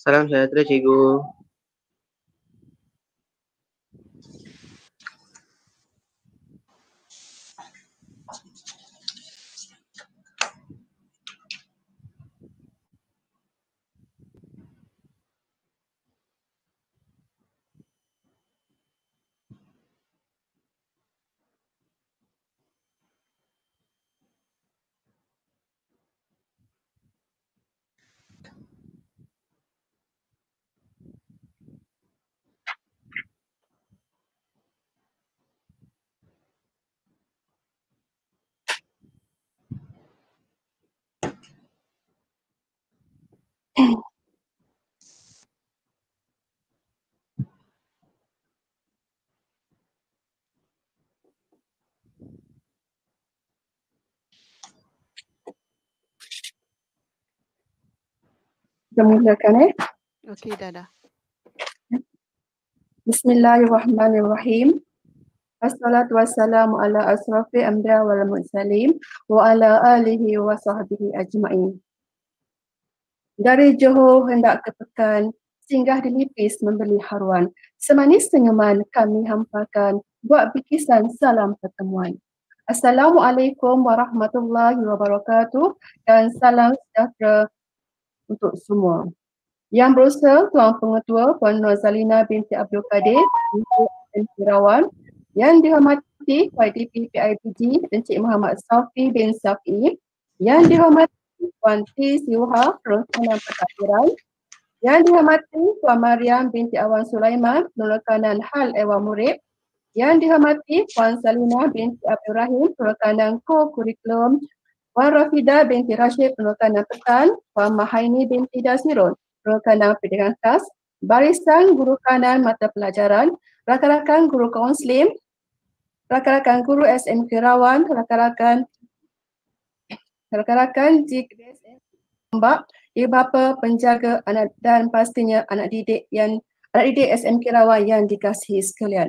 Salam sejahtera cikgu. Kita mulakan Okey, dah. Bismillahirrahmanirrahim. Assalatu wassalamu ala asrafi anbiya wal mursalin wa ala alihi wa sahbihi ajma'in. Dari Johor hendak ke Pekan, singgah di Nipis membeli haruan. Semanis senyuman kami hampakan, buat bikisan salam pertemuan. Assalamualaikum warahmatullahi wabarakatuh dan salam sejahtera untuk semua. Yang berusaha Tuan Pengetua Puan Nozalina binti Abdul Kadir binti Kirawan, yang dihormati YDP PIBG Encik Muhammad Safi bin Safi, yang dihormati Puan T. Siuha Perhutanan Pentadbiran, yang dihormati Puan Mariam binti Awan Sulaiman Penelekanan Hal Ehwal Murid, yang dihormati Puan Salina binti Abdul Rahim Penelekanan Ko-Kurikulum, Puan Rafidah binti Rashid Penelekanan Pekan, Puan Mahaini binti Dasirun Penelekanan Pendidikan Khas, barisan guru kanan mata pelajaran, rakan-rakan guru kaunseling, rakan-rakan guru SM Kirawan, rakan-rakan GKBSM Mbak, ibu bapa, penjaga anak dan pastinya anak didik SM Kirawan yang dikasihi sekalian.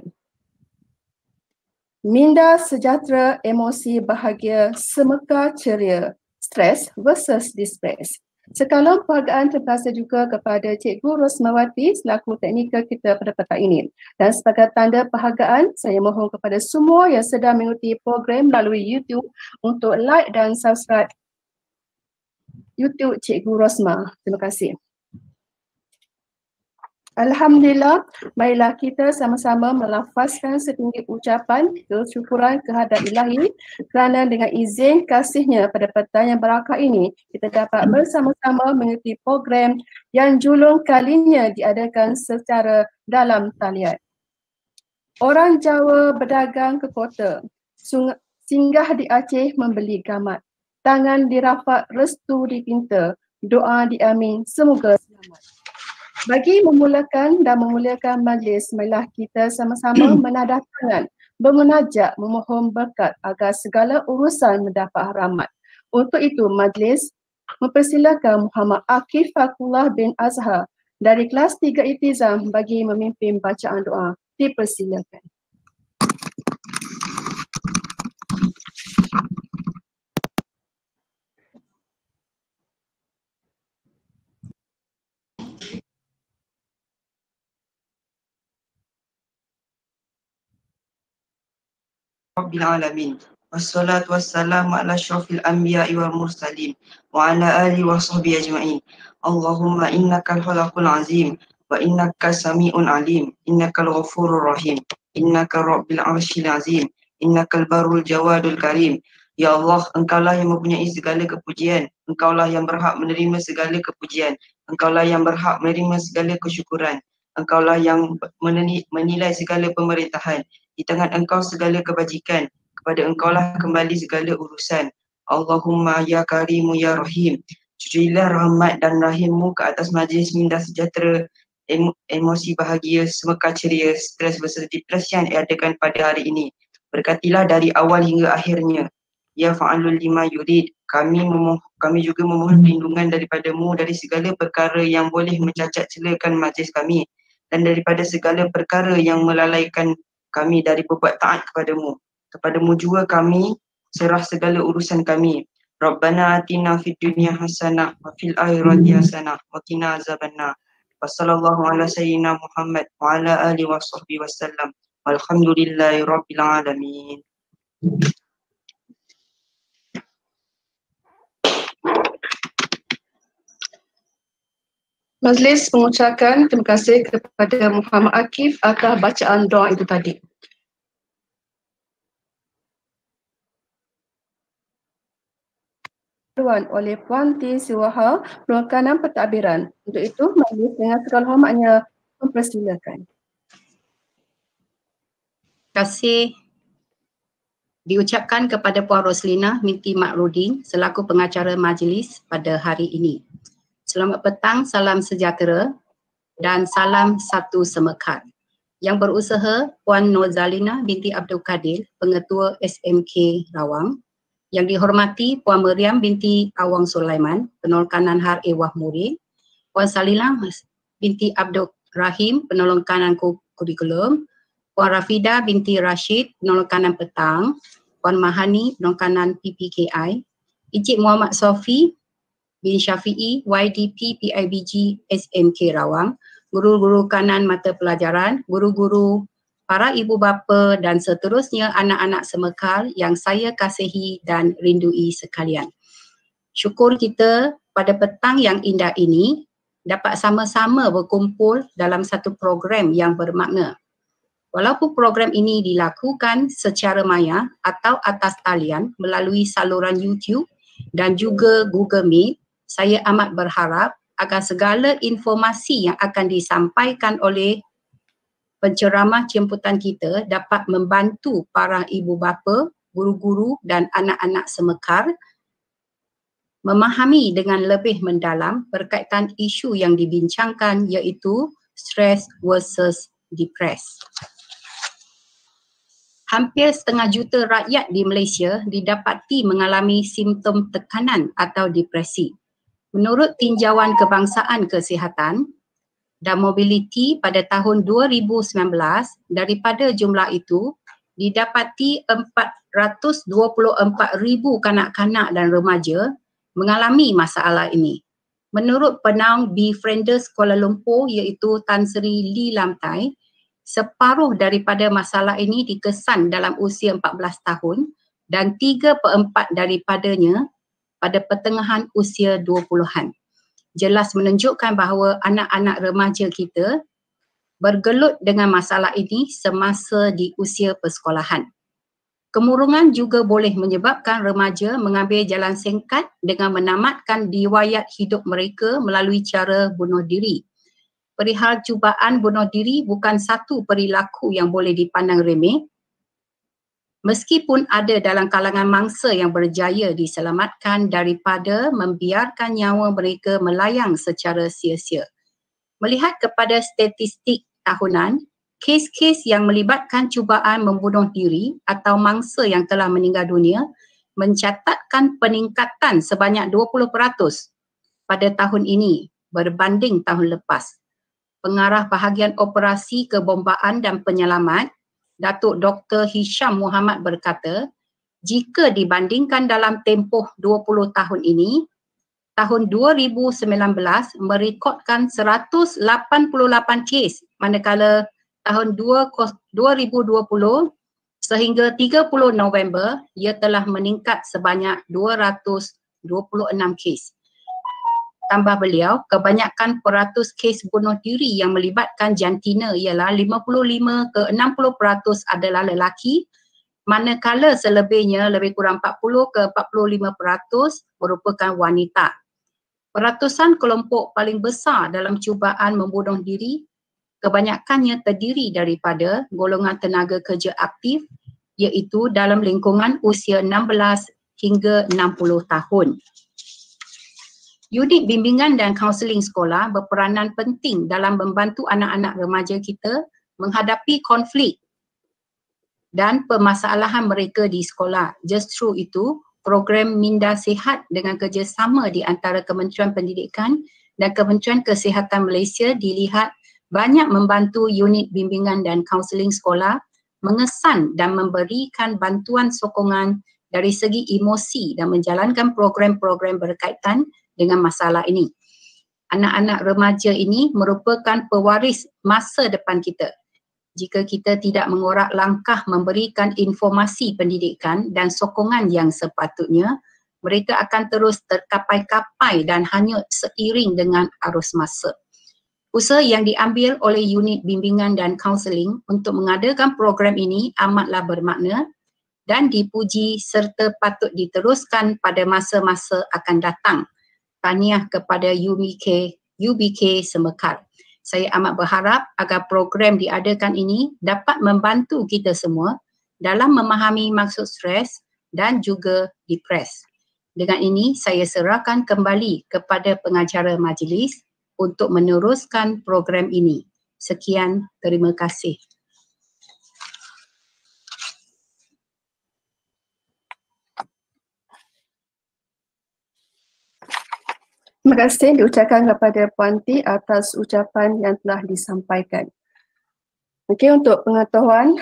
Minda sejahtera, emosi bahagia, semeka ceria, stres versus distress. Sekalian penghargaan terasa juga kepada Cikgu Rosmawati selaku teknikal kita pada petang ini. Dan sebagai tanda penghargaan, saya mohon kepada semua yang sedang mengikuti program melalui YouTube untuk like dan subscribe YouTube Cikgu Rosma. Terima kasih. Alhamdulillah, marilah kita sama-sama melafazkan setinggi ucapan kesyukuran kehadrat Ilahi kerana dengan izin kasihnya pada petang yang berakah ini, kita dapat bersama-sama mengikuti program yang julung kalinya diadakan secara dalam talian. Orang Jawa berdagang ke kota, singgah di Aceh membeli gamat, tangan dirafat, restu dipinta, doa diamin, semoga selamat. Bagi memulakan dan memuliakan majlis, marilah kita sama-sama menadah tangan, bermunajat, memohon berkat agar segala urusan mendapat rahmat. Untuk itu, majlis mempersilakan Muhammad Akif Fakullah bin Azhar dari kelas 3 Itizam bagi memimpin bacaan doa. Dipersilakan. Rabbil alamin. Wassalatu wassalamu ala asyrafil anbiya'i wal mursalin wa ala alihi wa sahbihi ajma'in. Allahumma innakal khalaqul azim wa innaka sami'un alim, innakal ghafurur rahim, innaka rabbil arsyil azim, innakal barul jawadul karim. Ya Allah, Engkaulah yang mempunyai segala kepujian, Engkaulah yang berhak menerima segala kepujian, Engkaulah yang berhak menerima segala kesyukuran, Engkaulah yang menilai segala pemerintahan. Di tangan Engkau segala kebajikan, kepada Engkaulah kembali segala urusan. Allahumma ya karimu ya rahim. Cucuilah rahmat dan rahimmu ke atas majlis minda sejahtera, emosi bahagia, semeka ceria, stres versus depresi yang diadakan pada hari ini. Berkatilah dari awal hingga akhirnya. Ya fa'alul lima yurid. Kami juga memohon perlindungan daripadamu dari segala perkara yang boleh mencacat celakan majlis kami dan daripada segala perkara yang melalaikan kami dari berbuat taat kepadamu. Kepadamu juga kami serah segala urusan kami. Rabbana atina fid dunya hasanah wa fil akhirati hasanah wa qina azabannar. Wassallallahu ala sayyidina Muhammad wa ala alihi wa sahbihi wasallam. Walhamdulillahi rabbil alamin. Majlis mengucapkan terima kasih kepada Muhammad Akif atas bacaan doa itu tadi. Oleh Puan T. Siwaha perkanan pentadbiran. Untuk itu, majlis dengan segala hormatnya mempersilakan. Terima kasih diucapkan kepada Puan Roslina binti Makrudin selaku pengacara majlis pada hari ini. Selamat petang, salam sejahtera dan salam satu semekat. Yang berusaha Puan Nozalina binti Abdul Kadir, Pengetua SMK Rawang. Yang dihormati Puan Meriam binti Awang Sulaiman, Penolong Kanan Har Ewah Muri. Puan Salilah binti Abdul Rahim, Penolong Kanan Kurikulum. Puan Rafida binti Rashid, Penolong Kanan Petang. Puan Mahani, Penolong Kanan PPKI. Encik Muhammad Sofi bin Syafi'i, YDP PIBG SMK Rawang, guru-guru kanan mata pelajaran, guru-guru, para ibu bapa dan seterusnya anak-anak semekal yang saya kasihi dan rindui sekalian. Syukur kita pada petang yang indah ini dapat sama-sama berkumpul dalam satu program yang bermakna. Walaupun program ini dilakukan secara maya atau atas talian melalui saluran YouTube dan juga Google Meet, saya amat berharap agar segala informasi yang akan disampaikan oleh penceramah jemputan kita dapat membantu para ibu bapa, guru-guru dan anak-anak semekar memahami dengan lebih mendalam berkaitan isu yang dibincangkan iaitu stres versus depresi. Hampir 1/2 juta rakyat di Malaysia didapati mengalami simptom tekanan atau depresi. Menurut Tinjauan Kebangsaan Kesihatan dan Mobiliti pada tahun 2019, daripada jumlah itu, didapati 424,000 kanak-kanak dan remaja mengalami masalah ini. Menurut Penaung Befrienders Kuala Lumpur iaitu Tan Sri Lee Lamtai, separuh daripada masalah ini dikesan dalam usia 14 tahun dan 3/4 daripadanya pada pertengahan usia 20-an. Jelas menunjukkan bahawa anak-anak remaja kita bergelut dengan masalah ini semasa di usia persekolahan. Kemurungan juga boleh menyebabkan remaja mengambil jalan singkat dengan menamatkan riwayat hidup mereka melalui cara bunuh diri. Perihal cubaan bunuh diri bukan satu perilaku yang boleh dipandang remeh. Meskipun ada dalam kalangan mangsa yang berjaya diselamatkan daripada membiarkan nyawa mereka melayang secara sia-sia. Melihat kepada statistik tahunan, kes-kes yang melibatkan cubaan membunuh diri atau mangsa yang telah meninggal dunia mencatatkan peningkatan sebanyak 20% pada tahun ini berbanding tahun lepas. Pengarah bahagian operasi kebombaan dan penyelamat Datuk Dr. Hisham Muhammad berkata, jika dibandingkan dalam tempoh 20 tahun ini, tahun 2019 merekodkan 188 kes, manakala tahun 2020 sehingga 30 November ia telah meningkat sebanyak 226 kes. Tambah beliau, kebanyakan peratus kes bunuh diri yang melibatkan jantina ialah 55 ke 60% adalah lelaki, manakala selebihnya lebih kurang 40 ke 45% merupakan wanita. Peratusan kelompok paling besar dalam cubaan membunuh diri kebanyakannya terdiri daripada golongan tenaga kerja aktif iaitu dalam lingkungan usia 16 hingga 60 tahun. Unit bimbingan dan kaunseling sekolah berperanan penting dalam membantu anak-anak remaja kita menghadapi konflik dan permasalahan mereka di sekolah. Justru itu, program Minda Sihat dengan kerjasama di antara Kementerian Pendidikan dan Kementerian Kesihatan Malaysia dilihat banyak membantu unit bimbingan dan kaunseling sekolah mengesan dan memberikan bantuan sokongan dari segi emosi dan menjalankan program-program berkaitan dengan masalah ini. Anak-anak remaja ini merupakan pewaris masa depan kita. Jika kita tidak mengorak langkah memberikan informasi pendidikan dan sokongan yang sepatutnya, mereka akan terus terkapai-kapai dan hanyut seiring dengan arus masa. Usaha yang diambil oleh unit bimbingan dan kaunseling untuk mengadakan program ini amatlah bermakna dan dipuji serta patut diteruskan pada masa-masa akan datang. Tahniah kepada UBK Semekar. Saya amat berharap agar program diadakan ini dapat membantu kita semua dalam memahami maksud stres dan juga depres. Dengan ini saya serahkan kembali kepada pengacara majlis untuk meneruskan program ini. Sekian, terima kasih. Terima kasih diucapkan kepada Puan T atas ucapan yang telah disampaikan. Okey, untuk pengetahuan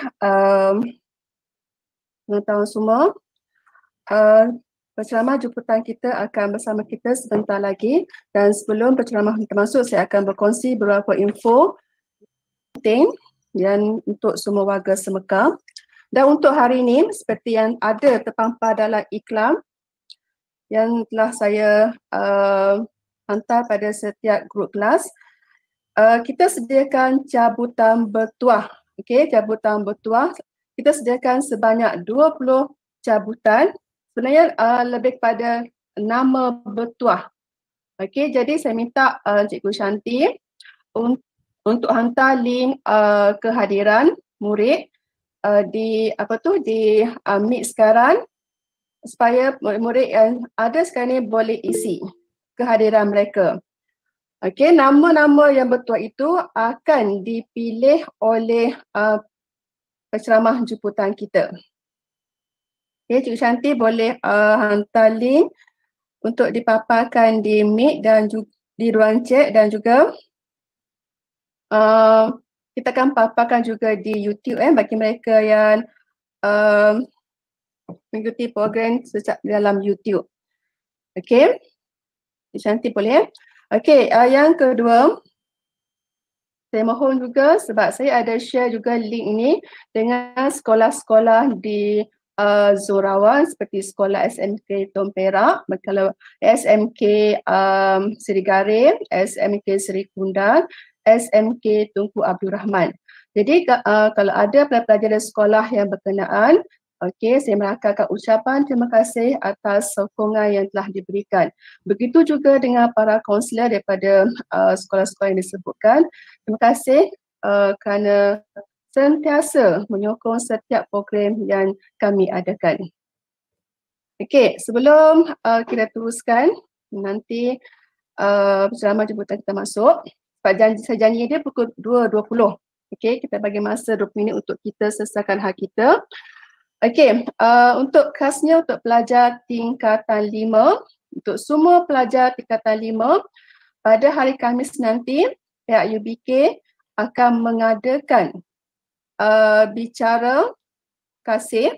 semua, penceramah jemputan kita akan bersama kita sebentar lagi, dan sebelum penceramah termasuk, saya akan berkongsi beberapa info penting yang untuk semua warga Semekar. Dan untuk hari ini, seperti yang ada terpampang dalam iklan yang telah saya hantar pada setiap grup kelas, kita sediakan cabutan bertuah. Okey, cabutan bertuah kita sediakan sebanyak 20 cabutan. Sebenarnya lebih kepada nama bertuah. Okey, jadi saya minta Cikgu Shanti untuk hantar link kehadiran murid di Meet sekarang, supaya murid yang ada sekarang ni boleh isi kehadiran mereka. Okey, nama-nama yang bertuah itu akan dipilih oleh penceramah jemputan kita. Okey, Cikgu Shanti boleh hantar link untuk dipaparkan di Meet dan juga di ruang chat, dan juga kita akan paparkan juga di YouTube bagi mereka yang mengikuti program dalam YouTube. Okey, Shanti boleh. Okey, yang kedua, saya mohon juga sebab saya ada share juga link ini dengan sekolah-sekolah di Zorawan seperti sekolah SMK Tom Perak, kalau SMK Serigare, SMK Seri Kundang, SMK Tunku Abdul Rahman. Jadi kalau ada pelajar-pelajar dari sekolah yang berkenaan, okey, saya merakamkan ucapan terima kasih atas sokongan yang telah diberikan. Begitu juga dengan para kaunselor daripada sekolah-sekolah yang disebutkan. Terima kasih kerana sentiasa menyokong setiap program yang kami adakan. Okey, sebelum kita teruskan, nanti penceramah jemputan kita masuk. Saya janji dia pukul 2.20. Okey, kita bagi masa 20 minit untuk kita selesaikan hal kita. Okey, untuk khasnya untuk pelajar tingkatan 5, untuk semua pelajar tingkatan 5, pada hari Khamis nanti, pihak UBK akan mengadakan bicara kasih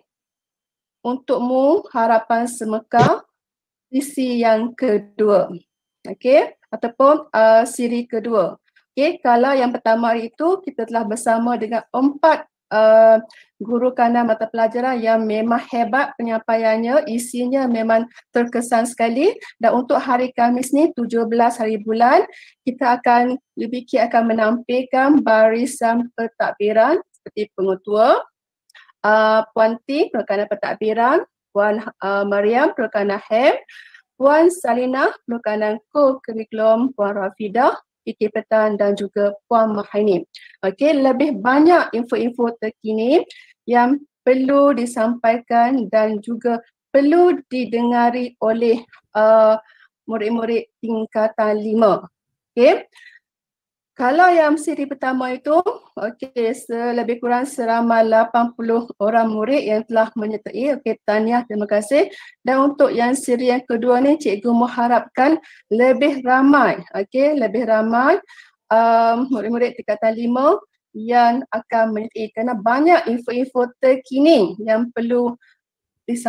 untukmu harapan Semekar sesi yang kedua. Okey, ataupun siri kedua. Okey, kalau yang pertama itu kita telah bersama dengan 4 guru kanan mata pelajaran yang memang hebat penyampaiannya, isinya memang terkesan sekali. Dan untuk hari Khamis ni 17 hari bulan, kita akan UBK akan menampilkan barisan pentadbiran seperti pengetua, Puan T perkanan pentadbiran, Puan Mariam perkanan HEM, Puan Salinah perkanan co-curriculum, Puan Rafidah fikir petan, dan juga Puan Mahaini. Okey, lebih banyak info-info terkini yang perlu disampaikan dan juga perlu didengari oleh murid-murid tingkatan 5. Okey. Kalau yang siri pertama itu, okey, lebih kurang seramai 80 orang murid yang telah menyertai. Okey, tahniah, terima kasih. Dan untuk yang siri yang kedua ni, cikgu mengharapkan lebih ramai, okey, lebih ramai murid-murid tingkatan 5 yang akan menyertai, kerana banyak info-info terkini yang perlu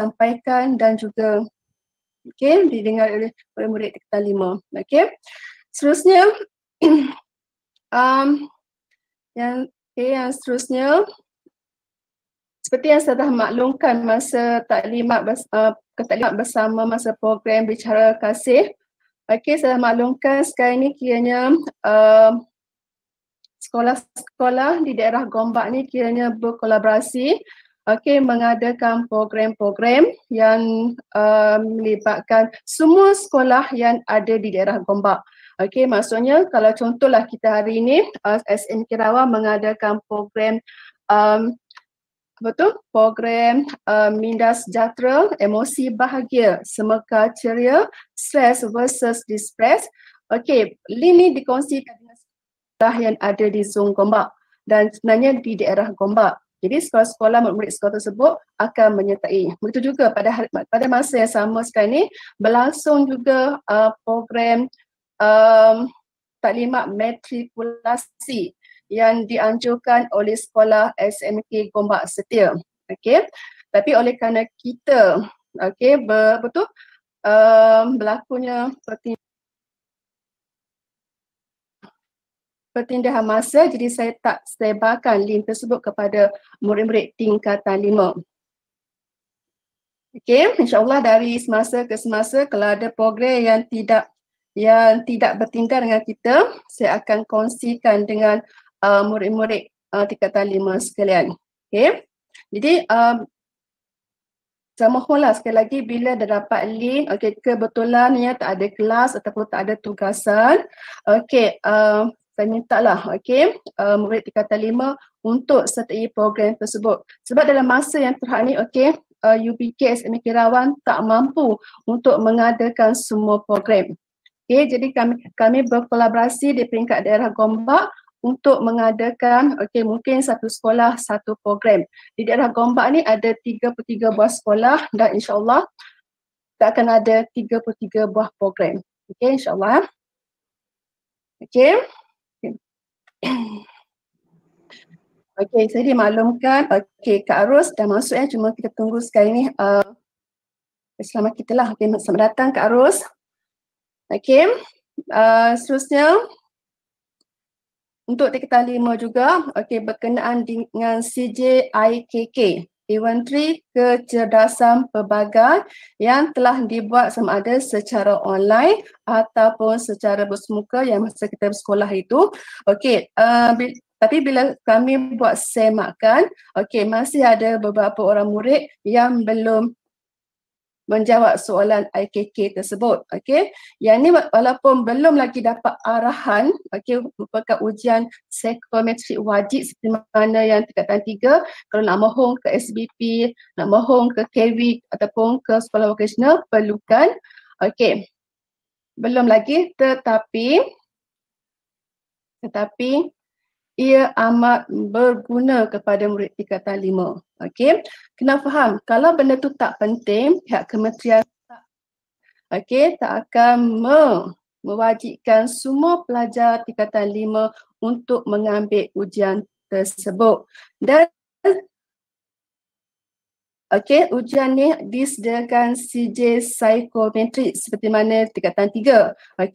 disampaikan dan juga okey, didengar oleh murid-murid tingkatan 5. Okey. Seterusnya, yang seterusnya, seperti yang saya dah maklumkan masa taklimat bersama masa program bicara kasih. Okey, saya dah maklumkan sekarang ni kiranya sekolah-sekolah di daerah Gombak ni kiranya berkolaborasi mengadakan program-program yang melibatkan semua sekolah yang ada di daerah Gombak. Okey, maksudnya kalau contohlah kita hari ini SMK Kerawang mengadakan program program minda sejahtera, emosi bahagia, semeka ceria, stress versus distress. Okey, link ni dikongsikan dengan sekolah yang ada di Zon Gombak dan sebenarnya di daerah Gombak. Jadi sekolah-sekolah, murid-murid sekolah tersebut akan menyertai. Begitu juga pada masa yang sama sekarang ni berlangsung juga program taklimat matrikulasi yang dianjurkan oleh sekolah SMK Gombak Setia. Okey. Tapi oleh kerana kita berlakunya perpindahan masa, jadi saya tak sebarkan link tersebut kepada murid-murid tingkatan 5. Okey, insya-Allah dari semasa ke semasa kalau ada program yang tidak bertingkah dengan kita, saya akan kongsikan dengan murid-murid tingkatan 5 sekalian. Okey. Jadi saya mohonlah sekali lagi bila dah dapat link, kebetulannya tak ada kelas ataupun tak ada tugasan, saya mintalah murid tingkatan 5 untuk sertai program tersebut. Sebab dalam masa yang terhad ni UPK SMK Kerawang tak mampu untuk mengadakan semua program. Jadi kami berkolaborasi di peringkat daerah Gombak untuk mengadakan mungkin satu sekolah satu program. Di daerah Gombak ni ada 33 buah sekolah dan insya-Allah kita akan ada 33 buah program. Insya-Allah. Saya dimaklumkan Kak Ros dah masuk cuma kita tunggu sekarang ni selamat kita lah. Selamat datang Kak Ros. Seterusnya untuk tingkatan 5 juga berkenaan dengan CJIKK Inventory Kecerdasan Pelbagai yang telah dibuat sama ada secara online ataupun secara bersemuka yang masa kita bersekolah itu. Tapi bila kami buat semakan, masih ada beberapa orang murid yang belum menjawab soalan IKK tersebut. Yang ni walaupun belum lagi dapat arahan, merupakan ujian psikometrik wajib seperti mana yang tingkatan 3, kalau nak mohon ke SBP, nak mohon ke KV ataupun ke sekolah vokasional perlukan. Belum lagi tetapi ia amat berguna kepada murid tingkatan 5. Kena faham, kalau benda tu tak penting, pihak kementerian tak akan mewajibkan semua pelajar tingkatan 5 untuk mengambil ujian tersebut. Dan ujian ni disediakan CJ Psikometrik seperti mana tingkatan 3.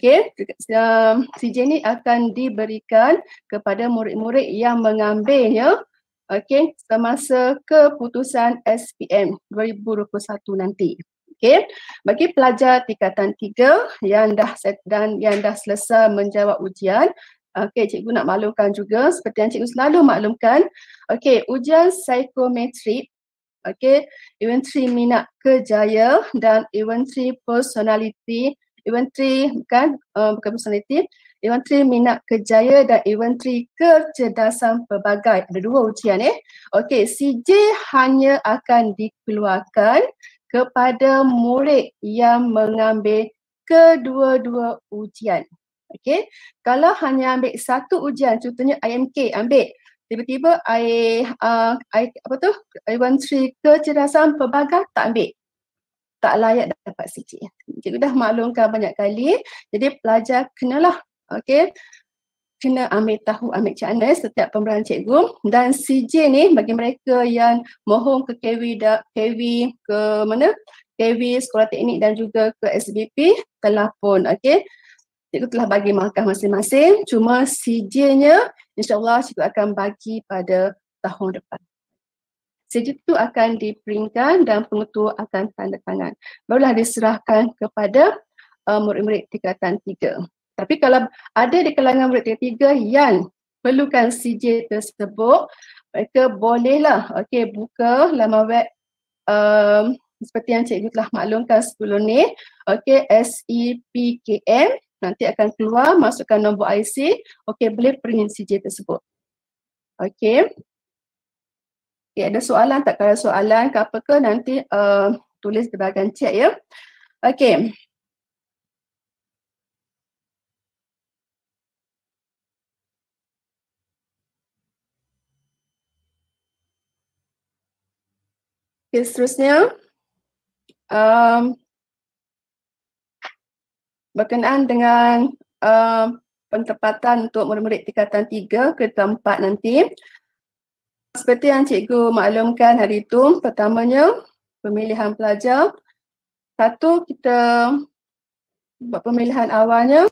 CJ ni akan diberikan kepada murid-murid yang mengambilnya semasa keputusan SPM 2021 nanti. Bagi pelajar tingkatan 3 yang dah selesai menjawab ujian, cikgu nak maklumkan juga seperti yang cikgu selalu maklumkan, ujian psikometrik inventory minat kerjaya dan inventory personality, inventory minat kerjaya dan inventory kecerdasan pelbagai. Ada 2 ujian CJ hanya akan dikeluarkan kepada murid yang mengambil kedua-dua ujian. Kalau hanya ambil satu ujian, contohnya IMK ambil, tiba-tiba inventory kecerdasan pelbagai tak ambil, tak layak dapat CJ. Cikgu dah maklumkan banyak kali, jadi pelajar kenalah kena ambil macam mana setiap pemberian cikgu. Dan CJ ni bagi mereka yang mohon ke KV ke mana, KV sekolah teknik dan juga ke SBP telah pun Cikgu telah bagi markah masing-masing, cuma CJ-nya insyaAllah cikgu akan bagi pada tahun depan. CJ itu akan diperingkan dan pengetua akan tanda tangan. Barulah diserahkan kepada murid-murid tingkatan 3. Tapi kalau ada di kalangan murid tingkatan 3 yang perlukan CJ tersebut, mereka bolehlah buka laman web seperti yang cikgu telah maklumkan sebelum ni, SEPKM, nanti akan keluar, masukkan nombor IC, boleh print CJ tersebut. Ada soalan tak? Kalau soalan ke apa ke nanti tulis di bahagian chat ya. Seterusnya, berkenaan dengan penempatan untuk murid-murid tingkatan 3 ke tempat nanti. Seperti yang cikgu maklumkan hari itu, pertamanya pemilihan pelajar. Satu, kita buat pemilihan awalnya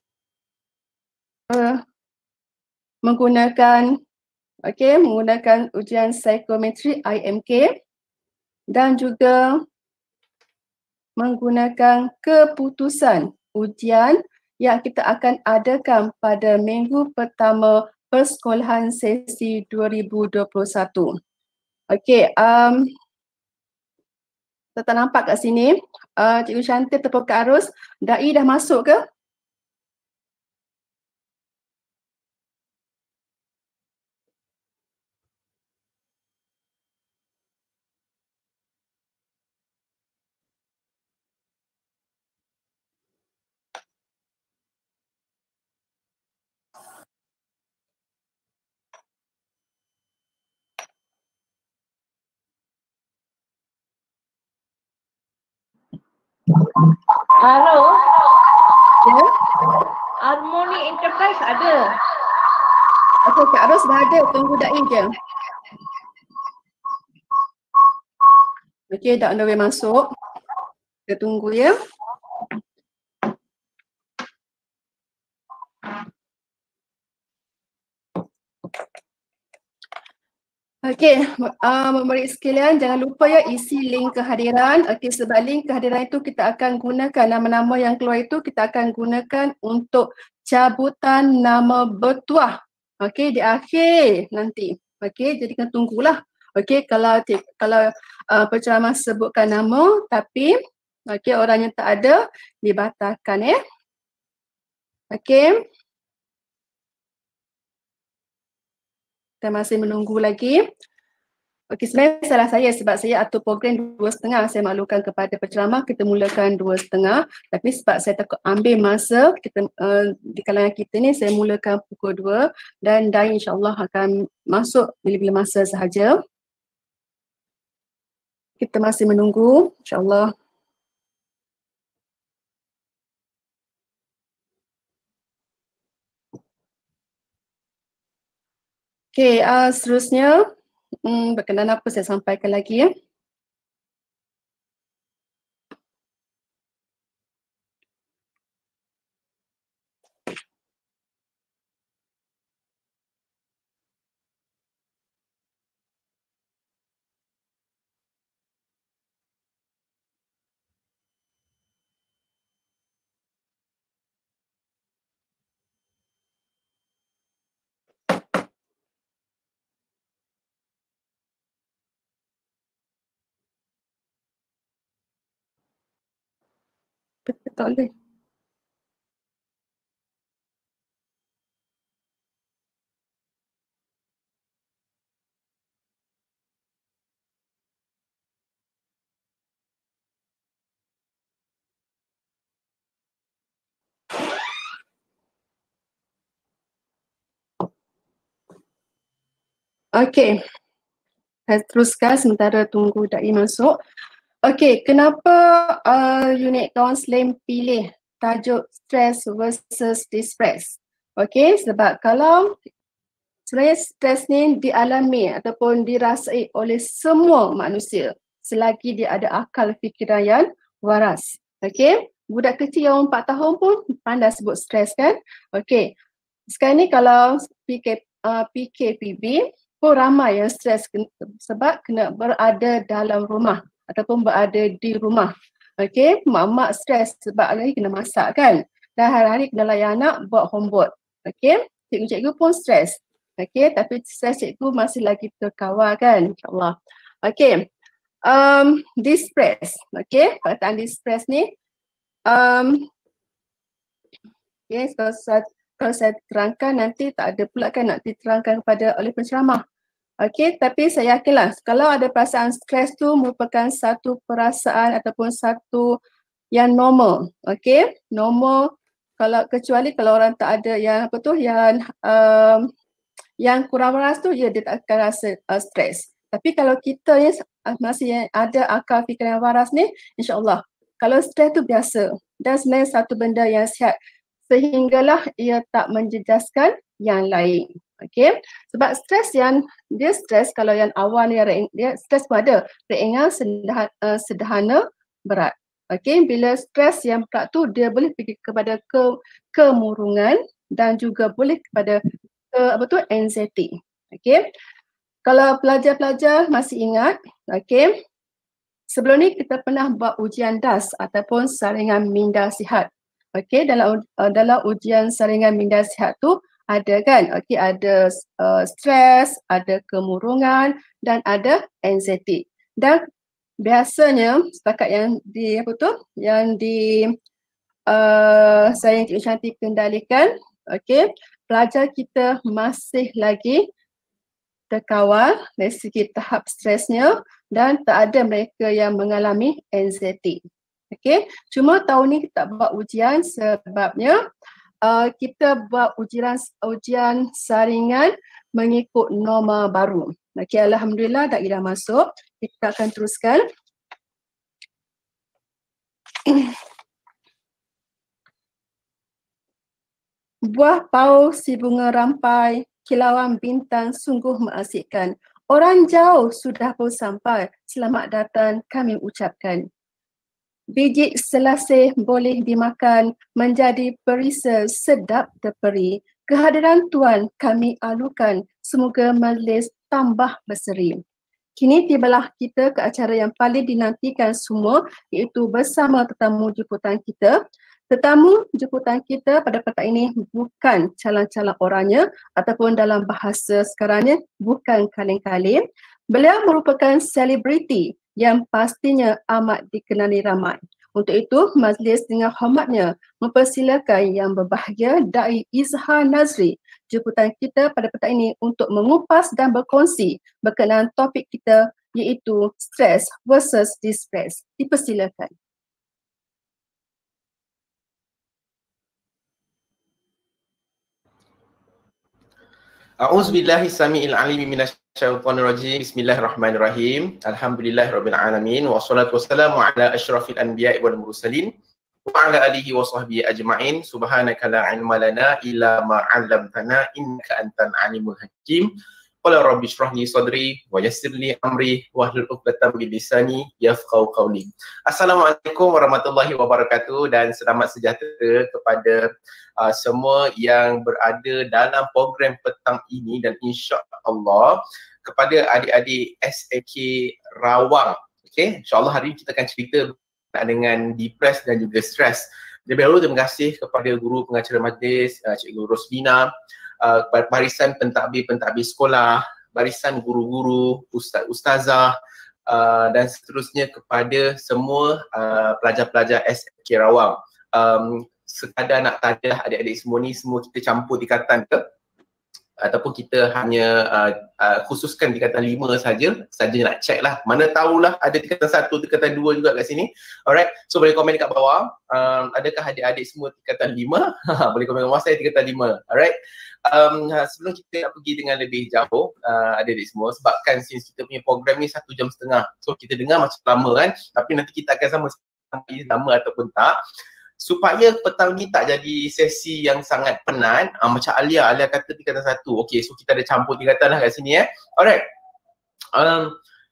menggunakan ujian psikometri IMK dan juga menggunakan keputusan ujian yang kita akan adakan pada minggu pertama persekolahan sesi 2021. Tak nampak kat sini, Cikgu Shanti tepuk ke arus, Dai dah masuk ke? Halo. Ya. Harmony Enterprise ada. Kak Arus dah ada, tunggu Dai je. Dah on the way masuk. Kita tunggu ya. Murid sekalian, jangan lupa ya isi link kehadiran. Sebab link kehadiran itu kita akan gunakan nama-nama yang keluar itu kita akan gunakan untuk cabutan nama bertuah. Di akhir nanti. Jadi kena tunggulah. Kalau penceramah sebutkan nama tapi orangnya tak ada, dibatalkan ya. Kita masih menunggu lagi. Sebenarnya salah saya sebab saya atur program 2.30. Saya maklumkan kepada penceramah kita mulakan 2.30. Tapi sebab saya takut ambil masa kita di kalangan kita ni, saya mulakan pukul 2 dan Dai insyaAllah akan masuk bila-bila masa sahaja. Kita masih menunggu insyaAllah. Seterusnya berkenaan apa saya sampaikan lagi ya. Tak boleh. Saya teruskan sementara tunggu Dai masuk. Kenapa unit kaunseling pilih tajuk stress versus distress? Sebab kalau sebenarnya stres ni dialami ataupun dirasai oleh semua manusia selagi dia ada akal fikiran yang waras. budak kecil yang 4 tahun pun pandai sebut stres kan. Okey. Sekarang ni kalau PKPB pun ramai yang stres sebab kena berada dalam rumah ataupun berada di rumah. Okey, mak-mak stres sebab lagi kena masak kan. Dan hari-hari kena layan anak buat homework. Okey, cikgu-cikgu pun stres. Okey, tapi stres cikgu masih lagi terkawal kan, insyaAllah. Okey, distress. Okey, perkataan distress ni okay, kalau saya terangkan nanti tak ada pula kan nak diterangkan kepada oleh penceramah. Okey, tapi saya yakinlah kalau ada perasaan stres tu merupakan satu perasaan ataupun satu yang normal. Okey, normal kecuali kalau orang tak ada yang apa tu yang kurang waras tu dia tak akan rasa stres. Tapi kalau kita yang masih ada akal fikiran yang waras ni, insya-Allah kalau stres tu biasa dan sebenarnya satu benda yang sihat sehinggalah ia tak menjejaskan yang lain. Okey, sebab stres kalau yang awal ni dia stres pun ada ringan, sederhana, berat. Okey, bila stres yang berat tu dia boleh pergi kepada kemurungan dan juga boleh kepada anxiety. Okey, kalau pelajar-pelajar masih ingat, okey, sebelum ni kita pernah buat ujian DAS ataupun saringan minda sihat. Okey, dalam ujian saringan minda sihat tu ada kan, okey, ada stres, ada kemurungan dan ada anxiety. Dan biasanya setakat yang saya Cikgu Shanti kendalikan, okey, pelajar kita masih lagi terkawal dari segi tahap stresnya dan tak ada mereka yang mengalami anxiety. Okey, cuma tahun ni kita buat ujian sebabnya kita buat ujian saringan mengikut norma baru. Okey, alhamdulillah dah ida masuk. Kita akan teruskan. Buah pau si bunga rampai, kilauan bintang sungguh mengasyikkan. Orang jauh sudah pun sampai, selamat datang kami ucapkan. Biji selasih boleh dimakan, menjadi perisa sedap terperi. Kehadiran Tuan kami alukan, semoga majlis tambah berseri. Kini tibalah kita ke acara yang paling dinantikan semua, iaitu bersama tetamu jemputan kita. Tetamu jemputan kita pada petang ini bukan calon-calon orangnya ataupun dalam bahasa sekarangnya bukan kaleng-kaleng. Beliau merupakan selebriti yang pastinya amat dikenali ramai. Untuk itu, majlis dengan hormatnya mempersilakan yang berbahagia Da'i Izhar Nazri, jemputan kita pada petang ini untuk mengupas dan berkongsi berkenaan topik kita iaitu stress versus distress. Dipersilakan. A'udzubillahi samiil alim minasyaitonir rajim. Bismillahirrahmanirrahim. Alhamdulillahirabbil alamin wassalatu wassalamu ala asyrafil anbiya'i wal mursalin wa ala alihi wa sahbihi ajma'in. Subhanaka la ilma lana illa ma 'allamtana innaka antal alimul hakim. Qala rabbi shrah li sadri wa yassir li amri wahlul 'uqdatam min lisani yafqahu qawli. Assalamualaikum warahmatullahi wabarakatuh dan selamat sejahtera kepada semua yang berada dalam program petang ini dan insya-Allah kepada adik-adik SAK Rawang. Okey, insya-Allah hari ini kita akan cerita dengan depress dan juga stres. Terlebih dahulu terima kasih kepada guru pengacara majlis Cikgu Roslina, barisan pentadbir sekolah, barisan guru-guru, ustazah dan seterusnya kepada semua pelajar-pelajar SAK Rawang. Sekadar nak tanya adik-adik semua ni, semua kita campur tingkatan ke? Ataupun kita hanya khususkan tingkatan 5 saja nak check lah. Mana tahulah ada tingkatan 1, tingkatan 2 juga kat sini. Alright, so boleh komen dekat bawah. Adakah adik-adik semua tingkatan 5? Boleh komen kat bawah, saya tingkatan 5. Alright. Sebelum kita nak pergi dengan lebih jauh adik-adik semua, sebabkan since kita punya program ni 1 jam setengah, so kita dengar macam lama kan, tapi nanti kita akan sama ataupun tak, supaya petang ni tak jadi sesi yang sangat penat. Macam Alia kata tingkatan 1. Okay, so kita ada campur tingkatan lah kat sini Alright.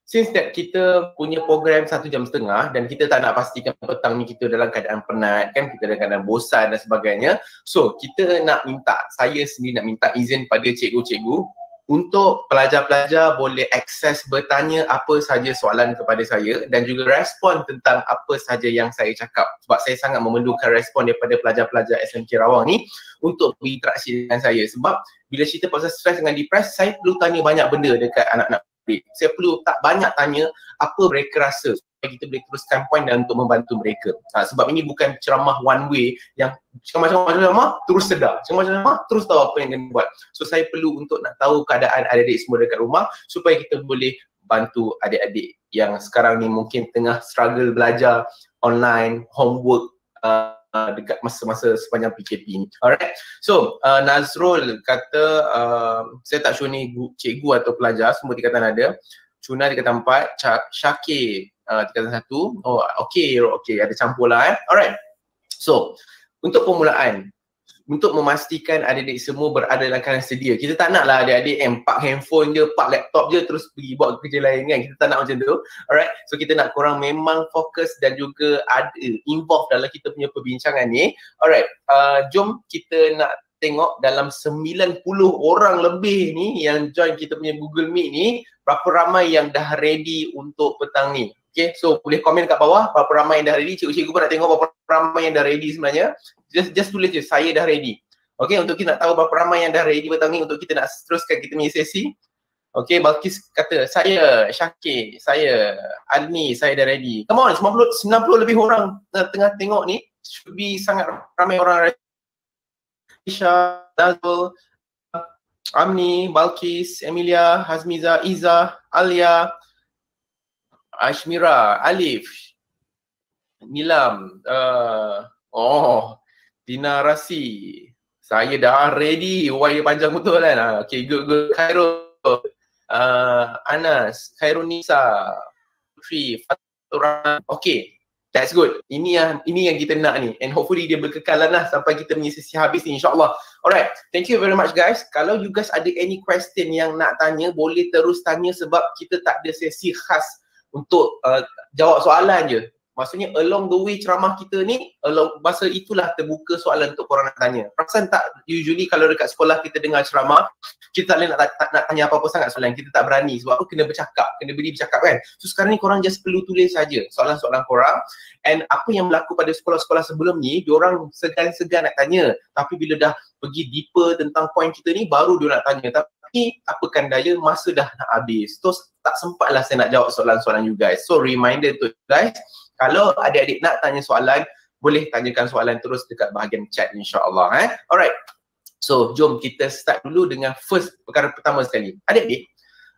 since that kita punya program 1.5 jam dan kita tak nak pastikan petang ni kita dalam keadaan penat kan, kita dalam keadaan bosan dan sebagainya. So kita nak minta, saya sendiri nak minta izin pada cikgu-cikgu untuk pelajar-pelajar boleh akses bertanya apa sahaja soalan kepada saya dan juga respon tentang apa sahaja yang saya cakap, sebab saya sangat memerlukan respon daripada pelajar-pelajar SMK Rawang ni untuk berinteraksi dengan saya. Sebab bila cerita pasal stres dengan depresi, saya perlu tanya banyak benda dekat anak-anak. Saya perlu tak banyak tanya apa mereka rasa supaya kita boleh teruskan point dan untuk membantu mereka. Sebab ini bukan ceramah one way yang ceramah terus sedar, ceramah terus tahu apa yang kena buat. So saya perlu untuk nak tahu keadaan adik-adik semua dekat rumah supaya kita boleh bantu adik-adik yang sekarang ni mungkin tengah struggle belajar online, homework dekat masa-masa sepanjang PKP ni. Alright. So Nazrul kata saya tak sure ni cikgu atau pelajar, semua tingkatan ada. Cuna tingkatan 4, Syakir tingkatan 1. Oh okey, ada campur lah Alright. So untuk permulaan, untuk memastikan adik-adik semua berada dalam keadaan sedia. Kita tak nak lah adik-adik pak handphone je, pak laptop je terus pergi buat kerja lain kan. Kita tak nak macam tu. Alright. So kita nak korang memang fokus dan juga ada involved dalam kita punya perbincangan ni. Alright. Jom kita nak tengok dalam 90 orang lebih ni yang join kita punya Google Meet ni, berapa ramai yang dah ready untuk petang ni. Okay, so boleh komen kat bawah berapa ramai yang dah ready. Cikgu-cikgu pun nak tengok berapa ramai yang dah ready sebenarnya. Just tulis je, saya dah ready. Okay, untuk kita nak tahu berapa ramai yang dah ready petang ni untuk kita nak teruskan kita punya sesi. Okay, Balkis kata, saya, Syakir, saya, Adni, saya dah ready. Come on, 90 lebih orang tengah tengok ni. Should be sangat ramai orang ready. Isha, Nazul, Amni, Balkis, Emilia, Hazmiza, Iza, Alia, Ashmira, Alif, Nilam, Tina Rasi, saya dah ready. Why panjang betul kan? Okay, good. Khairul, Anas, Khairunisa, Putri, Fatura. Okay, that's good. Ini yang kita nak ni, and hopefully dia berkekalan lah sampai kita punya sesi habis ni insyaAllah. Alright, thank you very much guys. Kalau you guys ada any question yang nak tanya, boleh terus tanya sebab kita tak ada sesi khas untuk jawab soalan je. Maksudnya along the way ceramah kita ni, masa itulah terbuka soalan untuk korang nak tanya. Perasan tak, usually kalau dekat sekolah kita dengar ceramah, kita tak boleh nak tanya apa-apa sangat soalan. Kita tak berani sebab apa, kena bercakap, kena beri bercakap kan. So sekarang ni korang just perlu tulis saja soalan-soalan korang. And apa yang berlaku pada sekolah-sekolah sebelum ni, diorang segan-segan nak tanya. Tapi bila dah pergi deeper tentang point kita ni, baru diorang nak tanya. Tapi apakan daya, masa dah nak habis. So tak sempatlah saya nak jawab soalan-soalan you guys. So reminder to you guys, kalau adik-adik nak tanya soalan, boleh tanyakan soalan terus dekat bahagian chat insyaAllah. Alright. So jom kita start dulu dengan perkara pertama sekali. Adik-adik,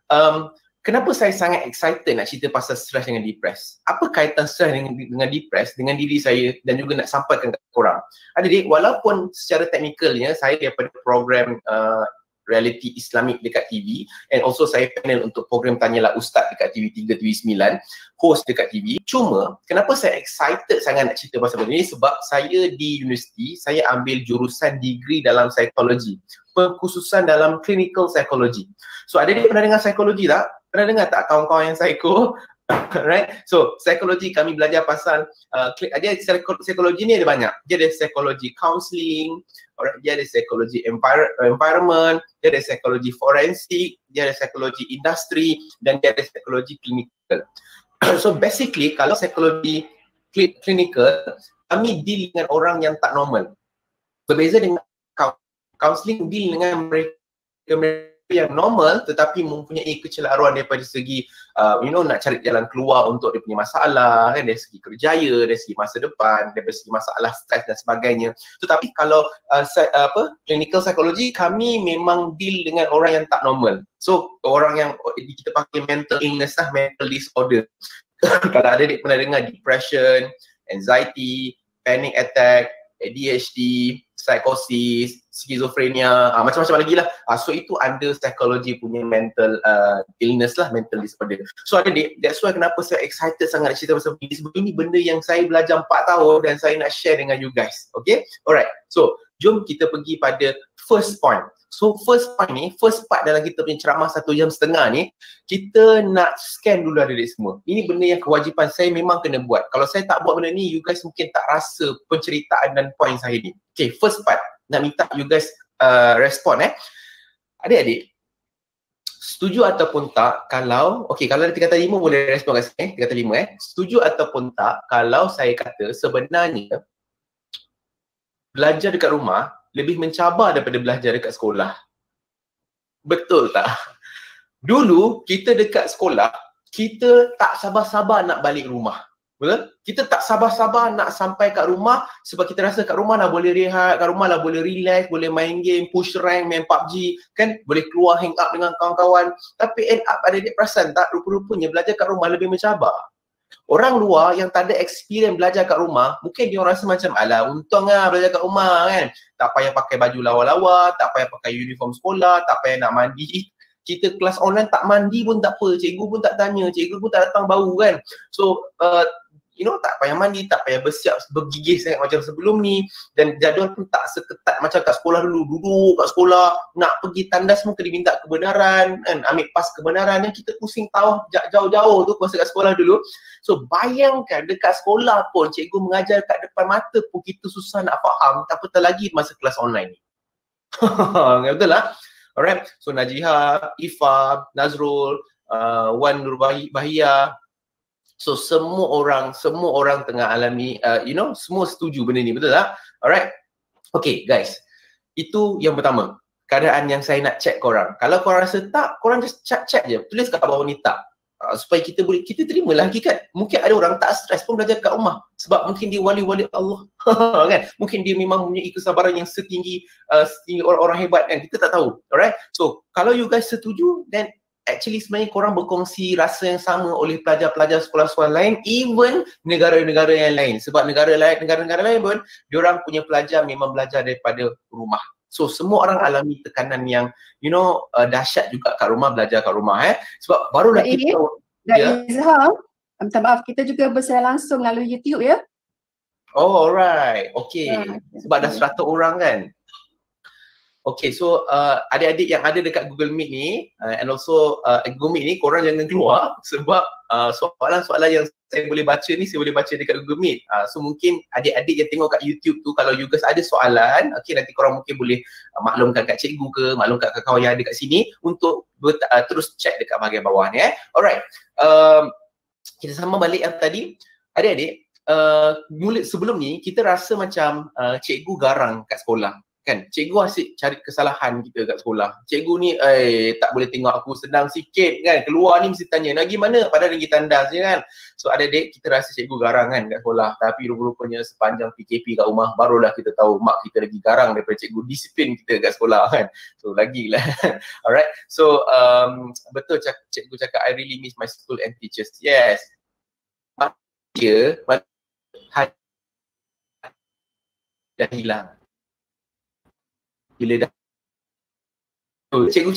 kenapa saya sangat excited nak cerita pasal stres dengan depresi? Apa kaitan stres dengan depresi dengan diri saya dan juga nak sampaikan kepada korang? Adik-adik, walaupun secara teknikalnya saya daripada program reality Islamik dekat TV, and also saya panel untuk program Tanyalah Ustaz dekat TV3, TV9, host dekat TV. Cuma kenapa saya excited sangat nak cerita pasal benda ni, sebab saya di universiti, saya ambil jurusan degree dalam psikologi, pengkhususan dalam clinical psychology. So adik-adik pernah dengar psikologi tak? Pernah dengar tak kawan-kawan yang psycho? Right? So psikologi kami belajar pasal dia psikologi ni ada banyak. Dia ada psikologi counselling, dia ada psikologi environment, dia ada psikologi forensik, dia ada psikologi industri, dan dia ada psikologi klinikal. So basically kalau psikologi klinikal, kami deal dengan orang yang tak normal. Berbeza dengan counselling, deal dengan mereka yang normal tetapi mempunyai kecelaruan daripada segi nak cari jalan keluar untuk dia punya masalah kan, dari segi kerjaya, dari segi masa depan, dari segi masalah stres dan sebagainya. Tetapi kalau clinical psychology, kami memang deal dengan orang yang tak normal. So orang yang kita panggil mental illness lah, mental disorder. Kalau adik pernah dengar depression, anxiety, panic attack, ADHD, psikosis, skizofrenia, macam-macam lagi lah. So itu under psikologi punya mental illness lah, mental disorder. So adik, that's why kenapa saya excited sangat nak cerita pasal ini, sebab ini benda yang saya belajar 4 tahun dan saya nak share dengan you guys. Okay? Alright, so jom kita pergi pada first point. So first part dalam kita punya ceramah 1.5 jam ni, kita nak scan dulu adik-adik semua. Ini benda yang kewajipan saya memang kena buat. Kalau saya tak buat benda ni, you guys mungkin tak rasa penceritaan dan point saya ni. Okay, first part, nak minta you guys respon adik-adik. Setuju ataupun tak kalau, kalau ada tingkatan 5 boleh respon kat sini, tingkatan 5 Setuju ataupun tak kalau saya kata sebenarnya belajar dekat rumah lebih mencabar daripada belajar dekat sekolah. Betul tak? Dulu kita dekat sekolah, kita tak sabar-sabar nak balik rumah. Betul? Kita tak sabar-sabar nak sampai kat rumah sebab kita rasa kat rumah lah boleh rehat, kat rumah lah boleh relax, boleh main game, push rank, main PUBG, kan? Boleh keluar hang up dengan kawan-kawan. Tapi end up adik-adik perasan tak? Rupa-rupanya belajar kat rumah lebih mencabar. Orang luar yang tak ada experience belajar kat rumah, mungkin dia orang rasa macam, alah untung lah belajar kat rumah kan. Tak payah pakai baju lawa-lawa, tak payah pakai uniform sekolah, tak payah nak mandi. Kita kelas online tak mandi pun tak apa, cikgu pun tak tanya, cikgu pun tak datang bau kan. So, tak payah mandi, tak payah bersiap bergigih sangat macam sebelum ni. Dan jadual pun tak seketat macam kat sekolah dulu. Duduk kat sekolah, nak pergi tandas pun kena minta kebenaran kan, ambil pas kebenaran yang kita pusing tahu jauh-jauh tu masa kat sekolah dulu. So bayangkan dekat sekolah pun cikgu mengajar kat depan mata pun kita susah nak faham, tak apatah lagi masa kelas online ni. Betul lah? Alright, so Najihah, Ifa, Nazrul, Wan Nurbahia, so semua orang tengah alami, semua setuju benda ni, betul tak? Alright. Okay guys, itu yang pertama. Keadaan yang saya nak check korang. Kalau korang rasa tak, korang just check je. Tulis kat bawah ni tak. Supaya kita terima lah hakikat. Mungkin ada orang tak stres pun belajar kat rumah. Sebab mungkin dia wali-wali Allah. Kan? Mungkin dia memang mempunyai kesabaran yang setinggi orang-orang hebat kan. Kita tak tahu. Alright. So, kalau you guys setuju, then actually sebenarnya korang berkongsi rasa yang sama oleh pelajar-pelajar sekolah-sekolah lain, even negara-negara yang lain. Sebab negara-negara lain pun, diorang punya pelajar memang belajar daripada rumah. So semua orang alami tekanan yang dahsyat juga kat rumah, belajar kat rumah sebab barulah kita tahu. Izhar, minta maaf, kita juga bersiaran langsung melalui YouTube ya. Oh alright, okay. Sebab dah 100 orang kan. Okay, so adik-adik yang ada dekat Google Meet ni and also Google Meet ni, korang jangan keluar sebab soalan-soalan yang saya boleh baca ni, saya boleh baca dekat Google Meet. So mungkin adik-adik yang tengok kat YouTube tu, kalau you guys ada soalan, okay, nanti korang mungkin boleh maklumkan kat cikgu ke, maklumkan kat kawan yang ada kat sini untuk terus check dekat bahagian bawah ni. Alright, kita sama balik yang tadi. Adik-adik, sebelum ni kita rasa macam cikgu garang kat sekolah. Kan, cikgu asyik cari kesalahan kita kat sekolah. Cikgu ni, tak boleh tengok aku senang sikit kan. Keluar ni mesti tanya, nak pergi mana? Padahal lagi tandas je kan. So adik-adik, kita rasa cikgu garang kan kat sekolah. Tapi rupa-rupanya sepanjang PKP kat rumah, barulah kita tahu mak kita lagi garang daripada cikgu disiplin kita kat sekolah kan. So lagilah. Alright, so betul cikgu cakap, I really miss my school and teachers. Yes. Dia dah hilang. Bila dah cikgu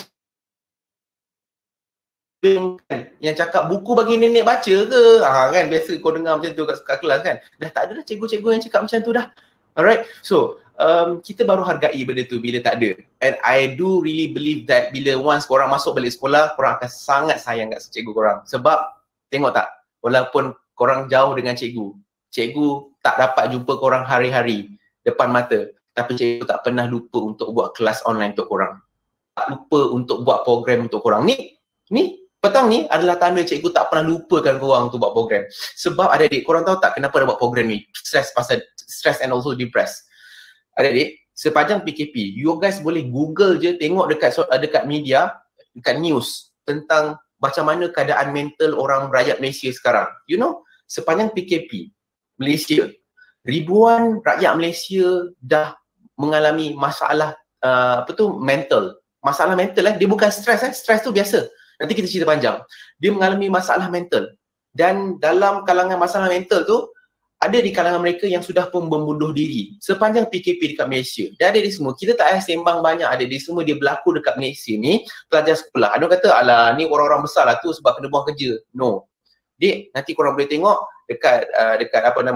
yang cakap buku bagi nenek baca ke, kan biasa kau dengar macam tu kat kelas kan. Dah tak ada dah cikgu-cikgu yang cakap macam tu dah. Alright, so kita baru hargai benda tu bila tak ada. And I do really believe that bila once korang masuk balik sekolah, korang akan sangat sayang kat cikgu korang. Sebab tengok tak, walaupun korang jauh dengan cikgu tak dapat jumpa korang hari-hari depan mata, tapi cikgu tak pernah lupa untuk buat kelas online untuk korang. Tak lupa untuk buat program untuk korang. Ni petang ni adalah tanda cikgu tak pernah lupakan korang untuk buat program. Sebab adik-adik, korang tahu tak kenapa dia buat program ni? Stress and also depressed. Adik-adik, sepanjang PKP, you guys boleh Google je, tengok dekat media, dekat news tentang macam mana keadaan mental orang rakyat Malaysia sekarang. You know, sepanjang PKP, Malaysia, ribuan rakyat Malaysia dah mengalami masalah mental. Masalah mental dia bukan stres stres tu biasa. Nanti kita cerita panjang. Dia mengalami masalah mental. Dan dalam kalangan masalah mental tu, ada di kalangan mereka yang sudah pun membunuh diri sepanjang PKP dekat Malaysia. Dan ada di semua, kita tak payah sembang banyak, ada di semua dia berlaku dekat Malaysia ni, pelajar sekolah. Ada orang kata, alah ni orang-orang besar lah tu sebab kena buang kerja. No. Dek, nanti korang boleh tengok dekat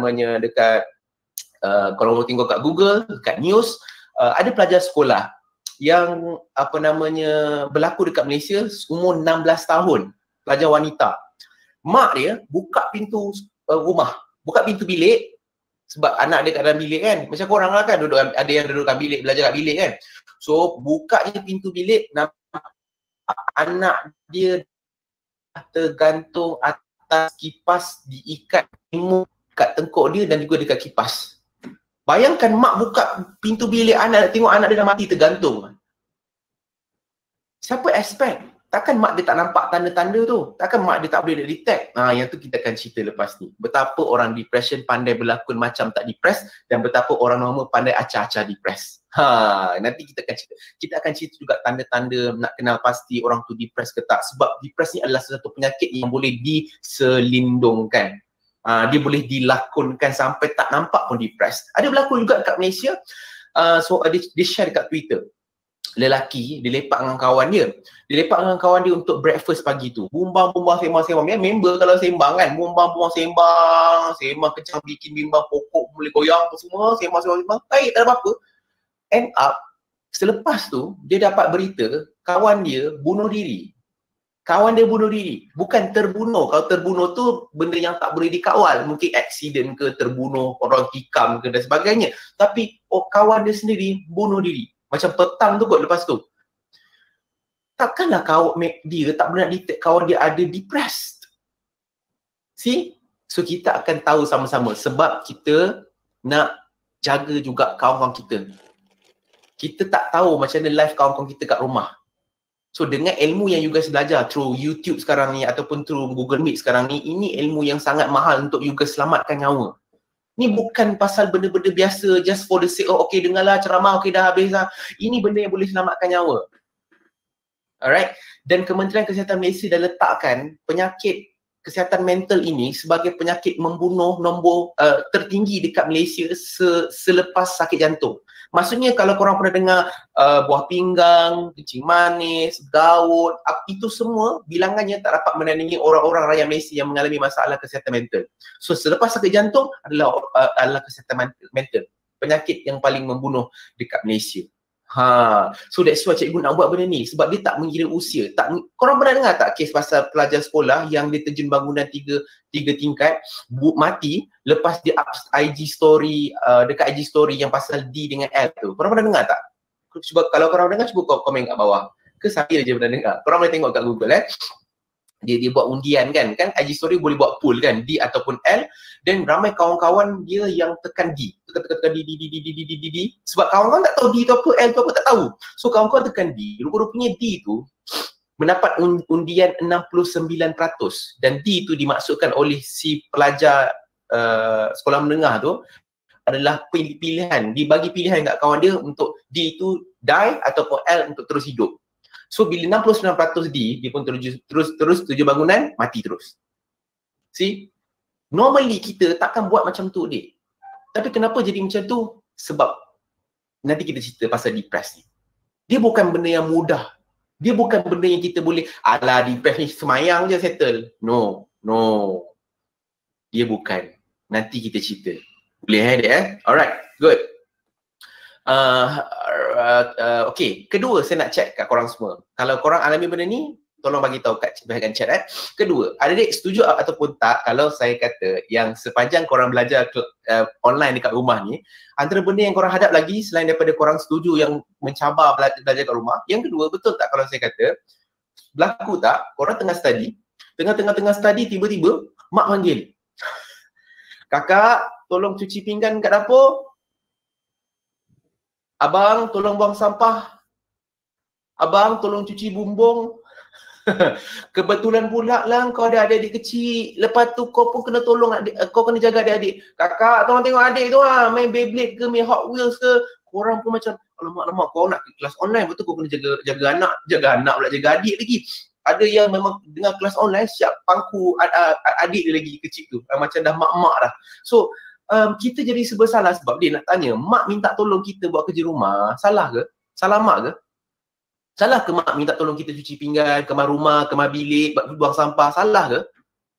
kalau korang tengok kat Google, dekat news, ada pelajar sekolah yang apa namanya berlaku dekat Malaysia, umur 16 tahun, pelajar wanita. Mak dia buka pintu rumah, buka pintu bilik sebab anak dia kat dalam bilik kan. Macam korang lah kan, duduk, ada yang duduk kat bilik, belajar kat bilik kan. So bukanya pintu bilik, nampak anak dia tergantung atas kipas, diikat kat tengkuk dia dan juga dekat kipas. Bayangkan mak buka pintu bilik anak, tengok anak dia dah mati tergantung. Siapa expect? Takkan mak dia tak nampak tanda-tanda tu? Takkan mak dia tak boleh detect? Yang tu kita akan cerita lepas ni. Betapa orang depression pandai berlakon macam tak depres dan betapa orang normal pandai acah-acah depres. Nanti kita akan cerita. Kita akan cerita juga tanda-tanda nak kenal pasti orang tu depres ke tak. Sebab depres ni adalah satu penyakit yang boleh diselindungkan. Dia boleh dilakonkan sampai tak nampak pun depres. Ada berlaku juga kat Malaysia. So dia share dekat Twitter. Lelaki, dia lepak dengan kawan dia. Dia lepak dengan kawan dia untuk breakfast pagi tu. Bumbang-bumbang, sembang-sembang. Member kalau sembang kan, bumbang-bumbang, sembang kencang, bikin bimbang pokok, boleh goyang apa semua, sembang. Baik, tak ada apa-apa. End up, selepas tu, dia dapat berita, kawan dia bunuh diri. Kawan dia bunuh diri. Bukan terbunuh. Kalau terbunuh tu, benda yang tak boleh dikawal. Mungkin aksiden ke, terbunuh, orang tikam ke dan sebagainya. Tapi, kawan dia sendiri bunuh diri. Macam petang tu kot lepas tu. Takkanlah dia tak boleh nak detect kawan dia ada depressed. See? So kita akan tahu sama-sama sebab kita nak jaga juga kawan-kawan kita. Kita tak tahu macam mana life kawan-kawan kita kat rumah. So dengan ilmu yang you guys belajar through YouTube sekarang ni ataupun through Google Meet sekarang ni, ini ilmu yang sangat mahal untuk you guys selamatkan nyawa. Ni bukan pasal benda-benda biasa just for the sake, okay dengarlah ceramah, okay dah habis lah. Ini benda yang boleh selamatkan nyawa. Alright. Dan Kementerian Kesihatan Malaysia dah letakkan penyakit kesihatan mental ini sebagai penyakit membunuh nombor tertinggi dekat Malaysia selepas sakit jantung. Maksudnya kalau korang pernah dengar buah pinggang, kencing manis, gout, itu semua bilangannya tak dapat menandingi orang-orang rakyat Malaysia yang mengalami masalah kesihatan mental. So selepas sakit jantung adalah kesihatan mental. Penyakit yang paling membunuh dekat Malaysia. So that's why cikgu nak buat benda ni sebab dia tak mengira usia. Korang pernah dengar tak kes pasal pelajar sekolah yang dia terjun bangunan tiga tingkat mati lepas dia up IG story dekat IG story yang pasal D dengan L tu. Korang pernah dengar tak? Cuba kalau korang dengar cuba komen kat bawah. Ke saya je pernah dengar. Korang boleh tengok kat Google dia buat undian kan IG story boleh buat poll kan D ataupun L dan ramai kawan-kawan dia yang tekan D tekan D sebab kawan-kawan tak tahu D tu apa L tu apa tak tahu, so kawan-kawan tekan D. Rupa-rupanya D tu mendapat undian 69% dan D tu dimaksudkan oleh si pelajar sekolah menengah tu adalah pilihan, dibagi pilihan kat kawan dia untuk D tu die ataupun L untuk terus hidup. So bila 69% dia pun terus tuju bangunan, mati terus. See? Normally kita takkan buat macam tu dik. Tapi kenapa jadi macam tu? Sebab nanti kita cerita pasal depress ni. Dia bukan benda yang mudah. Dia bukan benda yang kita boleh depress ni semayang je settle. No. Dia bukan. Nanti kita cerita. Boleh dik Alright, good. Okay, kedua saya nak check kat korang semua. Kalau korang alami benda ni, tolong bagi tahu kat bahagian chat Kedua, adik-adik setuju ataupun tak kalau saya kata yang sepanjang korang belajar online dekat rumah ni, antara benda yang korang hadap lagi selain daripada korang setuju yang mencabar belajar kat rumah, yang kedua, betul tak kalau saya kata berlaku tak korang tengah study, tengah study tiba-tiba mak panggil, kakak tolong cuci pinggan kat dapur, abang tolong buang sampah, abang tolong cuci bumbung. Kebetulan pula lah kau ada adik-adik kecil, lepas tu kau pun kena tolong kau kena jaga adik-adik. Kakak tolong tengok adik tu main Beyblade ke, main Hot Wheels ke. Korang pun macam alamak kau nak kelas online, betul kau kena jaga anak pula, jaga adik lagi. Ada yang memang dengan kelas online siap pangku adik dia lagi kecil tu, macam dah mak-mak dah. So kita jadi serba salah sebab dia nak tanya, mak minta tolong kita buat kerja rumah, salah ke? Salah mak ke? Salah ke mak minta tolong kita cuci pinggan, kemar rumah, kemar bilik, buang sampah, salah ke?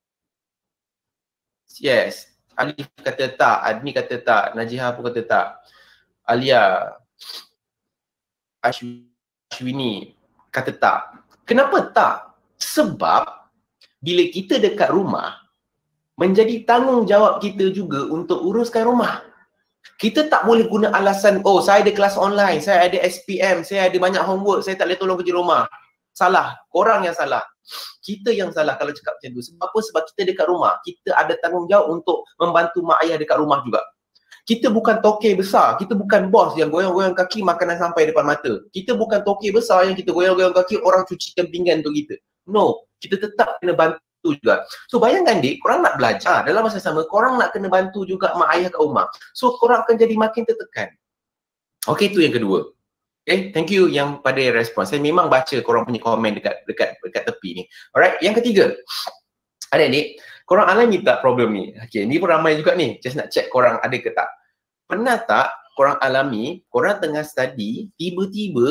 Yes. Alif kata tak, Adni kata tak, Najihah pun kata tak. Alia, Ashwini kata tak. Kenapa tak? Sebab bila kita dekat rumah, menjadi tanggungjawab kita juga untuk uruskan rumah. Kita tak boleh guna alasan, oh saya ada kelas online, saya ada SPM, saya ada banyak homework, saya tak boleh tolong kerja rumah. Salah, korang yang salah. Kita yang salah kalau cakap macam tu. Sebab apa? Sebab kita dekat rumah, kita ada tanggungjawab untuk membantu mak ayah dekat rumah juga. Kita bukan toke besar, kita bukan bos yang goyang-goyang kaki makanan sampai depan mata. Kita bukan toke besar yang kita goyang-goyang kaki orang cucikan pinggan untuk kita. No, kita tetap kena bantu juga. So bayangkan dik, korang nak belajar, dalam masa sama korang nak kena bantu juga mak ayah kat rumah. So korang akan jadi makin tertekan. Okay, itu yang kedua. Okay, thank you yang pada respon. Saya memang baca korang punya komen dekat tepi ni. Alright, yang ketiga. Adik-adik, korang alami tak problem ni? Okay, ni pun ramai juga ni. Just nak check korang ada ke tak. Pernah tak korang alami, korang tengah study, tiba-tiba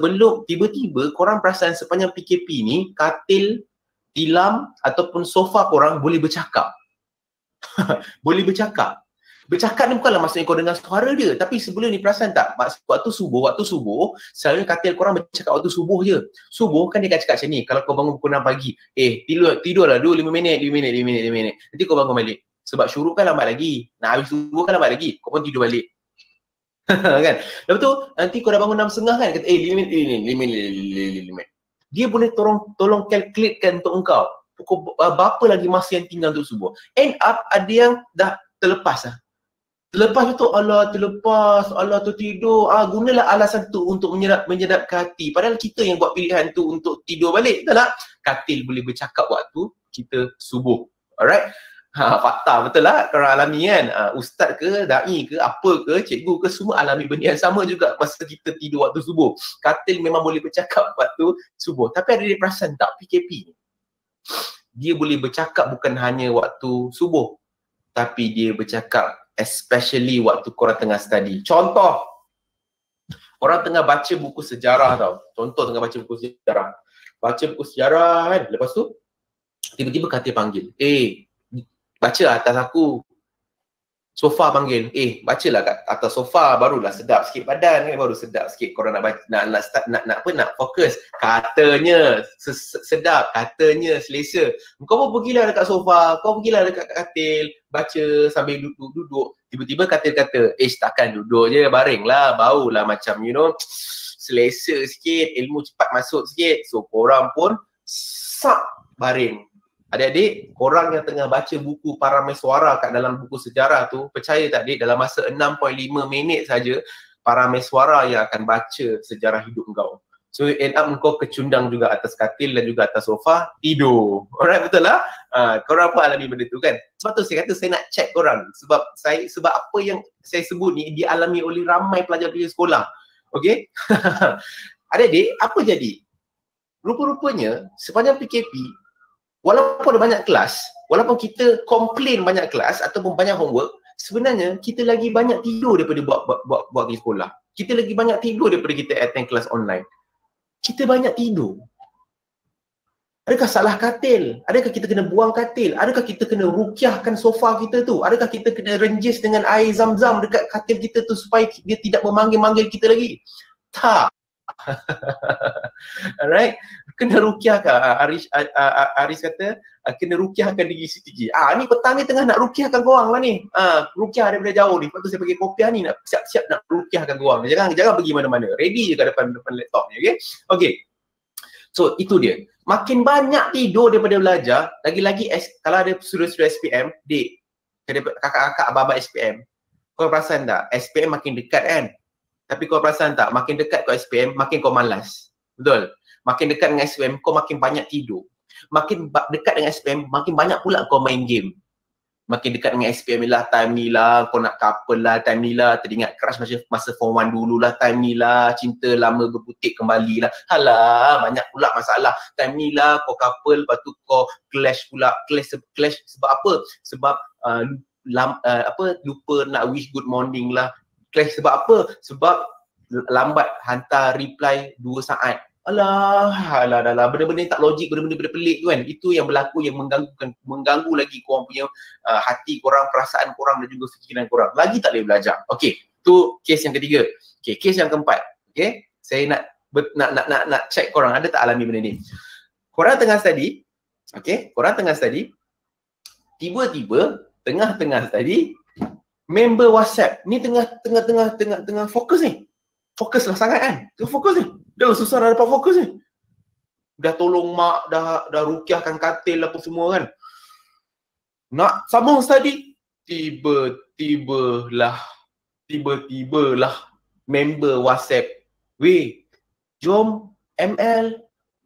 korang perasan sepanjang PKP ni, katil, tilam ataupun sofa korang boleh bercakap. Boleh bercakap. Bercakap ni bukanlah maksudnya kau dengar suara dia, tapi sebelum ni perasan tak? Waktu subuh, selalunya katil korang bercakap waktu subuh je. Subuh kan dia akan cakap macam ni, kalau kau bangun pukul 6 pagi, tidurlah dulu 5 minit. Nanti kau bangun balik. Sebab syuruk kan lambat lagi. Nak habis subuh kan lambat lagi. Kau pun tidur balik. Kan? Lepas tu, nanti kau dah bangun 6.30 kan, kata 5 minit. Dia boleh tolong calculatekan untuk engkau pukul berapa lagi masa yang tinggal untuk subuh. End up ada yang dah terlepas lah. Terlepas tu, Allah tertidur. Gunalah alasan tu untuk menyedapkan hati. Padahal kita yang buat pilihan tu untuk tidur balik. Betul tak? Katil boleh bercakap waktu kita subuh. Alright? Fakta betul lah korang alami kan. Ustaz ke, da'i ke, apa ke, cikgu ke, semua alami benda yang sama juga masa kita tidur waktu subuh. Katil memang boleh bercakap waktu subuh. Tapi ada dia perasan tak PKP ni? Dia boleh bercakap bukan hanya waktu subuh, tapi dia bercakap especially waktu korang tengah study. Contoh, orang tengah baca buku sejarah tau. Contoh tengah baca buku sejarah. Baca buku sejarah kan. Lepas tu, tiba-tiba katil panggil. Baca atas aku. Sofa panggil. Bacalah kat atas sofa, barulah sedap sikit badan kan. Baru sedap sikit korang nak baca, nak fokus. Katanya sedap, katanya selesa. Kau pun pergilah dekat sofa, kau pergilah dekat katil, baca sambil duduk. Tiba-tiba katil kata, takkan duduk je, baring lah, bau lah macam selesa sikit, ilmu cepat masuk sikit. So korang pun baring. Adik-adik, korang yang tengah baca buku Parameswara kat dalam buku sejarah tu, percaya tak adik, dalam masa 6.5 minit saja Parameswara yang akan baca sejarah hidup kau. So end up kau kecundang juga atas katil dan juga atas sofa, tidur. Alright, betul lah? Korang pun alami benda tu kan? Sebab tu saya kata saya nak check korang. Sebab apa yang saya sebut ni dialami oleh ramai pelajar-pelajar sekolah. Okay? Adik-adik, apa jadi? Rupa-rupanya sepanjang PKP, walaupun ada banyak kelas, walaupun kita komplain banyak kelas ataupun banyak homework, sebenarnya kita lagi banyak tidur daripada buat di sekolah. Kita lagi banyak tidur daripada kita attend kelas online. Kita banyak tidur. Adakah salah katil? Adakah kita kena buang katil? Adakah kita kena rukyahkan sofa kita tu? Adakah kita kena renjis dengan air zam-zam dekat katil kita tu supaya dia tidak memanggil-manggil kita lagi? Tak. Alright, kena rukyahkan. Aris kata kena rukyahkan diri sendiri. Ni petang ni tengah nak rukyahkan korang lah ni. Rukyah daripada jauh ni. Lepas tu saya pergi kopiah ni nak siap-siap nak rukyahkan korang. Jangan pergi mana-mana. Ready je kat depan laptop ni, okay? So itu dia. Makin banyak tidur daripada belajar, lagi-lagi kalau ada sudut-sudut SPM, dik, kakak-kakak abang-abang SPM, kau perasan tak? SPM makin dekat kan? Tapi kau perasan tak, makin dekat kau SPM, makin kau malas. Betul? Makin dekat dengan SPM, kau makin banyak tidur. Makin dekat dengan SPM, makin banyak pula kau main game. Makin dekat dengan SPM lah, time ni lah, kau nak couple lah, time ni lah, teringat crush masa form 1 dulu lah, time ni lah, cinta lama berputik kembali lah. Alah, banyak pula masalah. Time ni lah, kau couple, lepas tu kau clash pula. Clash sebab apa? Sebab lupa nak wish good morning lah. Clash sebab apa? Sebab lambat hantar reply 2 saat. Alah, benda-benda yang tak logik, benda-benda pelik tu kan. Itu yang berlaku yang mengganggu lagi korang punya hati korang, perasaan korang dan juga fikiran korang. Lagi tak boleh belajar. Okey, tu kes yang ketiga. Okey, kes yang keempat. Okey, saya nak nak check korang ada tak alami benda ni. Korang tengah study, okay, korang tengah study, tiba-tiba tengah-tengah study, member WhatsApp ni tengah fokus ni. Fokus lah sangat kan. Tengah fokus ni. Dah susah dah dapat fokus ni. Dah tolong mak, dah rukiahkan katil apa semua kan. Nak sambung study, tiba-tibalah member WhatsApp, weh, jom ML,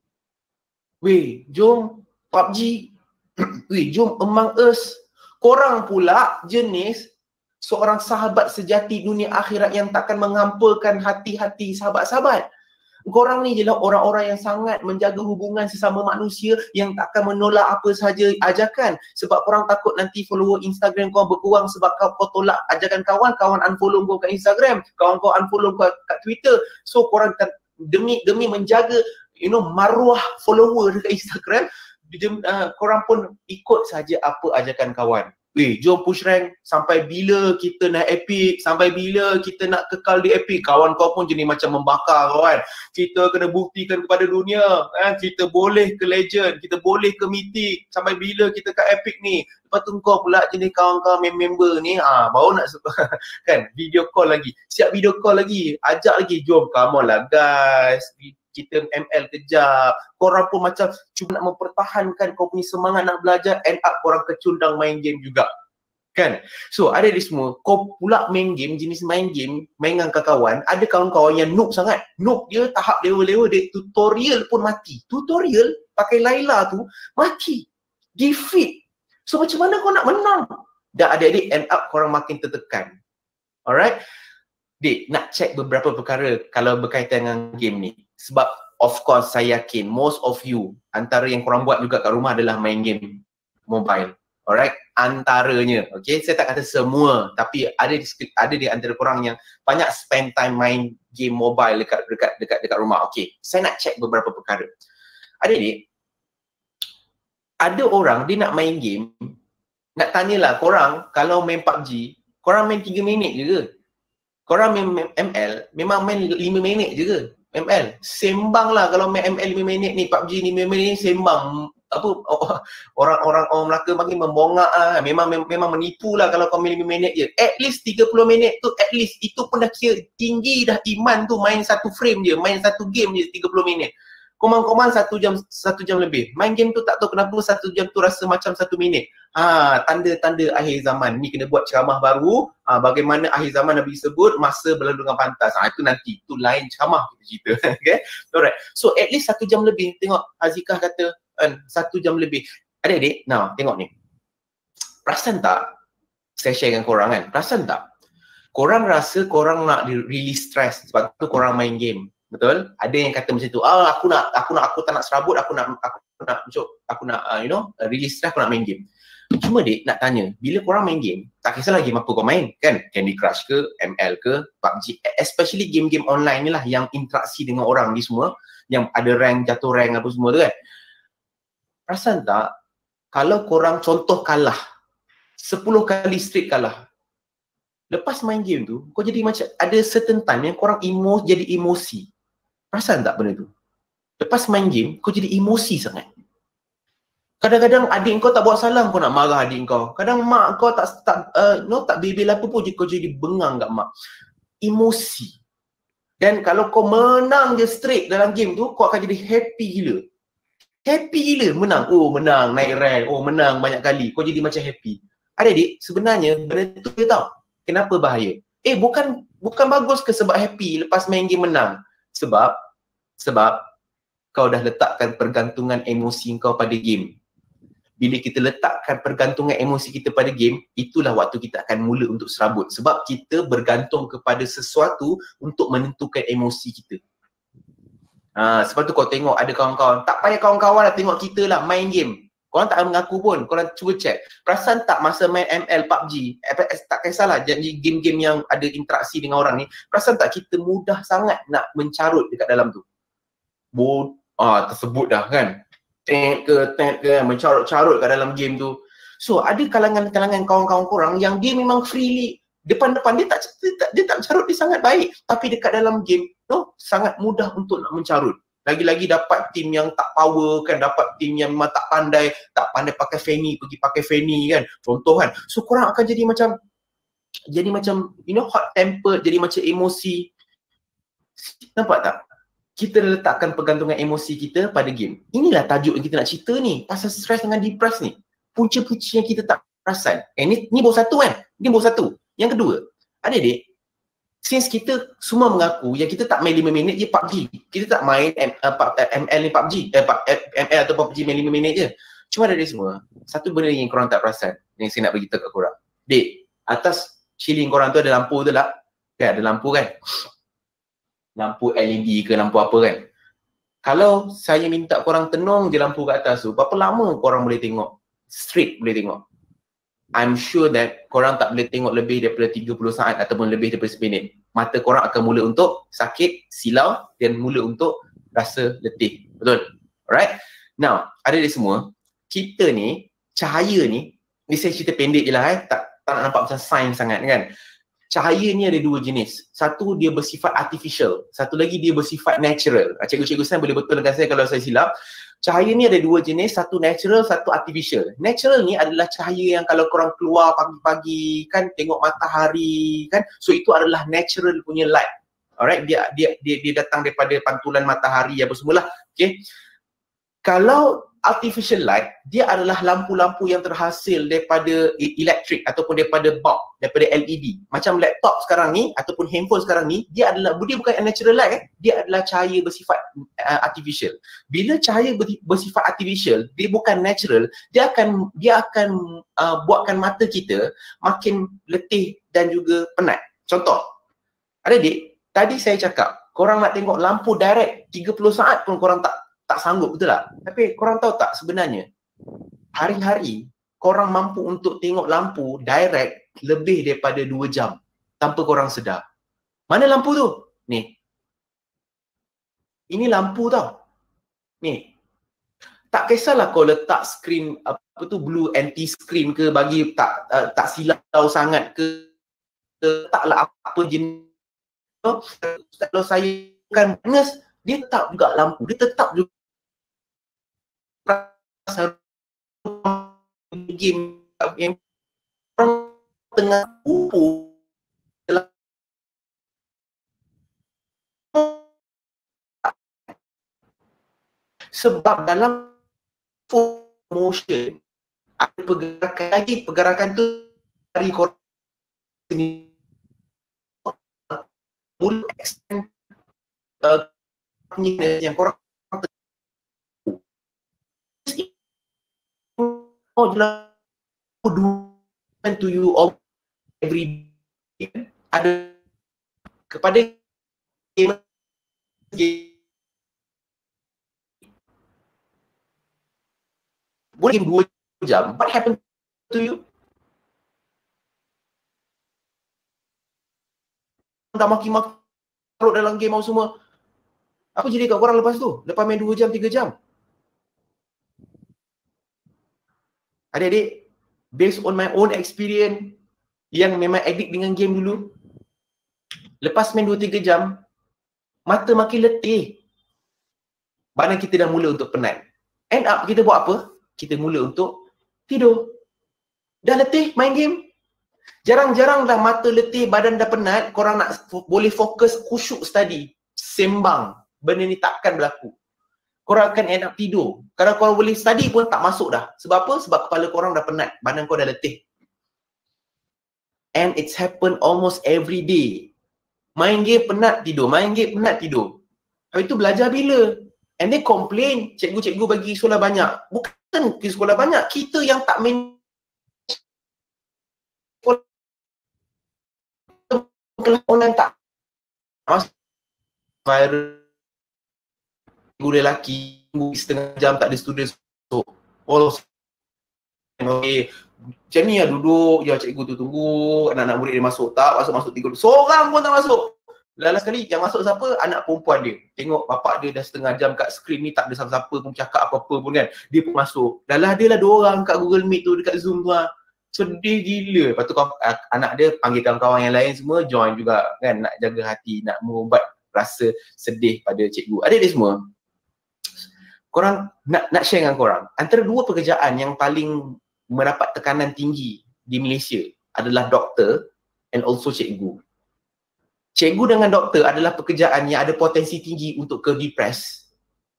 weh, jom PUBG, weh, jom Among Us. Korang pula jenis seorang sahabat sejati dunia akhirat yang takkan mengampakan hati-hati sahabat-sahabat. Korang ni jelah orang-orang yang sangat menjaga hubungan sesama manusia, yang takkan menolak apa sahaja ajakan. Sebab korang takut nanti follower Instagram kau berkurang sebab kau tolak ajakan kawan unfollow kau kat Instagram, kawan kau unfollow kau kat Twitter. So korang demi menjaga maruah follower dekat Instagram, korang pun ikut saja apa ajakan kawan. Weh, jom push rank, sampai bila kita nak epic, sampai bila kita nak kekal di epic. Kawan kau pun jenis macam membakar kawan. Kita kena buktikan kepada dunia kan, kita boleh ke legend, kita boleh ke mythic, sampai bila kita kat epic ni. Lepas tu kau pula jenis kawan-kawan member ni baru nak kan video call lagi, siap video call lagi, ajak lagi, jom come on lah guys, kita ML kejap. Korang pun macam cuba nak mempertahankan kau punya semangat nak belajar, end up korang kecundang main game juga kan. So ada di semua, kau pula main game, jenis main game, main dengan kawan. Ada kawan-kawan yang noob sangat, noob dia tahap level dia tutorial pun mati. Tutorial pakai Layla tu mati, defeat. So macam mana kau nak menang? Dan adik-adik end up korang makin tertekan. Alright, Dik, nak check beberapa perkara kalau berkaitan dengan game ni. Sebab of course saya yakin most of you, antara yang korang buat juga kat rumah adalah main game mobile. Alright, antaranya. Okay, saya tak kata semua, tapi ada di antara korang yang banyak spend time main game mobile dekat rumah. Okay, saya nak check beberapa perkara. Adik-adik, ada orang dia nak main game, nak tanyalah korang, kalau main PUBG, korang main 3 minit je ke? Korang main ML, memang main 5 minit je ke? ML, sembang lah kalau main ML 5 minit ni, PUBG ni 5 minit ni sembang. Apa, orang Melaka makin membongak lah. Memang menipu lah kalau kau main 5 minit je. At least 30 minit tu, at least itu pun dah kira tinggi dah iman tu. Main satu frame je, main satu game je 30 minit. Koman-koman 1 jam lebih. Main game tu tak tahu kenapa 1 jam tu rasa macam 1 minit. Tanda-tanda akhir zaman. Ni kena buat ceramah baru. Bagaimana akhir zaman Nabi sebut, masa berlalu dengan pantas. Itu nanti, tu lain ceramah kita cerita. Okay? Alright. So at least 1 jam lebih. Tengok Azikah kata 1 jam lebih. Adik-adik, tengok ni. Perasan tak? Saya share dengan korang kan. Perasan tak? Korang rasa korang nak release stress sebab tu korang main game. Betul? Ada yang kata macam tu. Aku tak nak serabut, aku nak release stress, aku nak main game. Cuma dik nak tanya, bila korang main game, tak kisahlah game apa kau main kan? Candy Crush ke, ML ke, PUBG, especially game-game online ni lah yang interaksi dengan orang ni semua, yang ada rank, jatuh rank apa semua tu kan. Perasan tak, kalau korang contoh kalah 10 kali straight kalah, lepas main game tu, kau jadi macam ada certain time yang korang jadi emosi. Perasan tak benda tu? Lepas main game, kau jadi emosi sangat. Kadang-kadang adik kau tak buat salam, kau nak marah adik kau. Kadang mak kau tak bebel apa pun, kau jadi bengang kat mak. Emosi. Dan kalau kau menang je straight dalam game tu, kau akan jadi happy gila. Happy gila, menang. Oh menang, naik rank. Oh menang banyak kali. Kau jadi macam happy. Adik-adik, sebenarnya benda tu dia tahu. Kenapa bahaya? Bukan bagus ke sebab happy lepas main game menang? Sebab kau dah letakkan pergantungan emosi kau pada game. Bila kita letakkan pergantungan emosi kita pada game, itulah waktu kita akan mula untuk serabut. Sebab kita bergantung kepada sesuatu untuk menentukan emosi kita. Sebab tu kau tengok ada kawan-kawan, tak payah kawan-kawan lah, tengok kita lah main game. Korang tak mengaku pun, korang cuba check. Perasan tak masa main ML, PUBG, tak kisahlah jadi game-game yang ada interaksi dengan orang ni, perasan tak kita mudah sangat nak mencarut dekat dalam tu? Tersebut dah kan, tet ke, mencarut-carut kat dalam game tu. So ada kalangan-kalangan kawan-kawan korang yang dia memang freely, Depan-depan dia tak mencarut, dia sangat baik. Tapi dekat dalam game, sangat mudah untuk nak mencarut. Lagi-lagi dapat tim yang tak power kan, dapat tim yang memang tak pandai pakai Fanny, pergi pakai Fanny kan. Contoh kan. So korang akan jadi macam hot tempered, jadi macam emosi. Nampak tak? Kita letakkan pergantungan emosi kita pada game. Inilah tajuk yang kita nak cerita ni, pasal stres dengan depress ni. Punca-punca yang kita tak perasan. Ni baru satu kan? Ni baru satu. Yang kedua, adik-adik, since kita semua mengaku yang kita tak main 5 minit je PUBG. Kita tak main ML ni PUBG. ML atau PUBG main 5 minit je. Cuma adik-adik semua, satu benda yang korang tak perasan, yang saya nak beritahu kat korang. Dek, atas ceiling korang tu ada lampu tu tak? Kan ada lampu kan? Lampu LED ke lampu apa kan? Kalau saya minta korang tenung je lampu kat atas tu, berapa lama korang boleh tengok? Straight boleh tengok. I'm sure that korang tak boleh tengok lebih daripada 30 saat ataupun lebih daripada 1 minit. Mata korang akan mula untuk sakit, silau dan mula untuk rasa letih. Betul? Alright? Now, adik-adik semua, kita ni, cahaya ni saya cerita pendek je lah tak nak nampak macam sains sangat kan. Cahaya ni ada 2 jenis. Satu dia bersifat artificial, satu lagi dia bersifat natural. Cikgu-cikgu sains boleh betulkan saya kalau saya silap. Cahaya ni ada 2 jenis, satu natural, satu artificial. Natural ni adalah cahaya yang kalau korang keluar pagi-pagi kan, tengok matahari kan, so itu adalah natural punya light. Alright, dia datang daripada pantulan matahari apa semualah. Okay. Kalau artificial light, dia adalah lampu-lampu yang terhasil daripada elektrik ataupun daripada bulb, daripada LED. Macam laptop sekarang ni ataupun handphone sekarang ni, dia bukan natural light dia adalah cahaya bersifat artificial. Bila cahaya bersifat artificial, dia bukan natural, dia akan buatkan mata kita makin letih dan juga penat. Contoh, adik-adik, tadi saya cakap, korang nak tengok lampu direct 30 saat pun korang tak sanggup, betul tak? Tapi korang tahu tak sebenarnya hari-hari korang mampu untuk tengok lampu direct lebih daripada 2 jam tanpa korang sedar. Mana lampu tu? Ni. Ini lampu tau. Ni. Tak kisahlah kau letak screen apa tu, blue anti screen ke, bagi tak silau sangat ke, taklah apa jenis. Kalau saya kan nurse, dia tetap juga lampu, dia tetap juga game yang orang tengah upu sebab dalam motion ada pergerakan lagi, pergerakan tu dari korang ini mula extend yang korang jelas to you all every day. Ada kepada game boleh game 2 jam. What happened to you? Tak maki-maki dalam game semua. Apa jadi kat korang lepas tu? Lepas main 2 jam, 3 jam. Adik-adik, based on my own experience yang memang addict dengan game dulu, lepas main 2-3 jam, mata makin letih. Badan kita dah mula untuk penat. End up kita buat apa? Kita mula untuk tidur. Dah letih main game. Jarang-jarang dah mata letih, badan dah penat, korang nak boleh fokus khusyuk study. Sembang. Benda ni takkan berlaku. Korang akan end up tidur. Kalau korang boleh study pun tak masuk dah. Sebab apa? Sebab kepala korang dah penat. Badan kau dah letih. And it's happen almost every day. Main game penat tidur. Main game penat tidur. Habis tu belajar bila? And they complain, cikgu-cikgu bagi sekolah banyak. Bukan sekolah banyak. Kita yang tak main sekolah online tak masuk. Virus guru lelaki, setengah jam tak ada student. So, okay. Macam ni lah duduk, ya cikgu tu tunggu, anak-anak murid dia masuk tak, masuk 3. Seorang pun tak masuk. Last sekali yang masuk siapa? Anak perempuan dia. Tengok bapak dia dah setengah jam kat skrin ni, tak ada siapa-siapa pun cakap apa-apa pun kan. Dia pun masuk. Dah lah dia lah 2 orang kat Google Meet tu, dekat Zoom tu lah. Sedih gila. Lepas tu anak dia panggil kawan-kawan yang lain semua join juga kan, nak jaga hati, nak mengubat rasa sedih pada cikgu. Adik-adik semua, korang nak share dengan korang, antara dua pekerjaan yang paling mendapat tekanan tinggi di Malaysia adalah doktor and also cikgu. Cikgu dengan doktor adalah pekerjaan yang ada potensi tinggi untuk ke depress.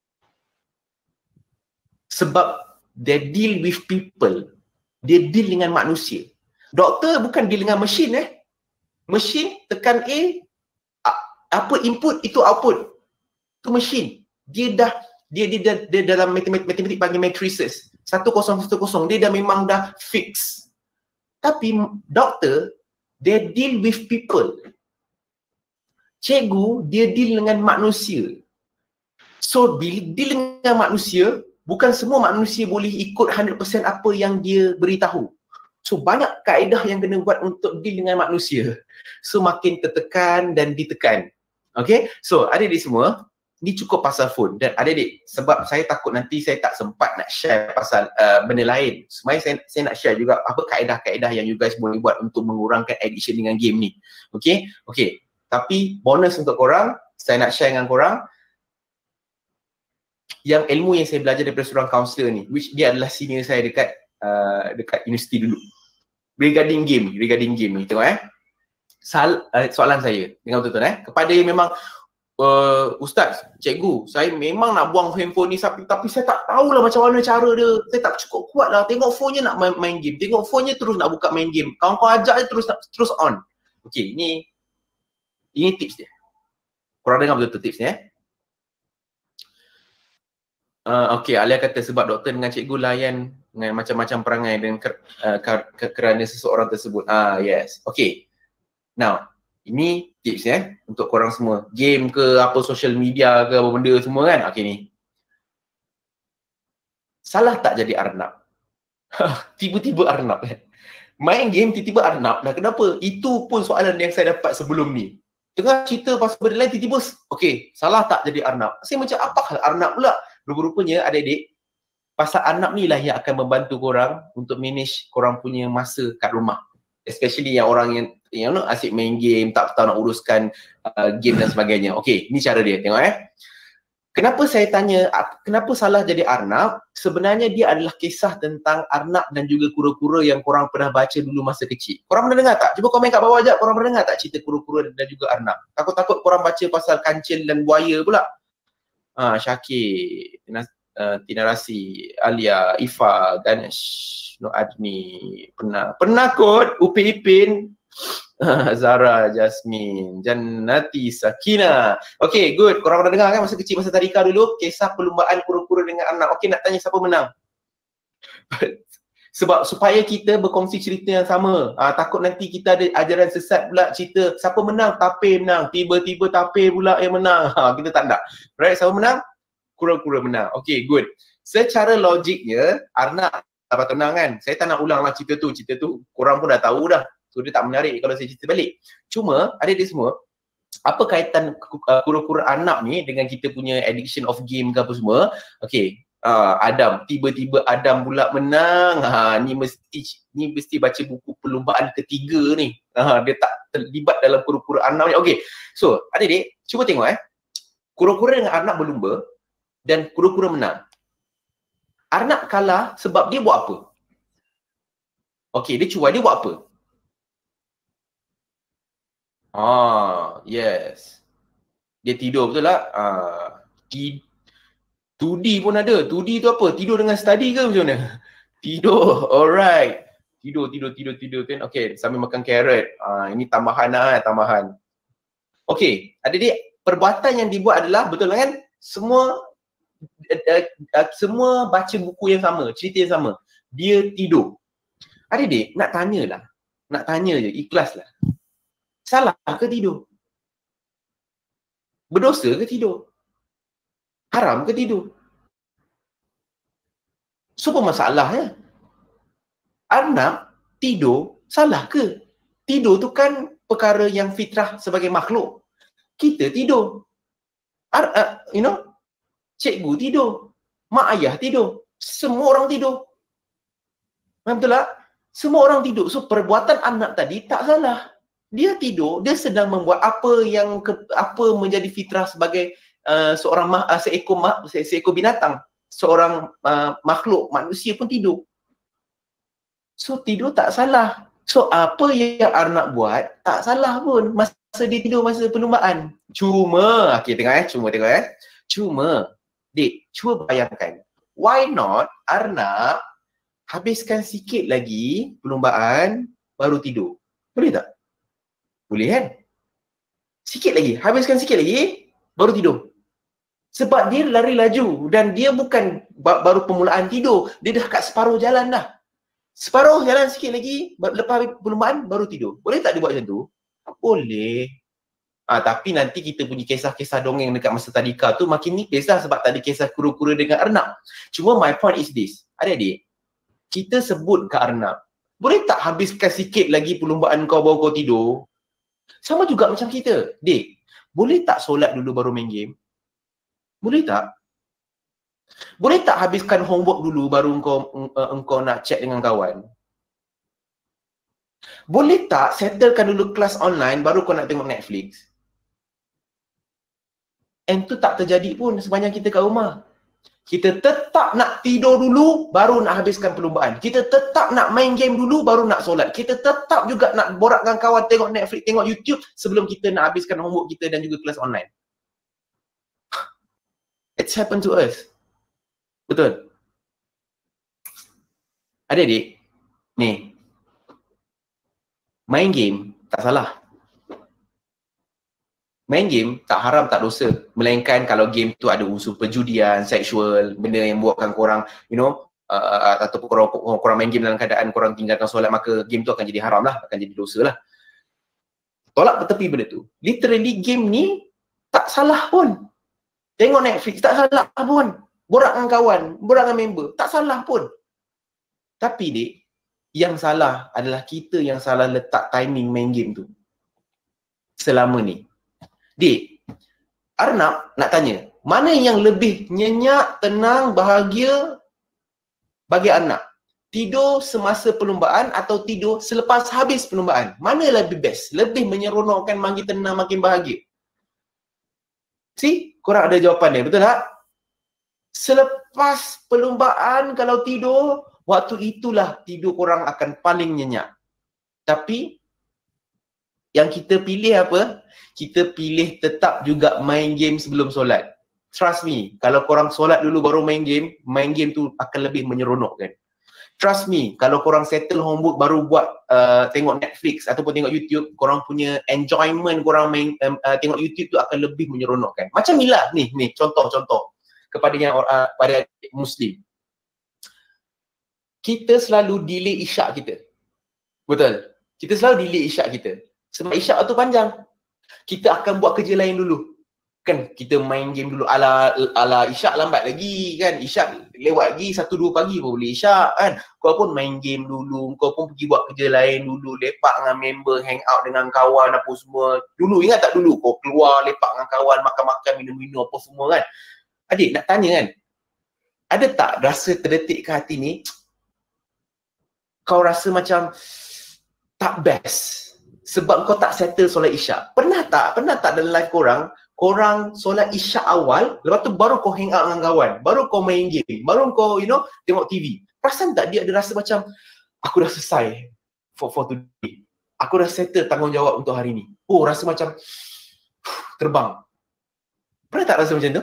Sebab they deal with people. Dia deal dengan manusia. Doktor bukan deal dengan mesin Mesin tekan A, apa input itu output. Itu mesin. Dia dalam matematik panggil matrices. 1010 dia dah memang dah fix. Tapi doktor dia deal with people. Cikgu dia deal dengan manusia. So deal dengan manusia, bukan semua manusia boleh ikut 100% apa yang dia beritahu. So banyak kaedah yang kena buat untuk deal dengan manusia. So makin tertekan dan ditekan. Okay, so adik-adik semua, ni cukup pasal phone. Dan adik-adik, sebab saya takut nanti saya tak sempat nak share pasal benda lain. Sebenarnya saya nak share juga apa kaedah-kaedah yang you guys boleh buat untuk mengurangkan addiction dengan game ni. Okay, okay. Tapi bonus untuk korang, saya nak share dengan korang yang ilmu yang saya belajar daripada seorang kaunselor ni, which dia adalah senior saya dekat universiti dulu. Regarding game ni, tengok soalan saya dengan betul-betul kepada yang memang Ustaz, cikgu, saya memang nak buang handphone ni tapi saya tak tahulah macam mana cara dia. Saya tak cukup kuat lah. Tengok phone-nya nak main game. Tengok phone-nya terus nak buka main game. Kawan-kawan ajak je terus on. Okay, ini tips dia. Korang dengar betul-betul tips ni okay, Alia kata sebab doktor dengan cikgu layan dengan macam-macam perangai dan kerana seseorang tersebut. Yes. Okay. Now, ini tips untuk korang semua. Game ke apa, social media ke apa benda semua kan. Okay ni. Salah tak jadi Arnab? Tiba-tiba Arnab main game tiba-tiba Arnab. Dah kenapa? Itu pun soalan yang saya dapat sebelum ni. Tengah cerita pasal benda lain tiba-tiba okay, salah tak jadi Arnab? Saya macam apa hal Arnab pula? Rupa-rupanya adik-adik, pasal Arnab ni lah yang akan membantu korang untuk manage korang punya masa kat rumah. Especially yang orang yang asyik main game, tak tahu nak uruskan game dan sebagainya. Okay, ni cara dia. Tengok Kenapa saya tanya, kenapa salah jadi Arnab? Sebenarnya dia adalah kisah tentang Arnab dan juga kura-kura yang korang pernah baca dulu masa kecil. Korang pernah dengar tak? Cuba komen kat bawah je. Korang pernah dengar tak cerita kura-kura dan juga Arnab? Takut-takut korang baca pasal kancil dan buaya pula. Syakir, Tina Rasi, Alia, Ifa, Ganesh, Nur Adni, Penakut, Upin Ipin, Zara, Jasmine, Jannati, Sakina. Okay, good. Korang pernah dengar kan masa kecil, masa tadika dulu, kisah perlumbaan kura-kura dengan anak. Okay, nak tanya siapa menang? Sebab supaya kita berkongsi cerita yang sama. Takut nanti kita ada ajaran sesat pula cerita siapa menang, tapir menang. Tiba-tiba tapir pula yang menang. Kita tak nak. Right, siapa menang? Kura-kura menang. Okay, good. Secara logiknya, Arnab dapat tenang kan? Saya tak nak ulang lah cerita tu. Cerita tu korang pun dah tahu dah. So dia tak menarik kalau saya cerita balik. Cuma adik-adik semua, apa kaitan kura-kura Arnab ni dengan kita punya addiction of game ke apa semua? Okay, Adam, tiba-tiba Adam pula menang. Ni mesti baca buku perlumbaan ketiga ni. Dia tak terlibat dalam kura-kura Arnab ni. Okay, so adik-adik cuba tengok kura-kura dengan Arnab berlumba dan kura-kura menang. Arnab kalah sebab dia buat apa? Okay, dia cuba, dia buat apa? Yes. Dia tidur betul tak? 2D pun ada. 2D tu apa? Tidur dengan study ke macam mana? Tidur. Alright. Tidur kan. Okay, sambil makan carrot. Ini tambahan lah, tambahan. Okay, adik-adik, perbuatan yang dibuat adalah, betul kan? Semua baca buku yang sama, cerita yang sama. Dia tidur. Adik-adik, nak tanya je, ikhlas lah. Salah ke tidur? Berdosa ke tidur? Haram ke tidur? So apa masalahnya? Arnab tidur salah ke? Tidur tu kan perkara yang fitrah sebagai makhluk. Kita tidur. Cikgu tidur. Mak ayah tidur. Semua orang tidur. Betul tak? Semua orang tidur. So perbuatan anak tadi tak salah. Dia tidur, dia sedang membuat apa menjadi fitrah sebagai seekor binatang. Seorang makhluk, manusia pun tidur. So tidur tak salah. So apa yang anak buat tak salah pun masa dia tidur, masa perlumbaan. Cuma, Cuma, Dik, cuba bayangkan. Why not Arnab habiskan sikit lagi perlumbaan baru tidur? Boleh tak? Boleh kan? Habiskan sikit lagi baru tidur. Sebab dia lari laju dan dia bukan baru permulaan tidur. Dia dah kat separuh jalan dah. Separuh jalan sikit lagi, lepas perlumbaan baru tidur. Boleh tak dia buat macam tu? Boleh. Tapi nanti kita punya kisah-kisah dongeng dekat masa tadika tu makin nipis lah sebab tadi kisah kura-kura dengan Arnab. Cuma my point is this. Adik-adik, kita sebut ke Arnab, boleh tak habiskan sikit lagi perlumbaan kau baru kau tidur? Sama juga macam kita. Dik, boleh tak solat dulu baru main game? Boleh tak? Boleh tak habiskan homework dulu baru engkau nak chat dengan kawan? Boleh tak settlekan dulu kelas online baru kau nak tengok Netflix? And tu tak terjadi pun sepanjang kita kat rumah. Kita tetap nak tidur dulu baru nak habiskan perlumbaan. Kita tetap nak main game dulu baru nak solat. Kita tetap juga nak borak dengan kawan, tengok Netflix, tengok YouTube sebelum kita nak habiskan homework kita dan juga kelas online. It's happened to us. Betul? Adik-adik, ni, main game tak salah. Main game tak haram, tak dosa. Melainkan kalau game tu ada unsur perjudian, seksual, benda yang buatkan korang, ataupun korang main game dalam keadaan korang tinggalkan solat, maka game tu akan jadi haram lah, akan jadi dosa lah. Tolak bertepi benda tu. Literally game ni tak salah pun. Tengok Netflix tak salah pun. Borak dengan kawan, borak dengan member, tak salah pun. Tapi dik, yang salah adalah kita yang salah letak timing main game tu. Selama ni. Dik, Arnab nak tanya, mana yang lebih nyenyak, tenang, bahagia bagi Arnab? Tidur semasa perlumbaan atau tidur selepas habis perlumbaan? Mana lebih best? Lebih menyeronokkan, makin tenang, makin bahagia? See? Korang ada jawapan dia, betul tak? Selepas perlumbaan kalau tidur, waktu itulah tidur korang akan paling nyenyak. Tapi yang kita pilih apa? Kita pilih tetap juga main game sebelum solat. Trust me, kalau korang solat dulu baru main game tu akan lebih menyeronokkan. Trust me, kalau korang settle homework baru buat tengok Netflix ataupun tengok YouTube, korang punya enjoyment korang main tengok YouTube tu akan lebih menyeronokkan. Macam inilah ni contoh-contoh kepada yang pada Muslim. Kita selalu delay isyak kita. Betul? Kita selalu delay isyak kita. Sebab isyak tu panjang. Kita akan buat kerja lain dulu. Kan kita main game dulu ala isyak lambat lagi kan. Isyak lewat lagi 1-2 pagi pun boleh isyak kan. Kau pun main game dulu, kau pun pergi buat kerja lain dulu, lepak dengan member, hang out dengan kawan apa semua. Dulu ingat tak dulu kau keluar lepak dengan kawan, makan-makan, minum-minum apa semua kan. Adik nak tanya kan, ada tak rasa terdetik ke hati ni kau rasa macam tak best sebab kau tak settle solat isyak? Pernah tak dalam life korang solat isyak awal, lepas tu baru kau hang out dengan kawan, baru kau main game, baru kau tengok TV. Perasan tak dia ada rasa macam aku dah selesai for today. Aku dah settle tanggungjawab untuk hari ni. Oh, rasa macam terbang. Pernah tak rasa macam tu?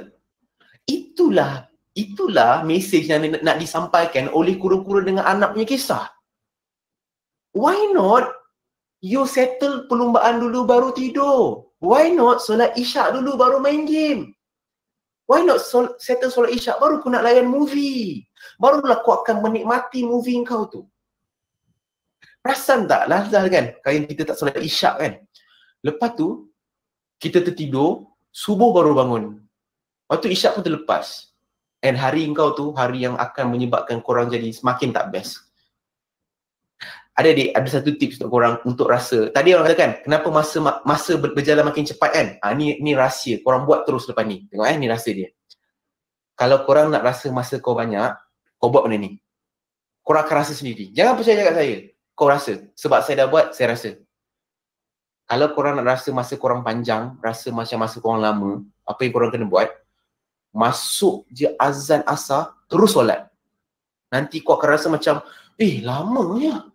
Itulah mesej yang nak disampaikan oleh kura-kura dengan anak punya kisah. Why not you settle perlumbaan dulu baru tidur? Why not solat isyak dulu baru main game? Why not settle solat isyak baru kau nak layan movie? Barulah kau akan menikmati movie kau tu. Perasan tak lazal kan kalau kita tak solat isyak kan? Lepas tu kita tertidur, subuh baru bangun. Waktu isyak pun terlepas. And hari kau tu hari yang akan menyebabkan korang jadi semakin tak best. Adik-adik, ada satu tips untuk korang untuk rasa. Tadi orang katakan, kenapa masa berjalan makin cepat kan? Ni rahsia. Korang buat terus lepas ni. Tengok ni rahsia dia. Kalau korang nak rasa masa kau banyak, kau buat benda ni. Korang akan rasa sendiri. Jangan percaya kat saya. Kau rasa? Sebab saya dah buat, saya rasa. Kalau korang nak rasa masa korang panjang, rasa macam masa korang lama, apa yang korang kena buat, masuk je azan asar, terus solat. Nanti kau akan rasa macam, lamanya.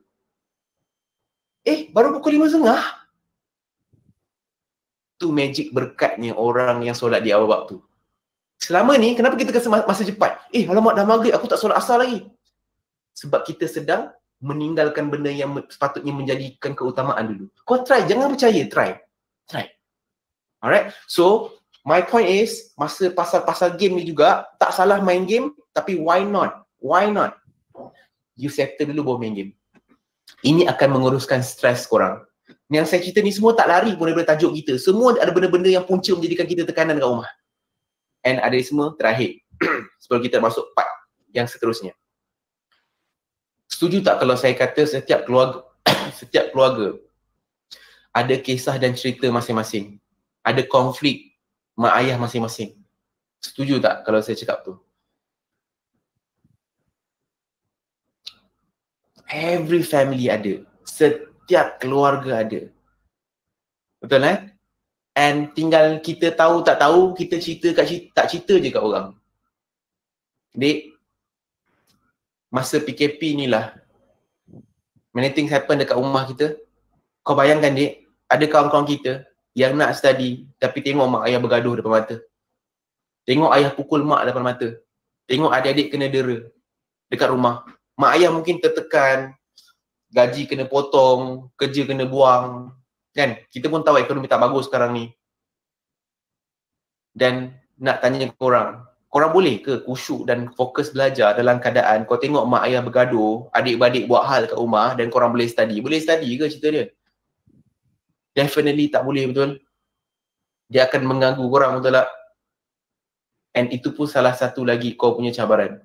Baru pukul 5.30. Tu magic berkatnya orang yang solat di awal waktu. Selama ni, kenapa kita kasi masa cepat? Alamak dah maghrib, aku tak solat asar lagi. Sebab kita sedang meninggalkan benda yang sepatutnya menjadikan keutamaan dulu. Kau try, jangan percaya, try. Alright, so my point is, masa pasal-pasal game ni juga, tak salah main game, tapi why not? You settle dulu baru main game. Ini akan menguruskan stres korang. Yang saya cerita ni semua tak lari pun daripada tajuk kita. Semua ada benda-benda yang punca menjadikan kita tekanan kat rumah. And ada semua terakhir. Sebelum kita masuk part yang seterusnya. Setuju tak kalau saya kata setiap keluarga ada kisah dan cerita masing-masing. Ada konflik mak ayah masing-masing. Setuju tak kalau saya cakap tu? Every family ada. Setiap keluarga ada. Betul And tinggal kita tahu tak tahu, kita tak cerita je kat orang. Dek, masa PKP ni lah, many things happen dekat rumah kita. Kau bayangkan dek, ada kawan-kawan kita yang nak study tapi tengok mak ayah bergaduh depan mata. Tengok ayah pukul mak depan mata. Tengok adik-adik kena dera dekat rumah. Mak ayah mungkin tertekan, gaji kena potong, kerja kena buang. Kan? Kita pun tahu ekonomi tak bagus sekarang ni. Dan nak tanya korang boleh ke khusyuk dan fokus belajar dalam keadaan kau tengok mak ayah bergaduh, adik-beradik buat hal kat rumah dan korang boleh study? Boleh study ke cerita dia? Definitely tak boleh, betul? Dia akan mengganggu korang, betul tak? And itu pun salah satu lagi kau punya cabaran.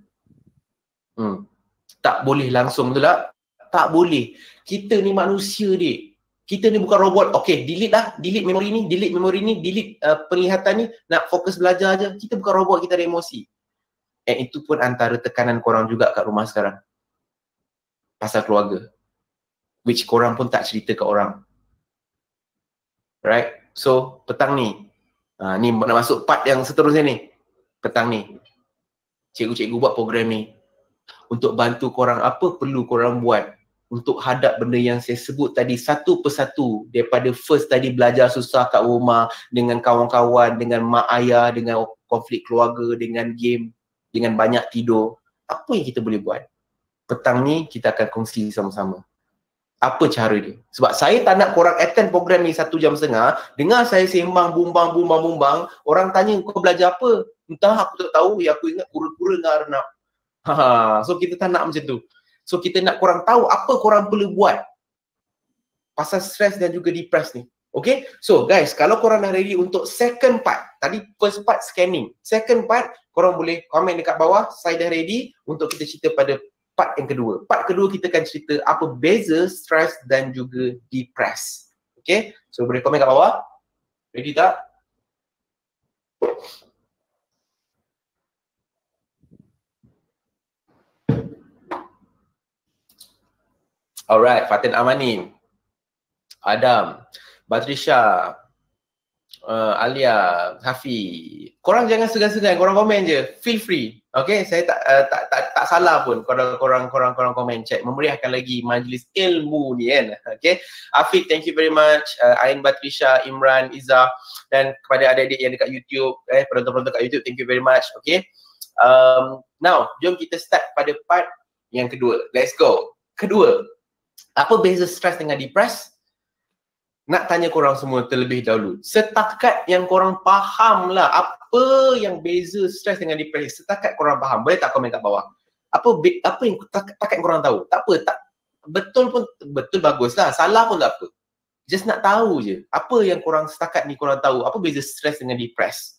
Tak boleh langsung, betul tak? Tak boleh. Kita ni manusia, dek. Kita ni bukan robot. Okay, delete memori ni, delete penglihatan ni, nak fokus belajar je. Kita bukan robot, kita ada emosi. And itu pun antara tekanan korang juga kat rumah sekarang. Pasal keluarga. Which korang pun tak cerita kat orang. Right? So, petang ni. Ni nak masuk part yang seterusnya ni. Petang ni. Cikgu-cikgu buat program ni. Untuk bantu korang, apa perlu korang buat untuk hadap benda yang saya sebut tadi satu persatu, daripada first tadi belajar susah kat rumah, dengan kawan-kawan, dengan mak ayah, dengan konflik keluarga, dengan game, dengan banyak tidur. Apa yang kita boleh buat? Petang ni kita akan kongsi sama-sama. Apa cara dia? Sebab saya tak nak korang attend program ni 1.5 jam, dengar saya sembang, bumbang, orang tanya kau belajar apa? Entah, aku tak tahu, aku ingat kura-kura dengan arnab. So kita tak nak macam tu. So kita nak korang tahu apa korang perlu buat pasal stres dan juga depres ni. Okay, so guys, kalau korang dah ready untuk second part, tadi first part scanning, second part korang boleh komen dekat bawah, saya dah ready untuk kita cerita pada part yang kedua. Part kedua kita akan cerita apa beza stres dan juga depres. Okay, so boleh komen kat bawah. Ready tak? Alright, Fatin Amanin, Adam, Batrisha, Alia, Hafi. Korang jangan segan-segan, korang komen je. Feel free. Okay, saya tak salah pun kalau korang komen, cek memeriahkan lagi majlis ilmu ni kan. Okay, Afiq, thank you very much. Ain, Batrisha, Imran, Izzah, dan kepada adik-adik yang dekat YouTube, penonton-penonton kat YouTube, thank you very much. Okay, now jom kita start pada part yang kedua. Let's go. Kedua, apa beza stres dengan depres? Nak tanya korang semua terlebih dahulu. Setakat yang korang faham lah apa yang beza stres dengan depresi. Setakat korang faham, boleh tak komen kat bawah? Apa yang setakat korang tahu? Tak apa, betul pun betul, bagus lah. Salah pun tak apa. Just nak tahu je. Apa yang korang setakat ni korang tahu? Apa beza stres dengan depres?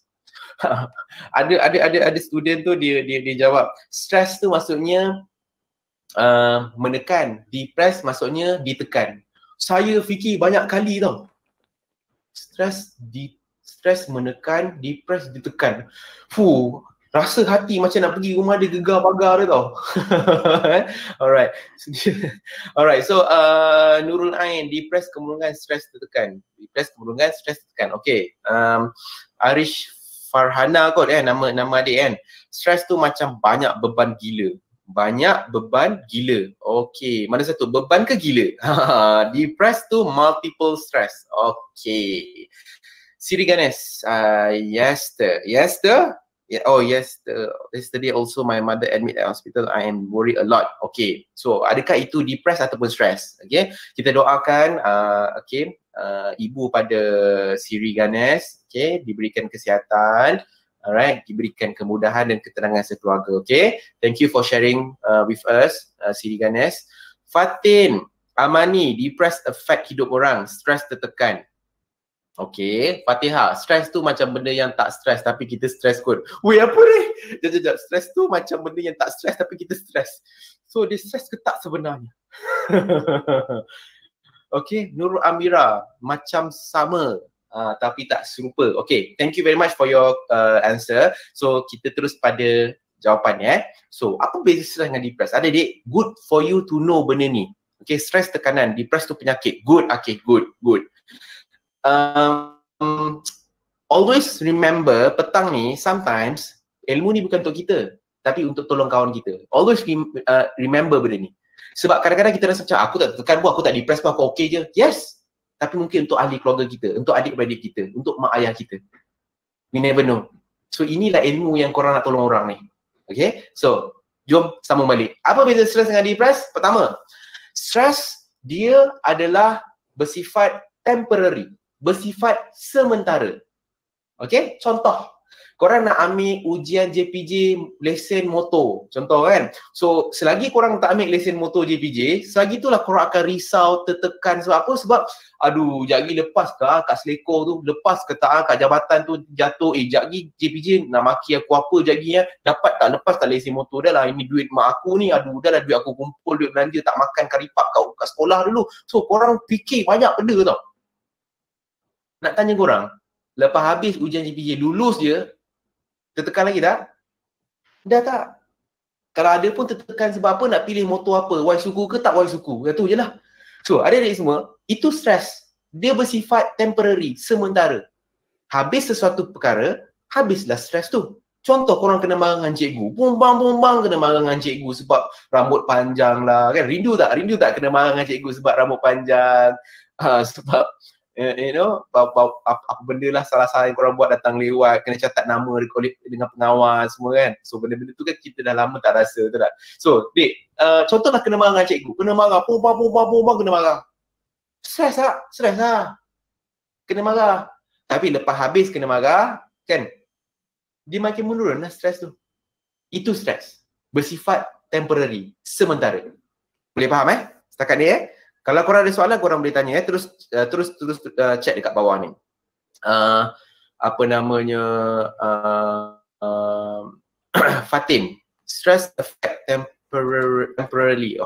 ada student tu dia jawab, stres tu maksudnya menekan, depres maksudnya ditekan. Saya fikir banyak kali tau. Stres menekan, depres ditekan. Rasa hati macam nak pergi rumah dia, gegar pagar dia tau. Alright. Alright, so Nurul Ain, depressed, kemurungan, stres tertekan. Depressed, kemurungan, stres tertekan. Okay. Arish Farhana kot nama adik kan. Stres tu macam banyak beban gila. Banyak beban gila. Okay. Mana satu? Beban ke gila? Depressed tu multiple stress. Okay. Siri Ganesh. Yes. Yeah, oh yes, yesterday also my mother admit at hospital. I am worried a lot. Okay, so adakah itu depressed ataupun stress? Okay, kita doakan ibu pada Siri Ganesh, okay, diberikan kesihatan, alright, diberikan kemudahan dan ketenangan sekeluarga. Okay, thank you for sharing with us, Siri Ganesh. Fatin Amani, depressed affect hidup orang, stress tertekan. Okay, Fatihah, stres tu macam benda yang tak stres tapi kita stres kot. Weh, apa ni? Sekejap, stres tu macam benda yang tak stres tapi kita stres. So, dia stres ke tak sebenarnya? Okay, Nurul Amira, macam sama tapi tak serupa. Okay, thank you very much for your answer. So, kita terus pada jawapannya. So, apa beza stres dengan depressed? Ada dik, good for you to know benda ni. Okay, stres tekanan, depressed tu penyakit. Good, okay, good. Always remember, petang ni sometimes ilmu ni bukan untuk kita tapi untuk tolong kawan kita. Always remember benda ni. Sebab kadang-kadang kita rasa macam aku tak tertekan pun, aku tak depressed pun, aku okay je. Yes, tapi mungkin untuk ahli keluarga kita, untuk adik-beradik kita, untuk mak ayah kita. We never know. So inilah ilmu yang korang nak tolong orang ni. Okay, so jom sambung balik. Apa beza stress dengan depressed? Pertama, stress dia adalah bersifat temporary, bersifat sementara. Okay, contoh, korang nak ambil ujian JPJ lesen motor, contoh kan. So, selagi korang tak ambil lesen motor JPJ, selagi itulah korang akan risau, tertekan. Sebab apa? Sebab, aduh, sekejap lagi lepas ke kat selekor tu, lepas ke tak kat jabatan tu jatuh, sekejap lagi JPJ nak maki aku apa sekejap lagi dapat tak, lepas tak lesen motor, dah lah ini duit mak aku ni, aduh, dah lah duit aku kumpul, duit belanja, tak makan karipak kat sekolah dulu. So, korang fikir banyak benda tau. Nak tanya korang, lepas habis ujian JPJ, lulus je, tertekan lagi tak? Dah tak. Kalau ada pun tertekan sebab apa, nak pilih motor apa, Y suku ke tak Y suku, itu je lah. So, adik-adik semua, itu stres. Dia bersifat temporary, sementara. Habis sesuatu perkara, habislah stres tu. Contoh, korang kena marah dengan cikgu, bumbang kena marah dengan cikgu sebab rambut panjang lah, kan? Rindu tak kena marah dengan cikgu sebab rambut panjang, sebab apa benda lah salah-salah yang korang buat datang lewat, kena catat nama dengan pengawas semua kan. So benda-benda tu kan kita dah lama tak rasa, betul tak? So dik, contohlah kena marah dengan cikgu, kena marah, bumbang kena marah. Stres lah. Kena marah. Tapi lepas habis kena marah, kan, dia makin menurun lah stres tu. Itu stres. Bersifat temporary, sementara. Boleh faham setakat ni Kalau korang ada soalan, korang boleh tanya terus check dekat bawah ni. Apa namanya, Fatin, stress affect temporarily.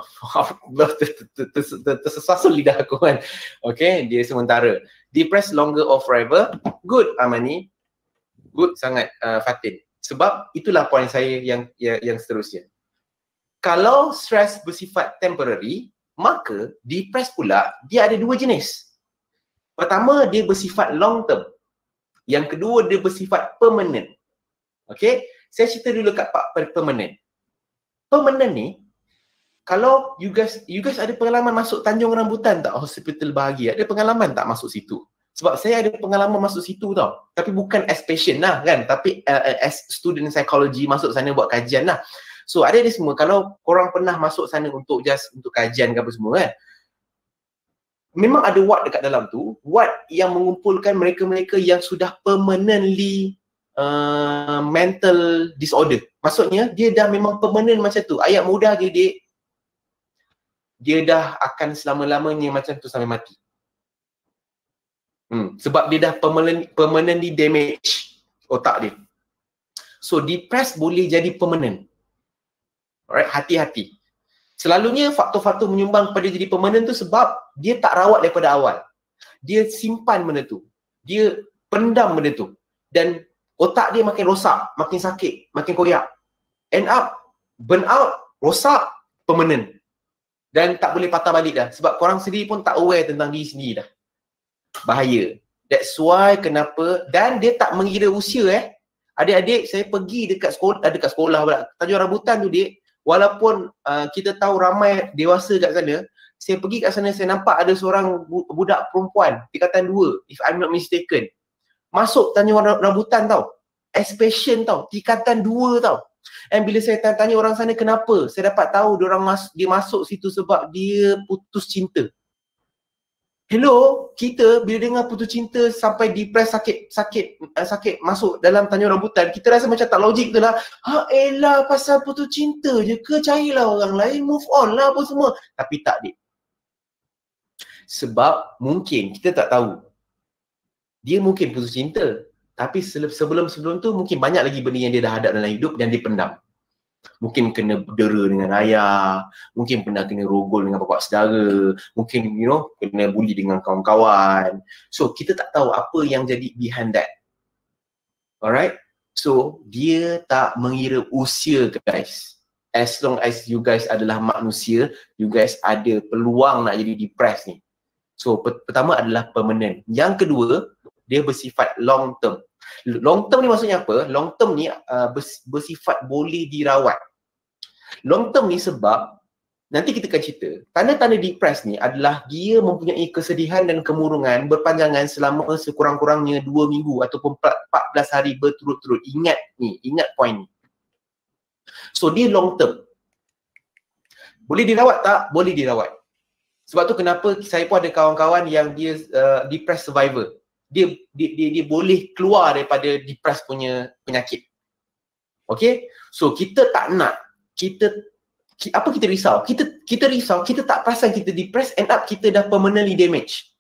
Tersesasul lidah aku kan. Okay, dia sementara. Depressed longer or forever. Good, Amani. Good sangat, Fatin. Sebab itulah poin saya yang seterusnya. Kalau stress bersifat temporary, maka depressed pula dia ada dua jenis. Pertama, dia bersifat long term. Yang kedua, dia bersifat permanent. Okay, saya cerita dulu kat permanent. Permanent ni, kalau you guys ada pengalaman masuk Tanjung Rambutan tak, hospital bahagia, ada pengalaman tak masuk situ? Sebab saya ada pengalaman masuk situ tau. Tapi bukan as patient lah kan, tapi as student psychology, masuk sana buat kajian lah. So ada semua, kalau korang pernah masuk sana untuk kajian ke apa semua kan, memang ada ward dekat dalam tu, ward yang mengumpulkan mereka-mereka yang sudah permanently mental disorder. Maksudnya dia dah memang permanent macam tu. Ayat mudah dia dah akan selama-lamanya macam tu sampai mati. Sebab dia dah permanently damage otak dia. So depressed boleh jadi permanent. Alright, hati-hati. Selalunya faktor-faktor menyumbang pada jadi permanent tu sebab dia tak rawat daripada awal. Dia simpan benda tu. Dia pendam benda tu. Dan otak dia makin rosak, makin sakit, makin koyak. End up, burn out, rosak, permanent. Dan tak boleh patah balik dah. Sebab korang sendiri pun tak aware tentang diri sendiri dah. Bahaya. That's why kenapa, dan dia tak mengira usia Adik-adik, saya pergi dekat sekolah pula. Tanjung Rambutan tu dik, walaupun kita tahu ramai dewasa kat sana, saya pergi kat sana, saya nampak ada seorang budak perempuan, tingkatan 2, if I'm not mistaken. Masuk Tanjung Rambutan tau. Expansion tau, tingkatan 2 tau. And bila saya tanya orang sana kenapa, saya dapat tahu dia masuk situ sebab dia putus cinta. Hello, kita bila dengar putus cinta sampai depres sakit masuk dalam Tanjung Rambutan, kita rasa macam tak logik tu lah. Elah, pasal putus cinta je ke, carilah orang lain, move on lah apa semua. Tapi tak dik. Sebab mungkin kita tak tahu. Dia mungkin putus cinta, tapi sebelum tu mungkin banyak lagi benda yang dia dah hadap dalam hidup dan dia pendam. Mungkin kena dera dengan ayah, mungkin pernah kena rogol dengan bapa saudara, mungkin kena bully dengan kawan-kawan. So kita tak tahu apa yang jadi behind that. Alright? So dia tak mengira usia guys. As long as you guys adalah manusia, you guys ada peluang nak jadi depressed ni. So pertama adalah permanent. Yang kedua, dia bersifat long term. Long term ni maksudnya apa? Long term ni bersifat boleh dirawat. Long term ni sebab nanti kita akan cerita, tanda-tanda depress ni adalah dia mempunyai kesedihan dan kemurungan berpanjangan selama sekurang-kurangnya 2 minggu ataupun 14 hari berturut-turut. Ingat ni, ingat point ni. So dia long term. Boleh dirawat tak? Boleh dirawat. Sebab tu kenapa saya pun ada kawan-kawan yang dia depressed survivor. Dia boleh keluar daripada depressed punya penyakit. Okay? So kita tak nak, kita risau? Kita risau, kita tak perasan kita depressed, end up kita dah permanently damaged.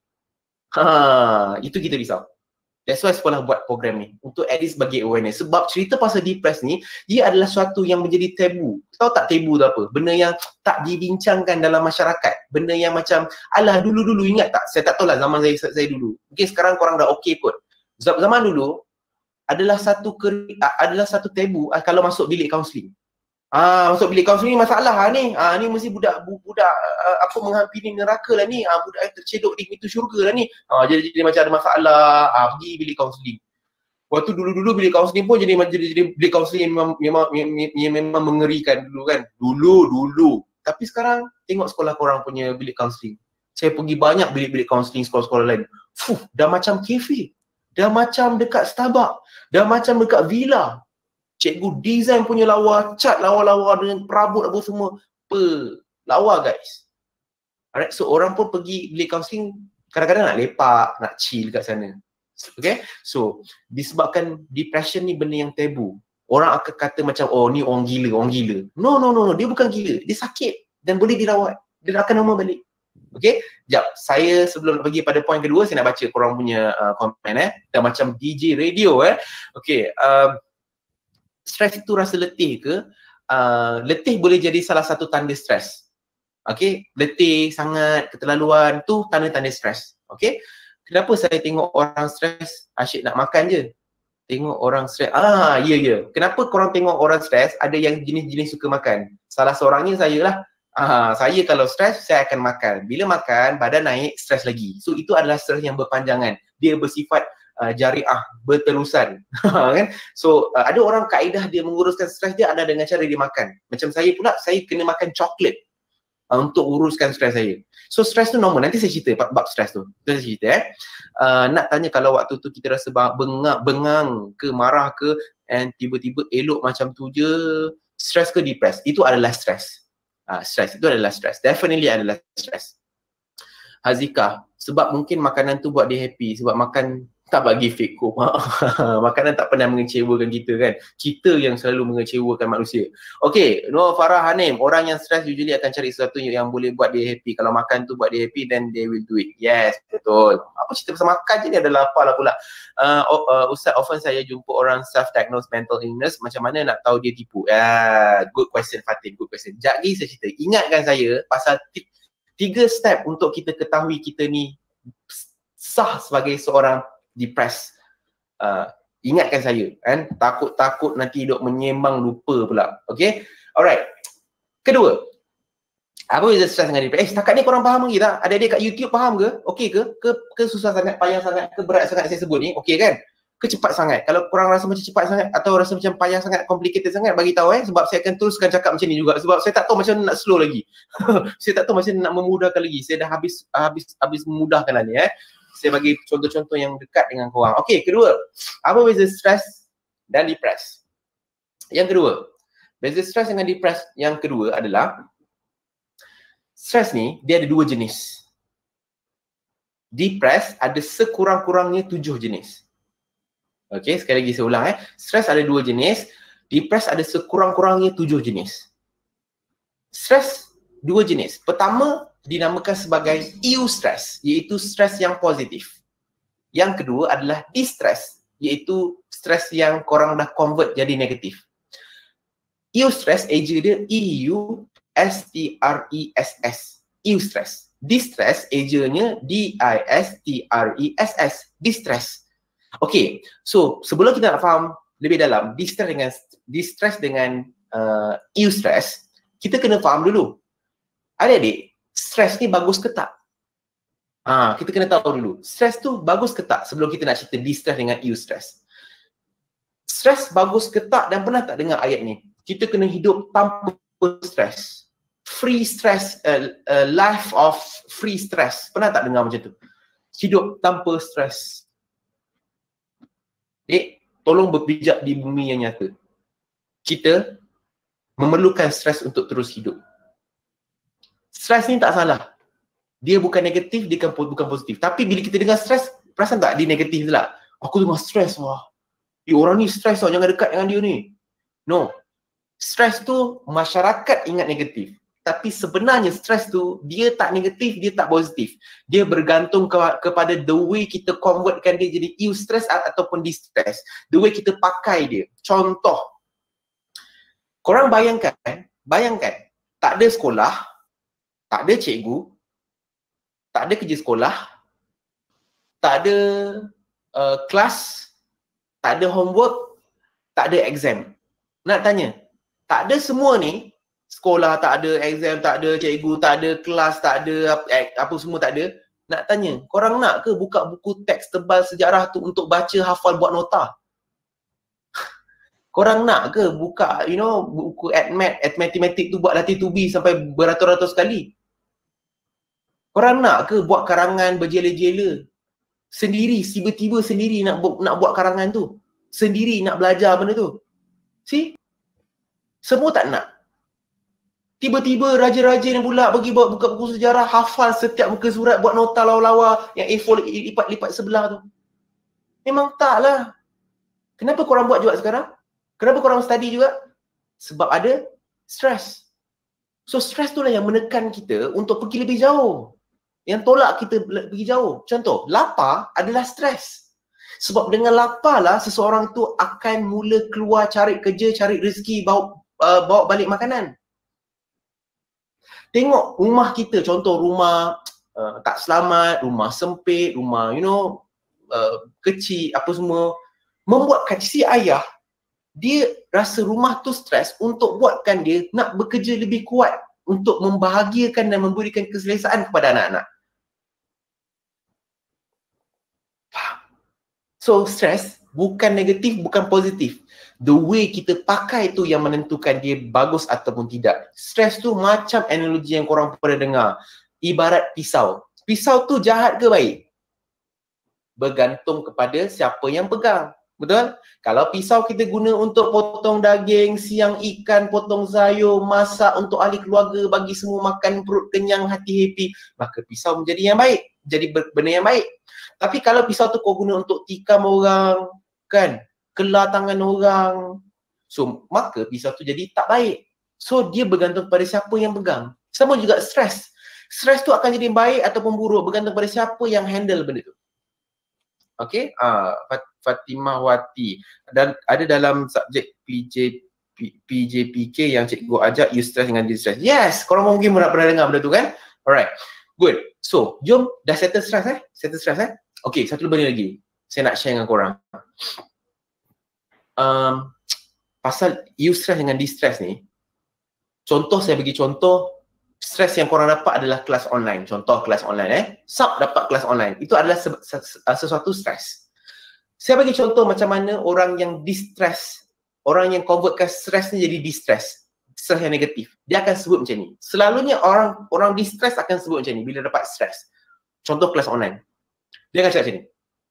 Itu kita risau. That's why sekolah buat program ni, untuk at least bagi awareness. Sebab cerita pasal depressed ni, dia adalah suatu yang menjadi tabu. Tahu tak tabu tu apa? Benda yang tak dibincangkan dalam masyarakat. Benda yang macam, alah dulu-dulu ingat tak? Saya tak tahu lah zaman saya dulu. Mungkin sekarang korang dah okey kot. Zaman dulu, adalah satu tabu kalau masuk bilik kaunseling. Masuk bilik kaunseling masalah ni. Ni mesti budak apa menghampiri neraka lah ni. Budak yang tercedok di pintu syurga lah ni. Jadi macam ada masalah, pergi bilik kaunseling. Waktu dulu-dulu bilik kaunseling pun jadi bilik kaunseling yang memang mengerikan dulu kan. Dulu. Tapi sekarang tengok sekolah korang punya bilik kaunseling. Saya pergi banyak bilik-bilik kaunseling sekolah-sekolah lain. Dah macam kafe. Dah macam dekat Starbucks. Dah macam dekat villa. Cikgu design punya lawa, cat lawa-lawa dengan perabot apa semua. Lawa guys. Alright, so orang pun pergi bilik kaunseling kadang-kadang nak lepak, nak chill kat sana. Okay, so disebabkan depression ni benda yang tabu. Orang akan kata macam, oh ni orang gila. No, dia bukan gila. Dia sakit dan boleh dirawat. Dia akan normal balik. Okay, sekejap. Saya sebelum pergi pada poin kedua, saya nak baca korang punya komen dan macam DJ radio Okay, stres itu rasa letih ke? Letih boleh jadi salah satu tanda stres. Okay, letih sangat, keterlaluan, tu tanda-tanda stres. Okay, kenapa saya tengok orang stres asyik nak makan je? Tengok orang stres, ya. Kenapa korang tengok orang stres ada yang jenis-jenis suka makan? Salah seorangnya saya lah. Saya kalau stres, saya akan makan. Bila makan, badan naik, stres lagi. So itu adalah stres yang berpanjangan. Dia bersifat jariah, berterusan. Kan? So ada orang kaedah dia menguruskan stres dia ada dengan cara dia makan. Macam saya pula, saya kena makan coklat untuk uruskan stres saya. So stres tu normal. Nanti saya cerita bab stres tu. Nanti saya cerita nak tanya kalau waktu tu kita rasa bengang ke, marah ke, and tiba-tiba elok macam tu je, stres ke depressed? Itu adalah stres. Stres itu adalah stres. Definitely adalah stres. Hazika, sebab mungkin makanan tu buat dia happy, sebab makan tak bagi fake hope. Makanan tak pernah mengecewakan kita kan. Kita yang selalu mengecewakan manusia. Okay, Nur Farah Hanim, orang yang stres usually akan cari sesuatu yang boleh buat dia happy. Kalau makan tu buat dia happy, then they will do it. Yes, betul. Apa cerita pasal makan je ni adalah apalah pula. Ustaz, often saya jumpa orang self-diagnosed mental illness, macam mana nak tahu dia tipu? Good question Fatin, good question. Sekejap lagi saya cerita. Ingatkan saya pasal 3 step untuk kita ketahui kita ni sah sebagai seorang depressed Ingatkan saya kan, takut-takut nanti dok menyembang lupa pula. Okay, alright. Kedua, apa beza stres dengan depresi? Setakat ni korang faham lagi tak? Adik-adik kat YouTube faham ke? Okey ke susah sangat, payah sangat, ke berat sangat saya sebut ni? Okey kan? Ke cepat sangat? Kalau korang rasa macam cepat sangat atau rasa macam payah sangat, complicated sangat, bagi tahu sebab saya akan teruskan cakap macam ni juga, sebab saya tak tahu macam nak slow lagi. Saya tak tahu macam nak memudahkan lagi. Saya dah habis memudahkan lah ni Saya bagi contoh-contoh yang dekat dengan korang. Okey, kedua, apa beza stres dan depresi? Yang kedua, beza stres dengan depresi yang kedua adalah stres ni dia ada 2 jenis. Depresi ada sekurang-kurangnya 7 jenis. Okey, sekali lagi saya ulang Stres ada 2 jenis, depresi ada sekurang-kurangnya 7 jenis. Stres 2 jenis. Pertama dinamakan sebagai eustress, iaitu stres yang positif. Yang kedua adalah distress, iaitu stres yang korang dah convert jadi negatif. Eustress, eja dia E-U-S-T-R-E-S-S. Eustress. Distress, ejanya D-I-S-T-R-E-S-S. Distress. Okay, so sebelum kita nak faham lebih dalam distress dengan eustress, kita kena faham dulu. Adik-adik, stres ni bagus ke tak? Kita kena tahu dulu. Stres tu bagus ke tak sebelum kita nak cerita distress dengan eustress. Stres bagus ke tak, dan pernah tak dengar ayat ni? Kita kena hidup tanpa stres. Free stress, life of free stress. Pernah tak dengar macam tu? Hidup tanpa stres. Tolong berpijak di bumi yang nyata. Kita memerlukan stres untuk terus hidup. Stres ni tak salah. Dia bukan negatif, dia bukan positif. Tapi bila kita dengar stres, perasan tak dia negatif tu lah? Aku dengar stres, wah. Orang ni stres tau, jangan dekat dengan dia ni. No. Stres tu masyarakat ingat negatif. Tapi sebenarnya stres tu dia tak negatif, dia tak positif. Dia bergantung kepada the way kita convertkan dia jadi eustress ataupun distress. The way kita pakai dia. Contoh. Korang bayangkan, tak ada sekolah, tak ada cikgu, tak ada kerja sekolah, tak ada kelas, tak ada homework, tak ada exam. Nak tanya, tak ada semua ni, sekolah tak ada, exam tak ada, cikgu tak ada, kelas tak ada, apa semua tak ada. Nak tanya, korang nak ke buka buku teks tebal sejarah tu untuk baca, hafal, buat nota? Korang nak ke buka, buku matematik tu buat latih tubi sampai beratus-ratus kali? Korang nak ke buat karangan berjela-jela? Sendiri, tiba-tiba sendiri nak buat karangan tu. Sendiri nak belajar benda tu. See? Semua tak nak. Tiba-tiba raja-raja ni pula bagi buka buku sejarah, hafal setiap muka surat, buat nota lawa-lawa yang A4 lipat-lipat sebelah tu. Memang taklah. Kenapa korang buat juga sekarang? Kenapa korang study juga? Sebab ada stres. So stres tu lah yang menekan kita untuk pergi lebih jauh. Yang tolak kita pergi jauh. Contoh, lapar adalah stres. Sebab dengan lapar lah seseorang tu akan mula keluar cari kerja, cari rezeki, bawa balik makanan. Tengok rumah kita, contoh rumah tak selamat, rumah sempit, rumah kecil, apa semua. Membuatkan si ayah, dia rasa rumah tu stres untuk buatkan dia nak bekerja lebih kuat untuk membahagiakan dan memberikan keselesaan kepada anak-anak. So stres bukan negatif, bukan positif. The way kita pakai tu yang menentukan dia bagus ataupun tidak. Stres tu macam analogi yang korang pernah dengar. Ibarat pisau. Pisau tu jahat ke baik? Bergantung kepada siapa yang pegang. Betul? Kalau pisau kita guna untuk potong daging, siang ikan, potong sayur, masak untuk ahli keluarga, bagi semua makan, perut kenyang, hati happy, maka pisau menjadi yang baik. Jadi benda yang baik. Tapi kalau pisau tu kau guna untuk tikam orang, kan? Kelar tangan orang. So, maka pisau tu jadi tak baik. So, dia bergantung pada siapa yang pegang. Sama juga stres. Stres tu akan jadi baik ataupun buruk bergantung pada siapa yang handle benda tu. Okay? Fatimah Wati. Dan ada dalam subjek PJPK yang cikgu ajak eustress dengan distress. Yes! Korang mungkin pernah dengar benda tu kan? Alright. Good. So, jom dah settle stress Settle stress Okay, satu benda lagi. Saya nak share dengan korang. pasal eustress dengan distress ni, contoh saya bagi contoh, stres yang korang dapat adalah kelas online. Contoh kelas online SAP dapat kelas online. Itu adalah sesuatu stres. Saya bagi contoh macam mana orang yang distress, orang yang convertkan stres ni jadi distress, stres yang negatif. Dia akan sebut macam ni. Selalunya orang distress akan sebut macam ni bila dapat stres. Contoh kelas online. Dia akan cakap macam ni.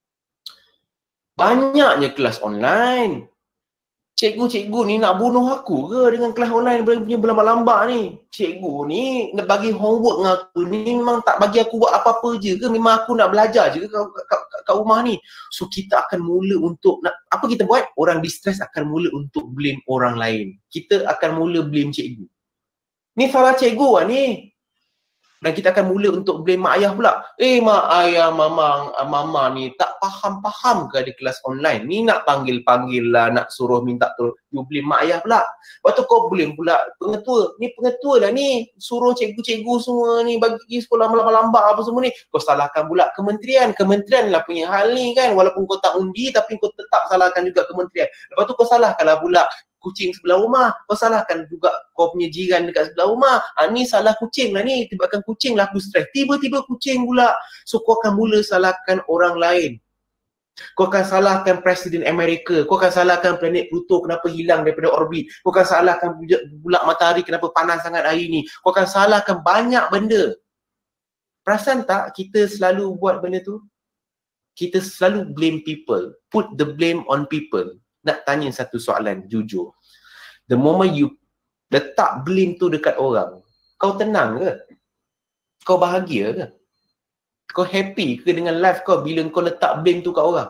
Banyaknya kelas online. Cikgu-cikgu ni nak bunuh aku ke dengan kelas online punya berlambak-lambak ni? Cikgu ni nak bagi homework dengan aku ni memang tak bagi aku buat apa-apa je ke? Memang aku nak belajar je ke kat rumah ni? So kita akan mula untuk, apa kita buat? Orang distress akan mula untuk blame orang lain. Kita akan mula blame cikgu. Ni salah cikgu lah ni. Dan kita akan mula untuk blame mak ayah pula. Mak ayah, mama ni tak faham-faham ke ada kelas online. Ni nak panggil-panggil lah, nak suruh minta tolong. You blame mak ayah pula. Lepas tu kau blame pula pengetua. Ni pengetua lah ni. Suruh cikgu-cikgu semua ni bagi pergi sekolah lambat-lambat apa semua ni. Kau salahkan pula kementerian. Kementerian lah punya hal ni kan. Walaupun kau tak undi tapi kau tetap salahkan juga kementerian. Lepas tu kau salahkanlah pula kucing sebelah rumah, kau salahkan juga kau punya jiran dekat sebelah rumah. Ni salah kucing lah ni, tiba-tiba kucing lah aku stres. Tiba-tiba kucing pula. So kau akan mula salahkan orang lain. Kau akan salahkan Presiden Amerika, kau akan salahkan planet Pluto kenapa hilang daripada orbit. Kau akan salahkan bulan matahari kenapa panas sangat hari ni. Kau akan salahkan banyak benda. Perasan tak kita selalu buat benda tu? Kita selalu blame people. Put the blame on people. Nak tanya satu soalan jujur. The moment you letak blame tu dekat orang, kau tenang ke? Kau bahagia ke? Kau happy ke dengan life kau bila kau letak blame tu kat orang?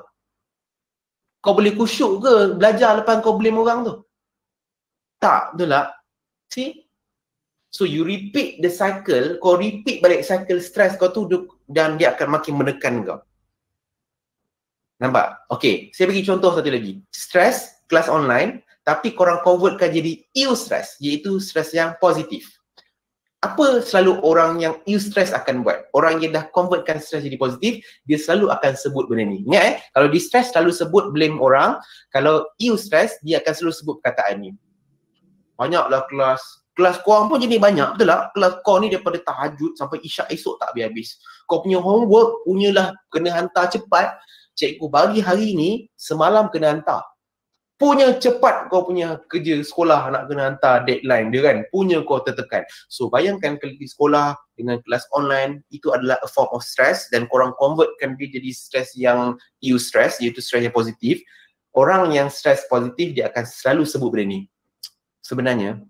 Kau boleh khusyuk ke belajar lepas kau blame orang tu? Tak, betul tak? See? So you repeat the cycle, kau repeat balik cycle stress kau tu dan dia akan makin menekan kau. Nampak? Okay, saya bagi contoh satu lagi. Stress, kelas online, tapi korang convertkan jadi eustress, iaitu stres yang positif. Apa selalu orang yang eustress akan buat? Orang yang dah convertkan stres jadi positif, dia selalu akan sebut benda ni. Ingat kalau distress selalu sebut blame orang, kalau eustress dia akan selalu sebut perkataan ni. Banyaklah kelas korang pun jadi banyak, betul tak? Kelas kau ni daripada tahajud sampai isyak esok tak habis-habis. Kau punya homework punyalah kena hantar cepat. Cikgu bagi hari ni, semalam kena hantar. Punya cepat kau punya kerja sekolah nak kena hantar deadline dia kan. Punya kau tertekan. So bayangkan kalau di sekolah dengan kelas online, itu adalah a form of stress dan korang convertkan dia jadi stress yang eustress, iaitu stress yang positif. Orang yang stress positif dia akan selalu sebut benda ni. Sebenarnya,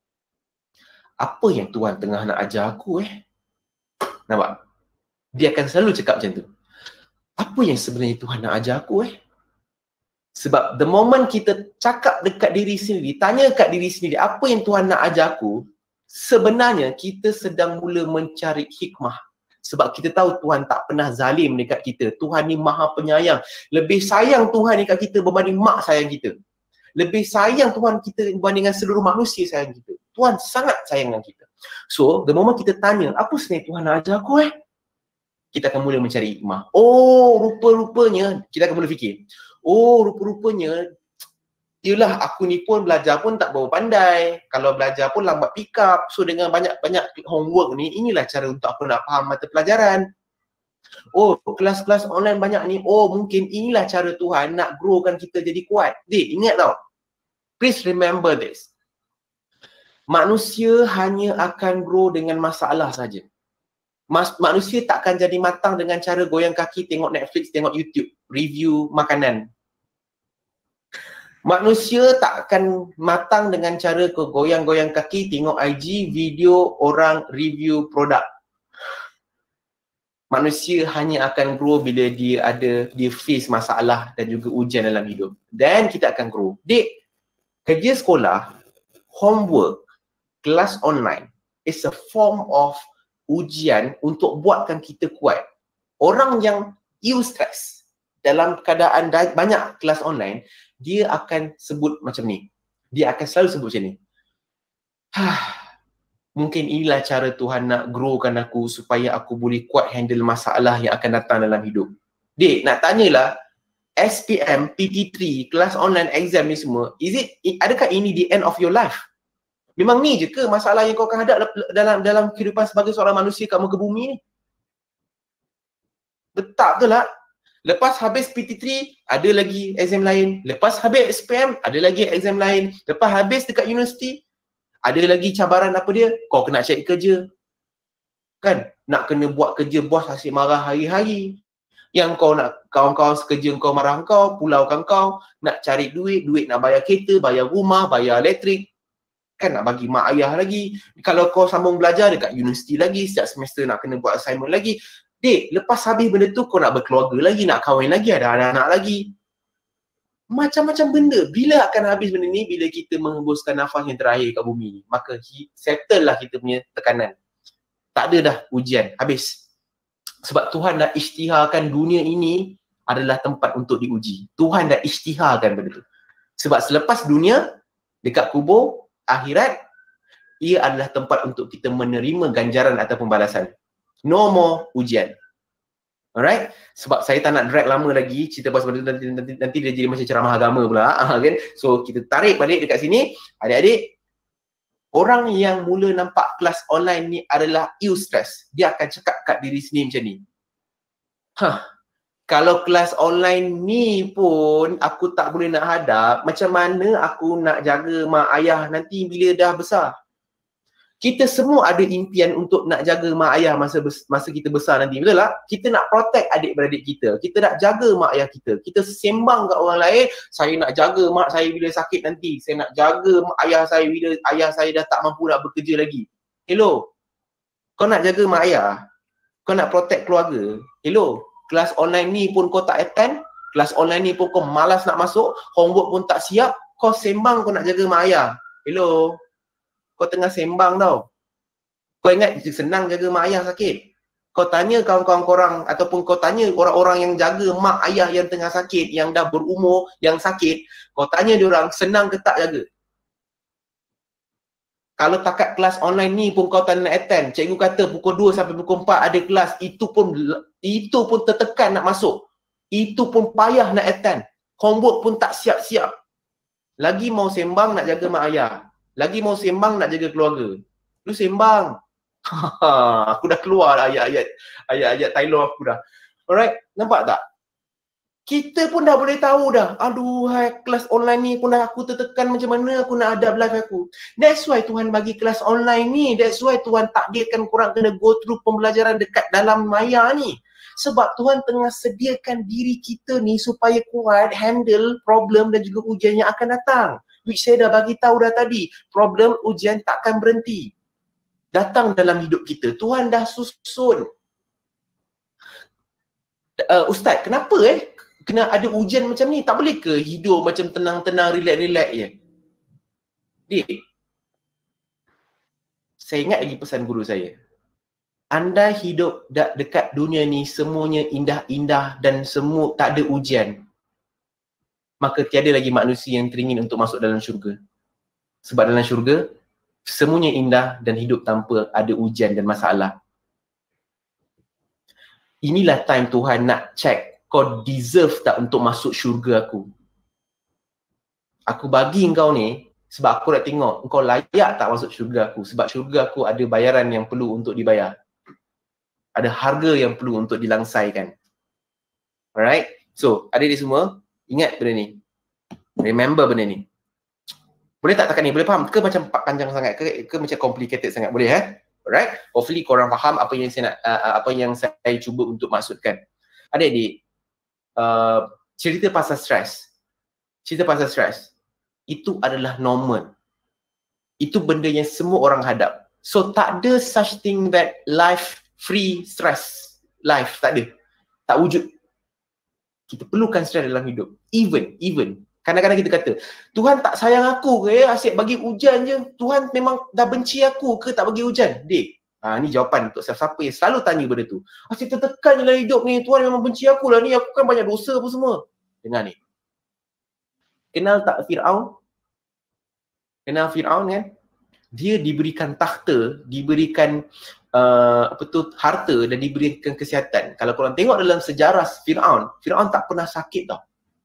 apa yang Tuhan tengah nak ajar aku Nampak? Dia akan selalu cakap macam tu. Apa yang sebenarnya Tuhan nak ajar aku Sebab the moment kita cakap dekat diri sendiri, tanya kat diri sendiri apa yang Tuhan nak ajar aku, sebenarnya kita sedang mula mencari hikmah. Sebab kita tahu Tuhan tak pernah zalim dekat kita. Tuhan ni maha penyayang. Lebih sayang Tuhan dekat kita berbanding mak sayang kita. Lebih sayang Tuhan kita berbanding dengan seluruh manusia sayang kita. Tuhan sangat sayang dengan kita. So, the moment kita tanya, apa sebenarnya Tuhan nak ajar aku kita akan mula mencari hikmah. Oh, rupa-rupanya, kita akan mula fikir. Oh, rupa-rupanya, yelah aku ni pun belajar pun tak berapa pandai. Kalau belajar pun lambat pick up. So dengan banyak-banyak homework ni, inilah cara untuk aku nak faham mata pelajaran. Oh, kelas-kelas online banyak ni. Oh, mungkin inilah cara Tuhan nak growkan kita jadi kuat. Ingat tau. Please remember this. Manusia hanya akan grow dengan masalah saja. Manusia takkan jadi matang dengan cara goyang kaki, tengok Netflix, tengok YouTube, review makanan. Manusia takkan matang dengan cara goyang-goyang kaki, tengok IG, video orang review produk. Manusia hanya akan grow bila dia face masalah dan juga ujian dalam hidup. Dan kita akan grow. Kerja sekolah, homework, kelas online is a form of ujian untuk buatkan kita kuat. Orang yang eustress dalam keadaan banyak kelas online, dia akan sebut macam ni. Dia akan selalu sebut macam ni. Mungkin inilah cara Tuhan nak growkan aku supaya aku boleh kuat handle masalah yang akan datang dalam hidup. Nak tanyalah, SPM, PT3, kelas online exam ni semua, adakah ini the end of your life? Memang ni je ke masalah yang kau akan hadap dalam kehidupan sebagai seorang manusia kat muka bumi ni? Tak betul lah. Lepas habis PT3, ada lagi exam lain. Lepas habis SPM, ada lagi exam lain. Lepas habis dekat universiti, ada lagi cabaran apa dia? Kau kena cari kerja. Kan? Nak kena buat kerja, bos asyik marah hari-hari. Yang kau nak kawan-kawan sekerja kau marah kau, pulaukan kau. Nak cari duit nak bayar kereta, bayar rumah, bayar elektrik. Kan nak bagi mak ayah lagi. Kalau kau sambung belajar dekat universiti lagi, setiap semester nak kena buat assignment lagi. Dek, lepas habis benda tu kau nak berkeluarga lagi, nak kahwin lagi, ada anak-anak lagi. Macam-macam benda. Bila akan habis benda ni? Bila kita menghembuskan nafas yang terakhir kat bumi ni. Maka settle lah kita punya tekanan. Tak ada dah ujian. Habis. Sebab Tuhan dah isytiharkan dunia ini adalah tempat untuk diuji. Tuhan dah isytiharkan benda tu. Sebab selepas dunia, dekat kubur, akhirat, ia adalah tempat untuk kita menerima ganjaran ataupun balasan. No more ujian. Alright? Sebab saya tak nak drag lama lagi cerita pasal benda tu, nanti dia jadi macam ceramah agama pula, kan? So kita tarik balik dekat sini. Adik-adik, orang yang mula nampak kelas online ni adalah eustress. Dia akan cakap kat diri sendiri macam ni. Kalau kelas online ni pun aku tak boleh nak hadap, macam mana aku nak jaga mak ayah nanti bila dah besar? Kita semua ada impian untuk nak jaga mak ayah masa kita besar nanti. Betul tak? Kita nak protect adik-beradik kita. Kita nak jaga mak ayah kita. Kita sembang kat orang lain, saya nak jaga mak saya bila sakit nanti. Saya nak jaga mak ayah saya bila ayah saya dah tak mampu nak bekerja lagi. Hello? Kau nak jaga mak ayah? Kau nak protect keluarga? Hello? Kelas online ni pun kau tak attend? Kelas online ni pun kau malas nak masuk? Homework pun tak siap? Kau sembang kau nak jaga mak ayah? Hello? Kau tengah sembang tau. Kau ingat senang jaga mak ayah sakit? Kau tanya kawan-kawan korang ataupun kau tanya orang-orang yang jaga mak ayah yang tengah sakit, yang dah berumur, yang sakit, kau tanya diorang senang ke tak jaga? Kalau takat kelas online ni pun kau tak nak attend, cikgu kata pukul 2 sampai pukul 4 ada kelas, itu pun tertekan nak masuk. Itu pun payah nak attend. Homework pun tak siap-siap. Lagi mau sembang nak jaga mak ayah. Lagi mau sembang nak jaga keluarga. Lu sembang. Aku dah keluar ayat-ayat Taylor aku dah. Alright, nampak tak? Kita pun dah boleh tahu dah. Aduh, kelas online ni pun dah aku tertekan macam mana aku nak hadap life aku. That's why Tuhan bagi kelas online ni. That's why Tuhan takdirkan korang kena go through pembelajaran dekat dalam maya ni. Sebab Tuhan tengah sediakan diri kita ni supaya kuat handle problem dan juga ujian yang akan datang. Which saya dah bagi tahu dah tadi, problem ujian takkan berhenti. Datang dalam hidup kita. Tuhan dah susun. Ustaz, kenapa kena ada ujian macam ni? Tak boleh ke hidup macam tenang-tenang, relax-relax je? Dik, saya ingat lagi pesan guru saya. Anda hidup dekat dunia ni semuanya indah-indah dan semua tak ada ujian. Maka tiada lagi manusia yang teringin untuk masuk dalam syurga. Sebab dalam syurga, semuanya indah dan hidup tanpa ada ujian dan masalah. Inilah time Tuhan nak check, kau deserve tak untuk masuk syurga aku? Aku bagi kau ni, sebab aku nak tengok kau layak tak masuk syurga aku. Sebab syurga aku ada bayaran yang perlu untuk dibayar. Ada harga yang perlu untuk dilangsaikan. Alright? So, adik-adik semua, ingat benda ni. Remember benda ni. Boleh tak takat ni? Boleh faham? Ke macam panjang sangat? Ke macam complicated sangat? Boleh Alright? Hopefully korang faham apa yang saya nak, apa yang saya cuba untuk maksudkan. Adik-adik, cerita pasal stres. Cerita pasal stres. Itu adalah normal. Itu benda yang semua orang hadap. So tak ada such thing that life free stress. Life, tak ada. Tak wujud. Kita perlukan stres dalam hidup. Even. Kadang-kadang kita kata, Tuhan tak sayang aku ke asyik bagi hujan je. Tuhan memang dah benci aku ke tak bagi hujan? Dek, ni jawapan untuk siapa yang selalu tanya benda tu. Asyik tertekan je lah hidup ni. Tuhan memang benci aku lah ni. Aku kan banyak dosa apa semua. Dengar ni. Kenal tak Fir'aun? Kenal Fir'aun kan? Dia diberikan takhta, diberikan harta dan diberikan kesihatan. Kalau korang tengok dalam sejarah Fir'aun tak pernah sakit tau.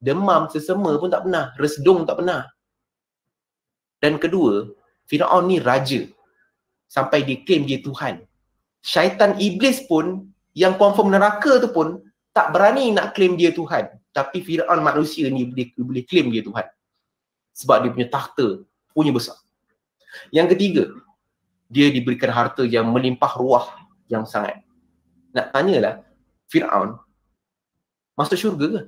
demam, sesama pun tak pernah, resdung tak pernah. Dan kedua, Firaun ni raja. Sampai dia claim dia Tuhan. Syaitan iblis pun yang confirm neraka tu pun tak berani nak claim dia Tuhan. Tapi Firaun manusia ni boleh claim dia Tuhan. Sebab dia punya takhta punya besar. Yang ketiga, dia diberikan harta yang melimpah ruah yang sangat. Nak tanyalah, Firaun masuk syurga ke?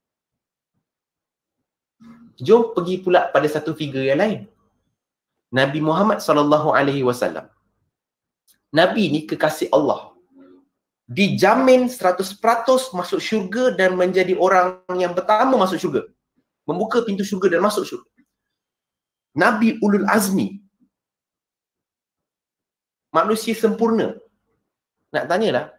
Jom pergi pula pada satu figure yang lain. Nabi Muhammad SAW. Nabi ni kekasih Allah. Dijamin 100% masuk syurga dan menjadi orang yang pertama masuk syurga. Membuka pintu syurga dan masuk syurga. Nabi Ulul Azmi. Manusia sempurna. Nak tanyalah,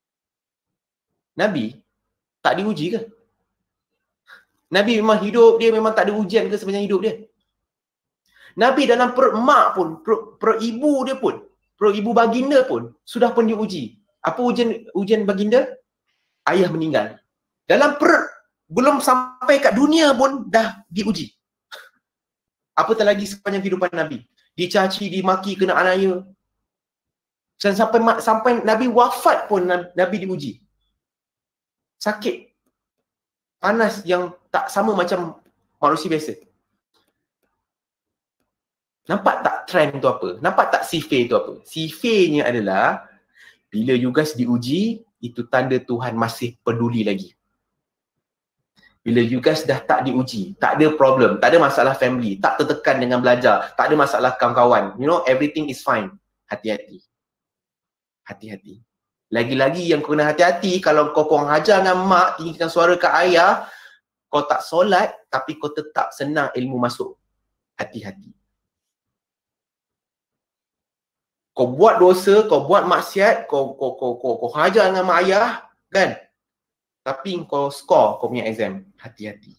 Nabi tak diuji ke? Nabi memang hidup dia, memang tak ada ujian ke sepanjang hidup dia? Nabi dalam perut mak pun, perut ibu dia pun, perut ibu baginda pun sudah pun diuji. Apa ujian baginda? Ayah meninggal. Dalam perut, belum sampai kat dunia pun dah diuji. Apatah lagi sepanjang kehidupan Nabi. Dicaci, dimaki, kena aniaya. Dan sampai Nabi wafat pun Nabi diuji. Sakit. Panas yang tak sama macam manusia biasa. Nampak tak trend tu apa? Nampak tak sifir tu apa? Sifirnya adalah bila you guys diuji, itu tanda Tuhan masih peduli lagi. Bila you guys dah tak diuji, tak ada problem, tak ada masalah family, tak tertekan dengan belajar, tak ada masalah kawan-kawan, you know, everything is fine. Hati-hati. Hati-hati. Lagi-lagi yang kau kena hati-hati, kalau kau kurang ajar dengan mak, tinggikan suara ke ayah, kau tak solat, tapi kau tetap senang ilmu masuk. Hati-hati. Kau buat dosa, kau buat maksiat, kau hajar dengan mak ayah, kan? Tapi kau score kau punya exam. Hati-hati.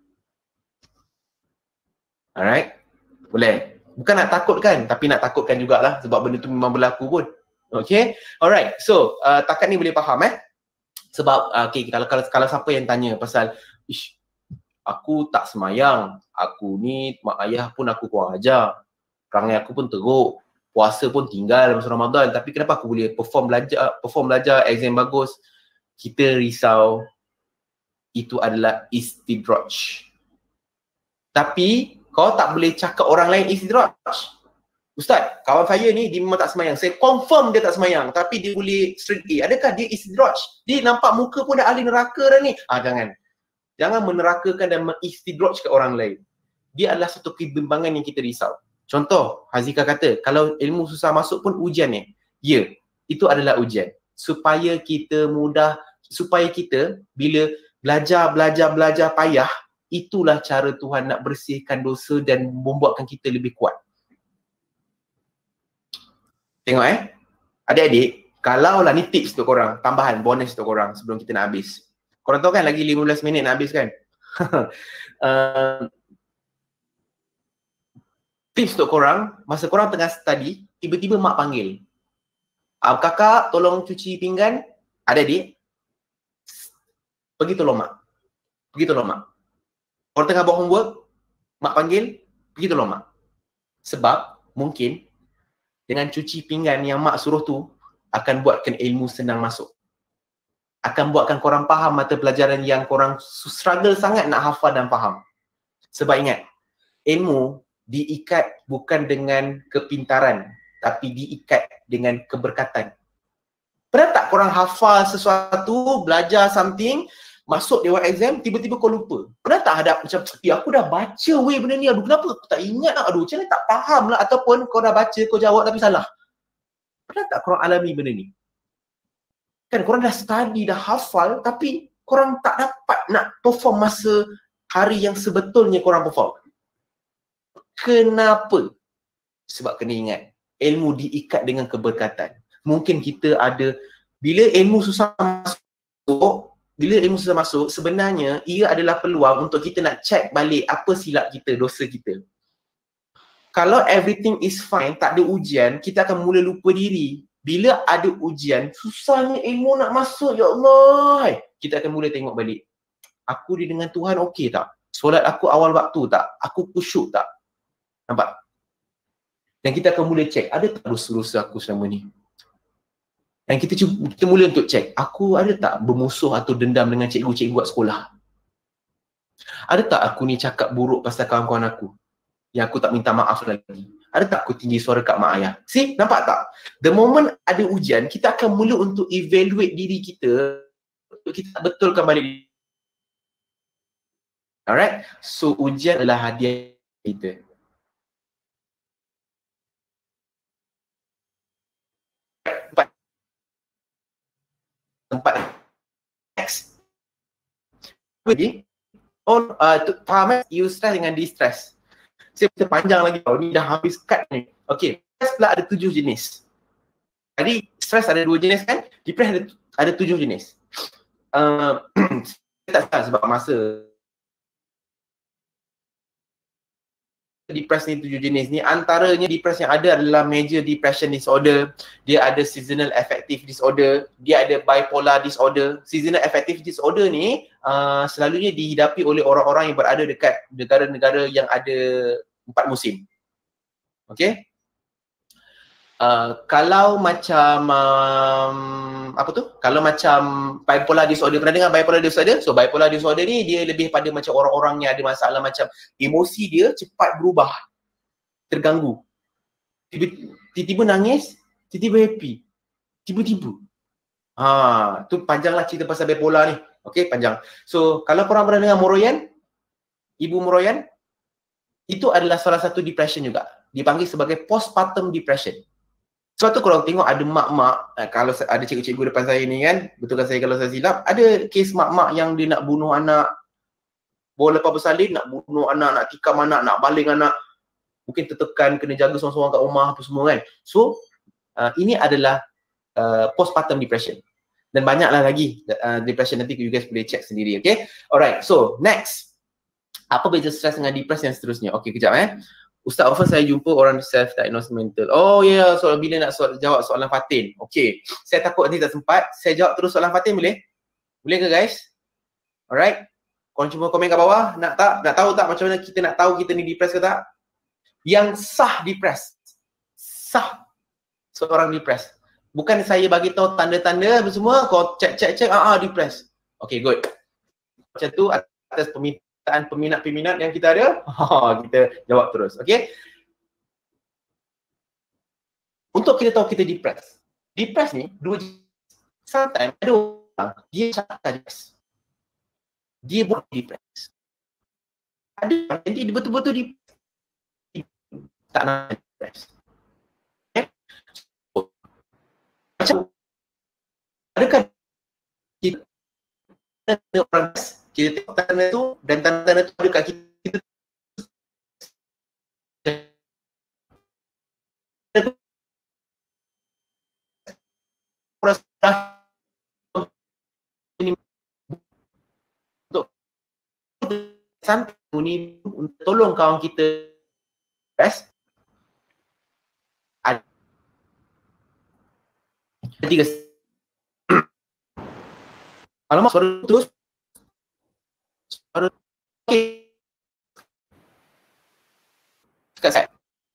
Alright? Boleh? Bukan nak takutkan, tapi nak takutkan jugalah sebab benda tu memang berlaku pun. Okay? Alright. So, takat ni boleh faham Sebab, okay, kalau siapa yang tanya pasal, ish, aku tak semayang, aku ni, mak ayah pun aku kurang ajar, perangai aku pun teruk, puasa pun tinggal masa Ramadan, tapi kenapa aku boleh perform belajar, exam bagus? Kita risau, itu adalah istidraj. Tapi kau tak boleh cakap orang lain istidraj. Ustaz, kawan saya ni dia memang tak semayang. Saya confirm dia tak semayang, tapi dia boleh straight A. Adakah dia istidraj? Dia nampak muka pun dah ahli neraka dah ni. Jangan. Jangan menerakakan dan mengistidraj ke orang lain. Dia adalah satu kebimbangan yang kita risau. Contoh, Hazika kata, kalau ilmu susah masuk pun ujian ni. Ya, itu adalah ujian. Supaya kita bila belajar payah, itulah cara Tuhan nak bersihkan dosa dan membuatkan kita lebih kuat. Tengok adik-adik, kalaulah ni tips untuk korang, tambahan, bonus untuk korang sebelum kita nak habis. Korang tahu kan lagi 15 minit nak habis kan? Tips untuk korang, masa korang tengah study, tiba-tiba mak panggil. Kakak tolong cuci pinggan, adik-adik, pergi tolong mak. Pergi tolong mak. Korang tengah buat homework, mak panggil, pergi tolong mak. Sebab mungkin dengan cuci pinggan yang mak suruh tu akan buatkan ilmu senang masuk. Akan buatkan korang faham mata pelajaran yang korang struggle sangat nak hafal dan faham. Sebab ingat, ilmu diikat bukan dengan kepintaran, tapi diikat dengan keberkatan. Pernah tak korang hafal sesuatu, belajar something, masuk dewan exam, tiba-tiba kau lupa? Pernah tak hadap macam, aku dah baca benda ni, aduh kenapa aku tak ingat lah, aduh macam mana tak faham lah, ataupun kau dah baca, kau jawab tapi salah. Pernah tak korang alami benda ni? Kan korang dah study, dah hafal, tapi korang tak dapat nak perform masa hari yang sebetulnya korang perform. Kenapa? Sebab kena ingat, ilmu diikat dengan keberkatan. Mungkin kita ada, bila ilmu susah masuk, sebenarnya ia adalah peluang untuk kita nak check balik apa silap kita, dosa kita. Kalau everything is fine, tak ada ujian, kita akan mula lupa diri. Bila ada ujian, susahnya ilmu nak masuk, ya Allah. Kita akan mula tengok balik. Aku di dengan Tuhan okey tak? Solat aku awal waktu tak? Aku khusyuk tak? Nampak? Dan kita akan mula cek, ada tak dosa-dosa aku selama ni? Dan kita mula untuk cek, aku ada tak bermusuh atau dendam dengan cikgu-cikgu kat sekolah? Ada tak aku ni cakap buruk pasal kawan-kawan aku yang aku tak minta maaf lagi? Ada tak aku tinggi suara kat mak ayah? See, nampak tak? The moment ada ujian, kita akan mula untuk evaluate diri kita untuk kita betulkan balik. Alright? So, ujian adalah hadiah kita. Tempat next. Lagi, faham you stress dengan distress. Saya bisa panjang lagi tau, ni dah habis cut ni. Okay, stress pula ada 7 jenis. Jadi stress ada 2 jenis kan, depress ada 7 jenis. Saya tak tahu sebab masa. Depress ni 7 jenis ni, antaranya depress yang ada adalah major depression disorder, dia ada seasonal affective disorder, dia ada bipolar disorder. Seasonal affective disorder ni selalunya dihidapi oleh orang-orang yang berada dekat negara-negara yang ada 4 musim. Okay? Kalau macam kalau macam bipolar disorder, pernah dengar bipolar disorder? So bipolar disorder ni dia lebih pada macam orang-orang yang ada masalah macam emosi dia cepat berubah, terganggu, tiba-tiba nangis, tiba-tiba happy, tiba-tiba. Tu panjanglah cerita pasal bipolar ni. Okay, panjang. So kalau korang pernah dengar Moroyan, Ibu Moroyan, itu adalah salah satu depression juga. Dipanggil sebagai postpartum depression. Sebab tu korang tengok ada mak-mak, kalau ada cikgu-cikgu depan saya ni kan, betulkan saya kalau saya silap, ada kes mak-mak yang dia nak bunuh anak, baru lepas bersalin, nak bunuh anak, nak tikam anak, nak baling anak, mungkin tertekan, kena jaga seorang-seorang kat rumah, apa semua kan. So, ini adalah postpartum depression. Dan banyaklah lagi depression, nanti you guys boleh check sendiri, okay? Alright, so next. Apa beza stres dengan depresi yang seterusnya? Okay, kejap Ustaz, often saya jumpa orang self-diagnosed mental. Oh ya, soal bila nak jawab soalan Fatin. Okay, saya takut nanti tak sempat. Saya jawab terus soalan Fatin boleh? Boleh ke guys? Alright. Korang cuma komen kat bawah. Nak tahu tak macam mana kita nak tahu kita ni depressed ke tak? Yang sah depressed. Sah seorang depressed. Bukan saya bagi tahu tanda-tanda semua, kau check depressed. Okay, good. Macam tu atas permintaan peminat-peminat yang kita ada, kita jawab terus, okay? Untuk kita tahu kita depressed. Depressed ni, sometimes ada orang, dia cakap depressed. Dia bukan depressed. Ada orang yang dia betul-betul depressed. Tak nak depressed. Okay? Macam, adakah kita ada orang kita tengok tanda tu dan tanda-tanda tu ada kat kita untuk sampai ni untuk tolong kawan kita best ada 3. Alamak, suara terus okay. Sekat saya.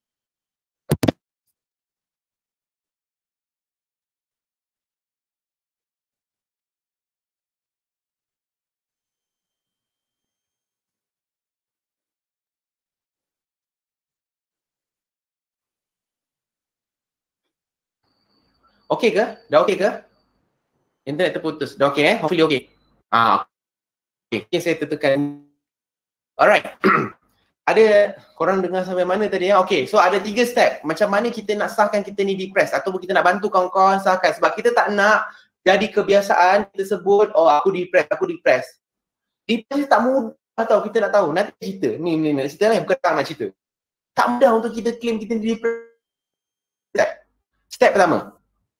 Okey ke? Dah okey ke? Internet terputus. Dah okey Hopefully okey. Okay, saya tekan. Alright. Ada korang dengar sampai mana tadi ya? Okay, so ada 3 step. Macam mana kita nak sahkan kita ni depressed ataupun kita nak bantu kawan-kawan sahkan. Sebab kita tak nak jadi kebiasaan kita sebut, oh aku depressed. Depressed tak mudah tau kita nak tahu. Nanti cerita. Ni cerita ni bukan tak nak cerita. Tak mudah untuk kita claim kita ni depressed. Step pertama.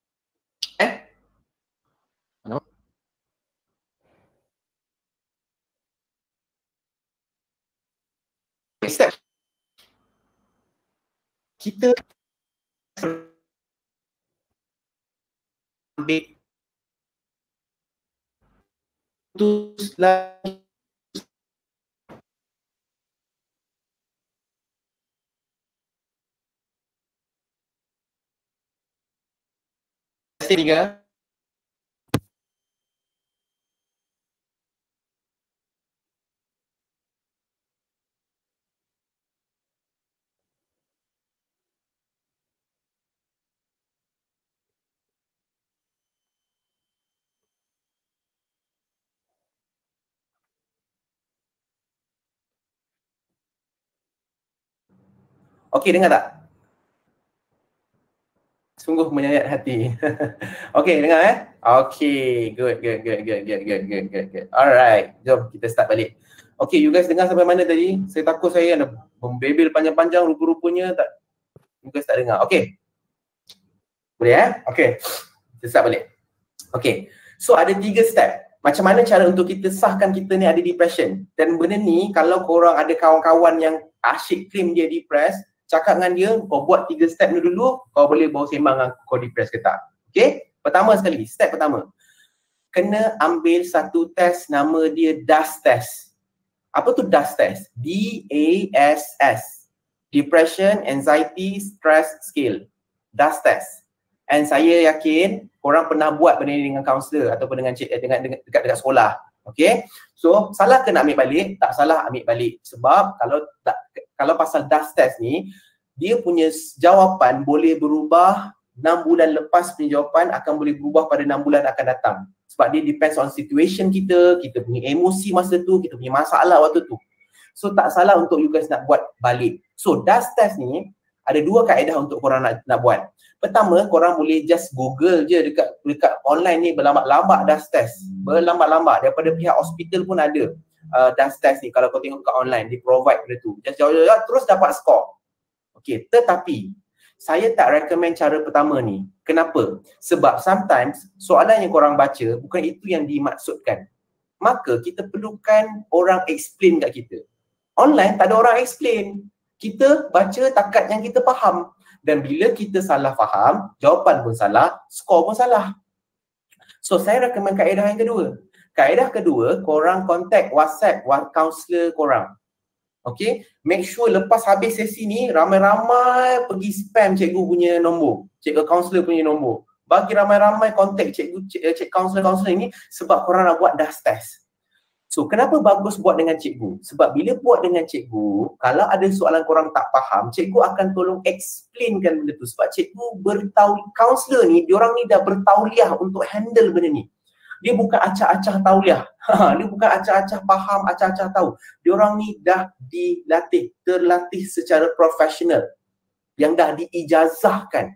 Step kita ambil putus lagi kasih Nika. Okey, dengar tak? Sungguh menyayat hati. Okey, dengar Okey, good. Alright, jom kita start balik. Okey, you guys dengar sampai mana tadi? Saya takut saya ada membebel panjang-panjang, rupa-rupanya tak, you guys tak dengar. Okey. Boleh Okey. Kita start balik. Okey. So ada 3 step. Macam mana cara untuk kita sahkan kita ni ada depression. Dan benda ni kalau korang ada kawan-kawan yang asyik claim dia depressed, cakap dengan dia, kau buat 3 step ni dulu, kau boleh bawa sembang dengan kau depressed ke tak. Okay, pertama sekali, step pertama, kena ambil satu test, nama dia DASS test. Apa tu DASS test? D-A-S-S, Depression, Anxiety, Stress Scale. DASS test. And saya yakin korang pernah buat benda ni dengan kaunselor ataupun dengan dekat sekolah. Okay, so salah ke nak ambil balik? Tak salah ambil balik. Sebab kalau pasal DASS test ni, dia punya jawapan boleh berubah 6 bulan lepas punya jawapan akan boleh berubah pada 6 bulan akan datang. Sebab dia depends on situation kita punya emosi masa tu, kita punya masalah waktu tu. So tak salah untuk you guys nak buat balik. So DASS test ni ada 2 kaedah untuk korang nak buat. Pertama, korang boleh just Google je dekat online ni berlambak-lambak DASS test. Berlambak-lambak daripada pihak hospital pun ada DASS test ni. Kalau kau tengok kat online, dia provide benda tu. Just jawab terus dapat skor. Okay, tetapi saya tak recommend cara pertama ni. Kenapa? Sebab sometimes soalan yang korang baca bukan itu yang dimaksudkan. Maka kita perlukan orang explain kat kita. Online tak ada orang explain. Kita baca takat yang kita faham. Dan bila kita salah faham, jawapan pun salah, skor pun salah. So saya recommend kaedah yang kedua. Kaedah kedua, korang contact WhatsApp counselor korang. Okay, make sure lepas habis sesi ni, ramai-ramai pergi spam cikgu punya nombor, cikgu counselor punya nombor. Bagi ramai-ramai contact cikgu counselor ni sebab korang nak buat DASS test. So kenapa bagus buat dengan cikgu? Sebab bila buat dengan cikgu, kalau ada soalan korang tak faham, cikgu akan tolong explainkan benda tu. Sebab cikgu beritahu, counselor ni, diorang ni dah bertauliah untuk handle benda ni. Dia bukan acah-acah tauliah. Dia bukan acah-acah faham, acah-acah tahu. Diorang ni dah terlatih secara profesional. Yang dah diijazahkan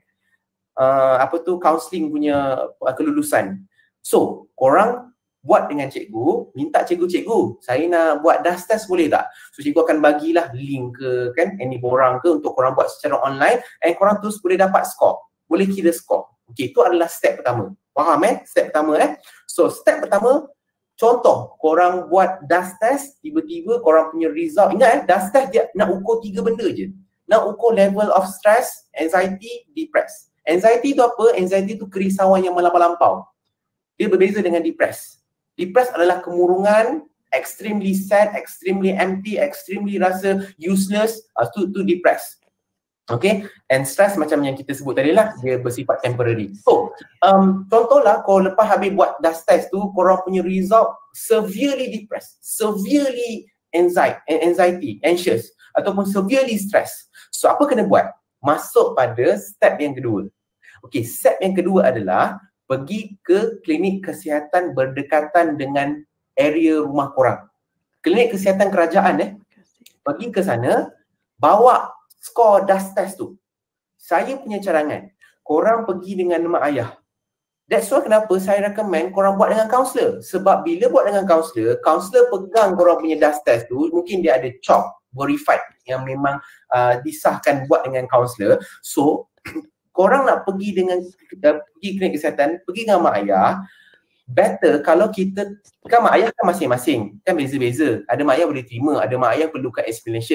counselling punya kelulusan. So, korang buat dengan cikgu, minta cikgu, saya nak buat DASS test boleh tak? So cikgu akan bagilah link ke any borang ke untuk korang buat secara online, and korang terus boleh dapat skor, boleh kira skor. Okey, itu adalah step pertama. Faham step pertama So step pertama, contoh korang buat DASS test, tiba-tiba korang punya result, ingat DASS test dia nak ukur 3 benda je. Nak ukur level of stress, anxiety, depressed. Anxiety tu apa? Anxiety tu kerisauan yang melampau-lampau. Dia berbeza dengan depressed. Depressed adalah kemurungan, extremely sad, extremely empty, extremely rasa useless, tu depressed. Okay, and stress macam yang kita sebut tadi lah, dia bersifat temporary. So, contohlah kau lepas habis buat DASS test tu, korang punya result severely depressed, severely anxiety, anxious, ataupun severely stressed. So, apa kena buat? Masuk pada step yang kedua. Okay, step yang kedua adalah pergi ke klinik kesihatan berdekatan dengan area rumah korang. Klinik kesihatan kerajaan pergi ke sana, bawa skor DASS test tu. Saya punya cadangan, korang pergi dengan mak ayah. That's why kenapa saya recommend korang buat dengan kaunselor. Sebab bila buat dengan kaunselor, kaunselor pegang korang punya DASS test tu, mungkin dia ada chalk verified yang memang disahkan buat dengan kaunselor. So korang nak pergi klinik kesihatan, pergi dengan mak ayah, better kalau kan mak ayah kan masing-masing, kan beza-beza. Ada mak ayah boleh terima, ada mak ayah perlukan explanation.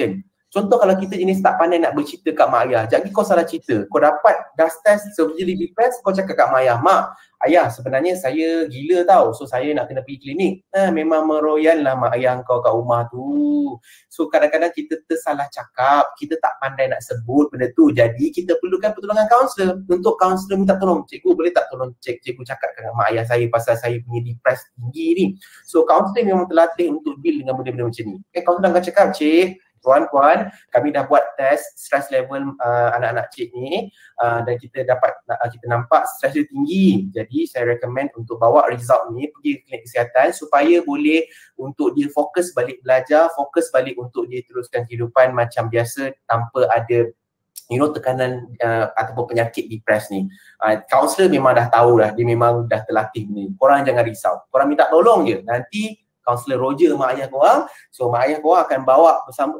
Contoh kalau kita jenis tak pandai nak bercerita kat mak ayah, jadi kau salah cerita, kau dapat dah test severely depressed, kau cakap kat mak ayah, mak, ayah sebenarnya saya gila tau, so saya nak kena pergi klinik. Memang meroyan lah mak ayah kau kat rumah tu. So kadang-kadang kita tersalah cakap, kita tak pandai nak sebut benda tu, jadi kita perlukan pertolongan kaunselor. Untuk kaunselor minta tolong, cikgu boleh tak tolong cikgu cakap dengan mak ayah saya pasal saya punya depressed tinggi ni. So kaunselor memang terlatih untuk deal dengan benda-benda macam ni. Kaunselor akan cakap, cik, puan-puan, kami dah buat test stress level anak-anak cik ni dan kita nampak stres dia tinggi. Jadi saya recommend untuk bawa result ni pergi ke klinik kesihatan supaya boleh untuk dia fokus balik belajar, fokus balik untuk dia teruskan kehidupan macam biasa tanpa ada tekanan ataupun penyakit depres ni. Kaunselor memang dah tahu dah, dia memang dah terlatih ni. Korang jangan risau, korang minta tolong je, nanti kaunselor Roger mak ayah korang, so mak ayah korang akan bawa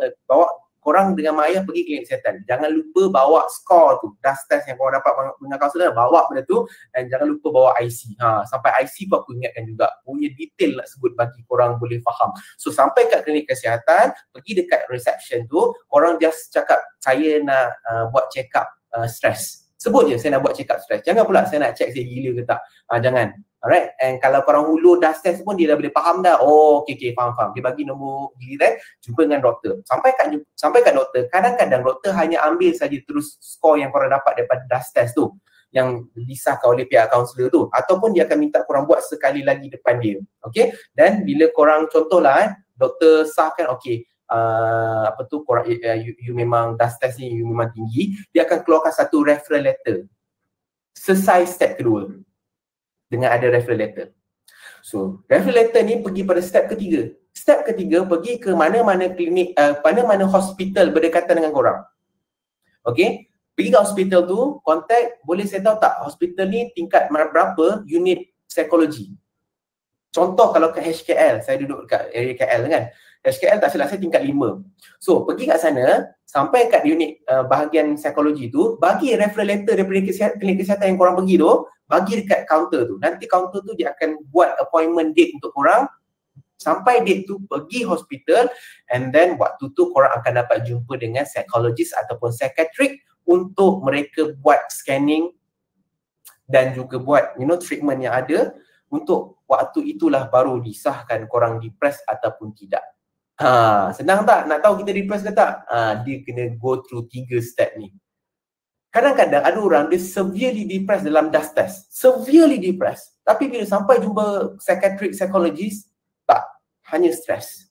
korang dengan mak ayah pergi klinik kesihatan. Jangan lupa bawa skor tu, test yang korang dapat dengan kaunselor, bawa benda tu, dan jangan lupa bawa IC. Sampai IC pun aku ingatkan juga, punya detail nak sebut bagi korang boleh faham. So sampai kat klinik kesihatan, pergi dekat reception tu, korang just cakap saya nak buat check up stres. Sebut je saya nak buat check up stres. Jangan pula saya nak check saya gila ke tak. Jangan. Alright, and kalau korang hulur dah stres pun dia dah boleh faham dah. Oh, okay, faham. Dia bagi nombor giliran, jumpa dengan doktor. Sampai kat doktor, kadang-kadang doktor hanya ambil saja terus skor yang korang dapat daripada dah stres tu, yang disahkan oleh pihak kaunselor tu, ataupun dia akan minta korang buat sekali lagi depan dia. Okay, dan bila korang contohlah doktor sahkan, okay, korang you memang dah stres ni, you memang tinggi, dia akan keluarkan satu referral letter. Selesai step kedua dengan ada referral letter. So, referral letter ni pergi pada step ketiga. Step ketiga pergi ke mana-mana klinik, mana-mana hospital berdekatan dengan korang. Okay, pergi ke hospital tu, contact, boleh saya tahu tak hospital ni tingkat berapa unit psikologi. Contoh kalau ke HKL, saya duduk kat area KL kan, HKL tak silap saya tingkat 5. So, pergi kat sana, sampai kat unit bahagian psikologi tu, bagi referral letter daripada klinik kesihatan yang korang pergi tu, bagi dekat kaunter tu. Nanti kaunter tu dia akan buat appointment date untuk korang. Sampai date tu pergi hospital, and then waktu tu korang akan dapat jumpa dengan psikologis ataupun psikiatrik untuk mereka buat scanning dan juga buat treatment yang ada. Untuk waktu itulah baru disahkan korang depres ataupun tidak. Senang tak nak tahu kita depres ke tak? Dia kena go through 3 step ni. Kadang-kadang ada orang dia severely depressed dalam dah test. Severely depressed. Tapi bila sampai jumpa psychiatric psychologist, tak, hanya stres.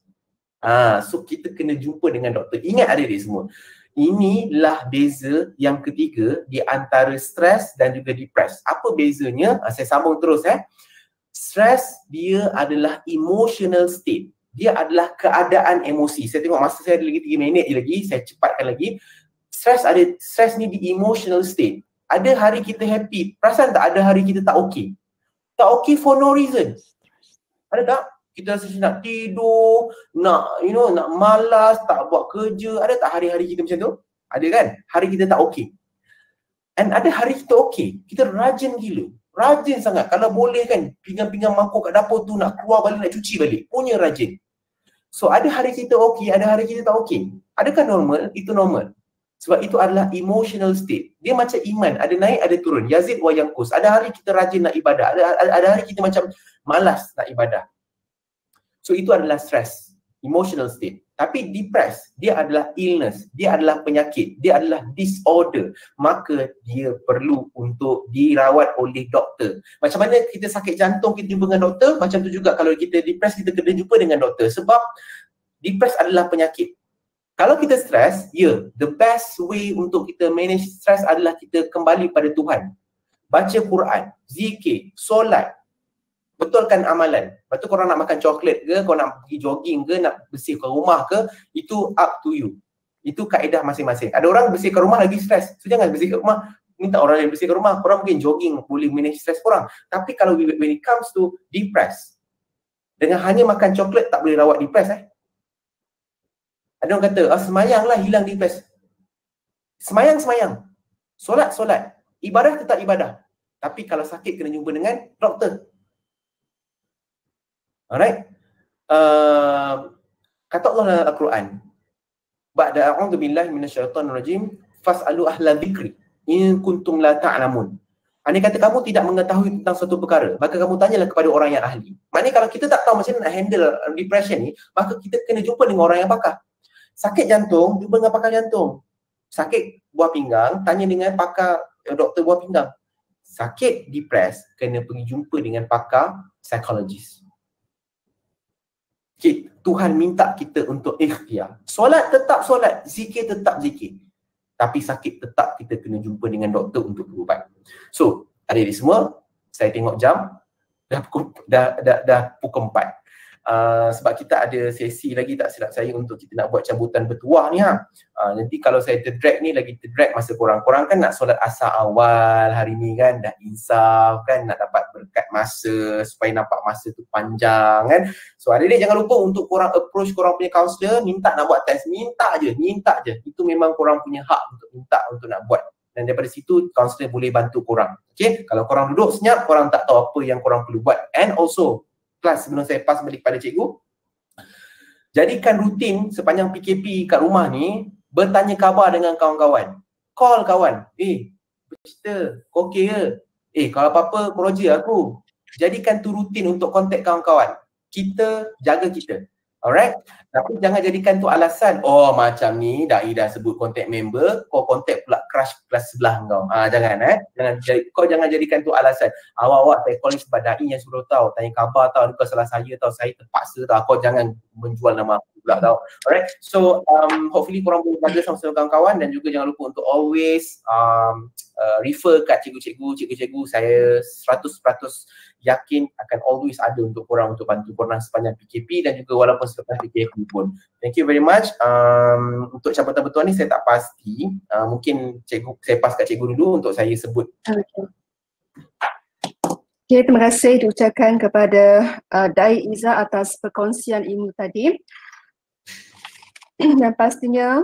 So kita kena jumpa dengan doktor. Ingat ada dia semua. Inilah beza yang ketiga di antara stres dan juga depressed. Apa bezanya? Saya sambung terus. Stres dia adalah emotional state. Dia adalah keadaan emosi. Saya tengok masa saya ada lagi 3 minit je lagi, saya cepatkan lagi. Stres ni di emotional state. Ada hari kita happy, perasan tak ada hari kita tak okay? Tak okay for no reason. Ada tak? Kita rasa nak tidur, nak malas, tak buat kerja. Ada tak hari-hari kita macam tu? Ada kan? Hari kita tak okay. And ada hari kita okay. Kita rajin gila. Rajin sangat. Kalau boleh kan, pinggan-pinggan mangkuk kat dapur tu nak keluar balik, nak cuci balik. Punya rajin. So ada hari kita okay, ada hari kita tak okay. Adakah normal? Itu normal. Sebab itu adalah emotional state. Dia macam iman, ada naik, ada turun. Yazid wa yanqus. Ada hari kita rajin nak ibadah, ada hari kita macam malas nak ibadah. So itu adalah stress, emotional state. Tapi depressed, dia adalah illness, dia adalah penyakit, dia adalah disorder. Maka dia perlu untuk dirawat oleh doktor. Macam mana kita sakit jantung, kita jumpa dengan doktor, macam tu juga kalau kita depressed, kita kena jumpa dengan doktor. Sebab depressed adalah penyakit. Kalau kita stres, the best way untuk kita manage stres adalah kita kembali pada Tuhan. Baca Quran, zikir, solat, betulkan amalan. Lepas tu korang nak makan coklat ke, korang nak pergi jogging ke, nak bersihkan rumah ke, itu up to you. Itu kaedah masing-masing. Ada orang bersihkan rumah lagi stres. So jangan bersihkan rumah, minta orang yang bersihkan rumah. Korang mungkin jogging boleh manage stres korang. Tapi kalau when it comes to depress, dengan hanya makan coklat tak boleh rawat depress. Ada orang kata, semayanglah hilang depress. Semayang. Solat. Ibadah tetap ibadah. Tapi kalau sakit kena jumpa dengan doktor. Alright. Kata Allah dalam Al-Quran, ba'da a'udzu billahi minasyaitonir rajim fas'alu ahla dzikri in kuntum la ta'lamun. Andai kata kamu tidak mengetahui tentang suatu perkara, maka kamu tanyalah kepada orang yang ahli. Maknanya kalau kita tak tahu macam mana nak handle depression ni, maka kita kena jumpa dengan orang yang pakar. Sakit jantung, jumpa dengan pakar jantung. Sakit buah pinggang, tanya dengan pakar doktor buah pinggang. Sakit depres, kena pergi jumpa dengan pakar psikologis. Okay, Tuhan minta kita untuk ikhtiar. Solat tetap solat, zikir tetap zikir. Tapi sakit tetap kita kena jumpa dengan doktor untuk berubat. So, adik-adik semua, saya tengok jam dah pukul 4. Sebab kita ada sesi lagi tak silap saya untuk kita nak buat cabutan bertuah ni ha. Nanti kalau saya terdrag ni lagi terdrag masa korang kan nak solat asar awal hari ni kan, dah insaf kan, nak dapat berkat masa supaya nampak masa tu panjang kan. So adik-adik jangan lupa untuk korang approach korang punya kaunselor, minta nak buat test, minta je. Itu memang korang punya hak untuk minta untuk nak buat. Dan daripada situ kaunselor boleh bantu korang. Okay, kalau korang duduk senyap, korang tak tahu apa yang korang perlu buat. And also kelas sebelum saya pass balik pada cikgu, jadikan rutin sepanjang PKP kat rumah ni, bertanya khabar dengan kawan-kawan. Call kawan, bercerita, kau okey ke? Kalau apa-apa projek aku. Jadikan tu rutin untuk kontak kawan-kawan. Kita jaga kita. Alright? Tapi jangan jadikan tu alasan, oh macam ni Dai dah sebut kontak member, kau kontak pula crush kelas sebelah kau. Jangan kau jangan jadikan tu alasan. Awak saya calling sebab Dai yang suruh tahu, tanya khabar tahu, bukan salah saya tahu, saya terpaksa tahu. Kau jangan menjual nama aku pula tahu. Alright? So hopefully korang boleh jaga sama-sama kawan-kawan, dan juga jangan lupa untuk always refer kat cikgu-cikgu. Saya 100% yakin akan always ada untuk korang, untuk bantu korang sepanjang PKP dan juga walaupun selepas PKP pun. Thank you very much. Untuk cabutan bertuah ni saya tak pasti. Mungkin cikgu, saya pass kat cikgu dulu untuk saya sebut. Okay, terima kasih diucapkan kepada Dai Izzah atas perkongsian ilmu tadi. Dan pastinya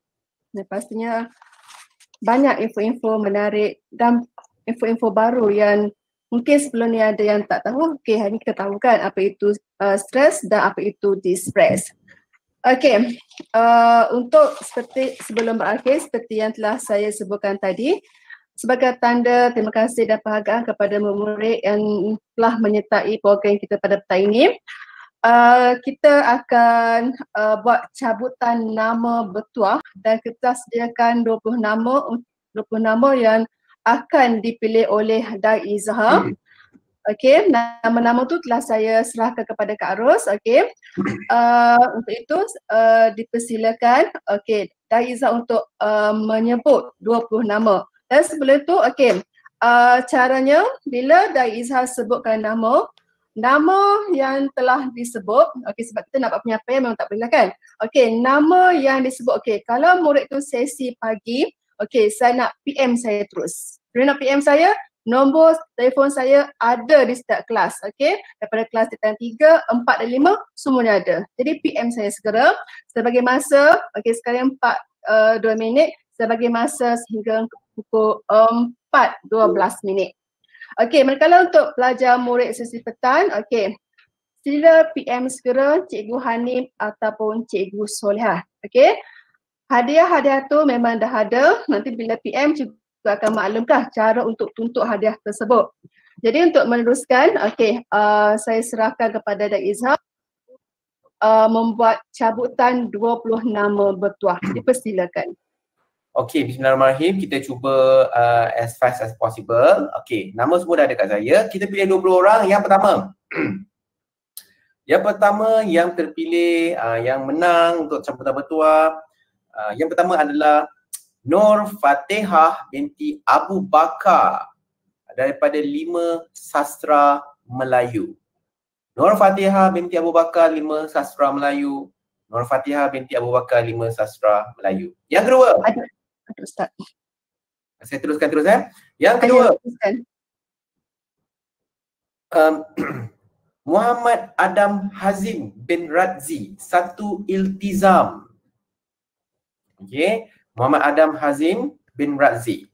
banyak info-info menarik dan info-info baru yang mungkin sebelum ni ada yang tak tahu. Okay, hari ni kita tahu kan apa itu stres dan apa itu distress. Okay, untuk seperti sebelum berakhir, seperti yang telah saya sebutkan tadi, sebagai tanda terima kasih dan penghargaan kepada murid yang telah menyertai program kita pada petang ini, kita akan buat cabutan nama bertuah dan kita sediakan 20 nama yang akan dipilih oleh Dai Izzah. Okey, nama-nama tu telah saya serahkan kepada Kak Ros. Okey, untuk itu dipersilakan okey Dai Izzah untuk menyebut 20 nama. Dan sebelum itu okey, caranya bila Dai Izzah sebutkan nama yang telah disebut, okey, sebab kita nak buat penyampaian memang tak boleh kan. Okey, nama yang disebut, okey, kalau murid tu sesi pagi, okey, saya nak PM saya terus. Bila nak PM saya, nombor telefon saya ada di setiap kelas, okey. Daripada kelas tingkatan 3, 4 dan 5 semuanya ada. Jadi PM saya segera. Saya bagi masa, okey, sekarang 4:02 minit. Saya bagi masa sehingga pukul 4:12 minit. Okey, manakala untuk pelajar murid sesi petang, okey, sila PM segera Cikgu Hanif ataupun Cikgu Solihah. Okey, hadiah-hadiah tu memang dah ada. Nanti bila PM juga akan maklumkan cara untuk tuntut hadiah tersebut. Jadi untuk meneruskan, okey, saya serahkan kepada Dai Izzah membuat cabutan 20 nama bertuah. Dipersilakan. Okey, bismillahirrahmanirrahim. Kita cuba as fast as possible. Okey, nama semua dah ada kat saya. Kita pilih 20 orang. Yang pertama yang terpilih, yang menang untuk cabutan bertuah. Yang pertama adalah Nur Fatihah binti Abu Bakar daripada 5 Sastra Melayu. Nur Fatihah binti Abu Bakar 5 Sastra Melayu. Nur Fatihah binti Abu Bakar 5 Sastra Melayu. Yang kedua. Aduh, Ustaz. Saya teruskan terus Yang kedua. Muhammad Adam Hazim bin Radzi, satu iltizam. Okey, Muhammad Adam Hazim bin Radzi.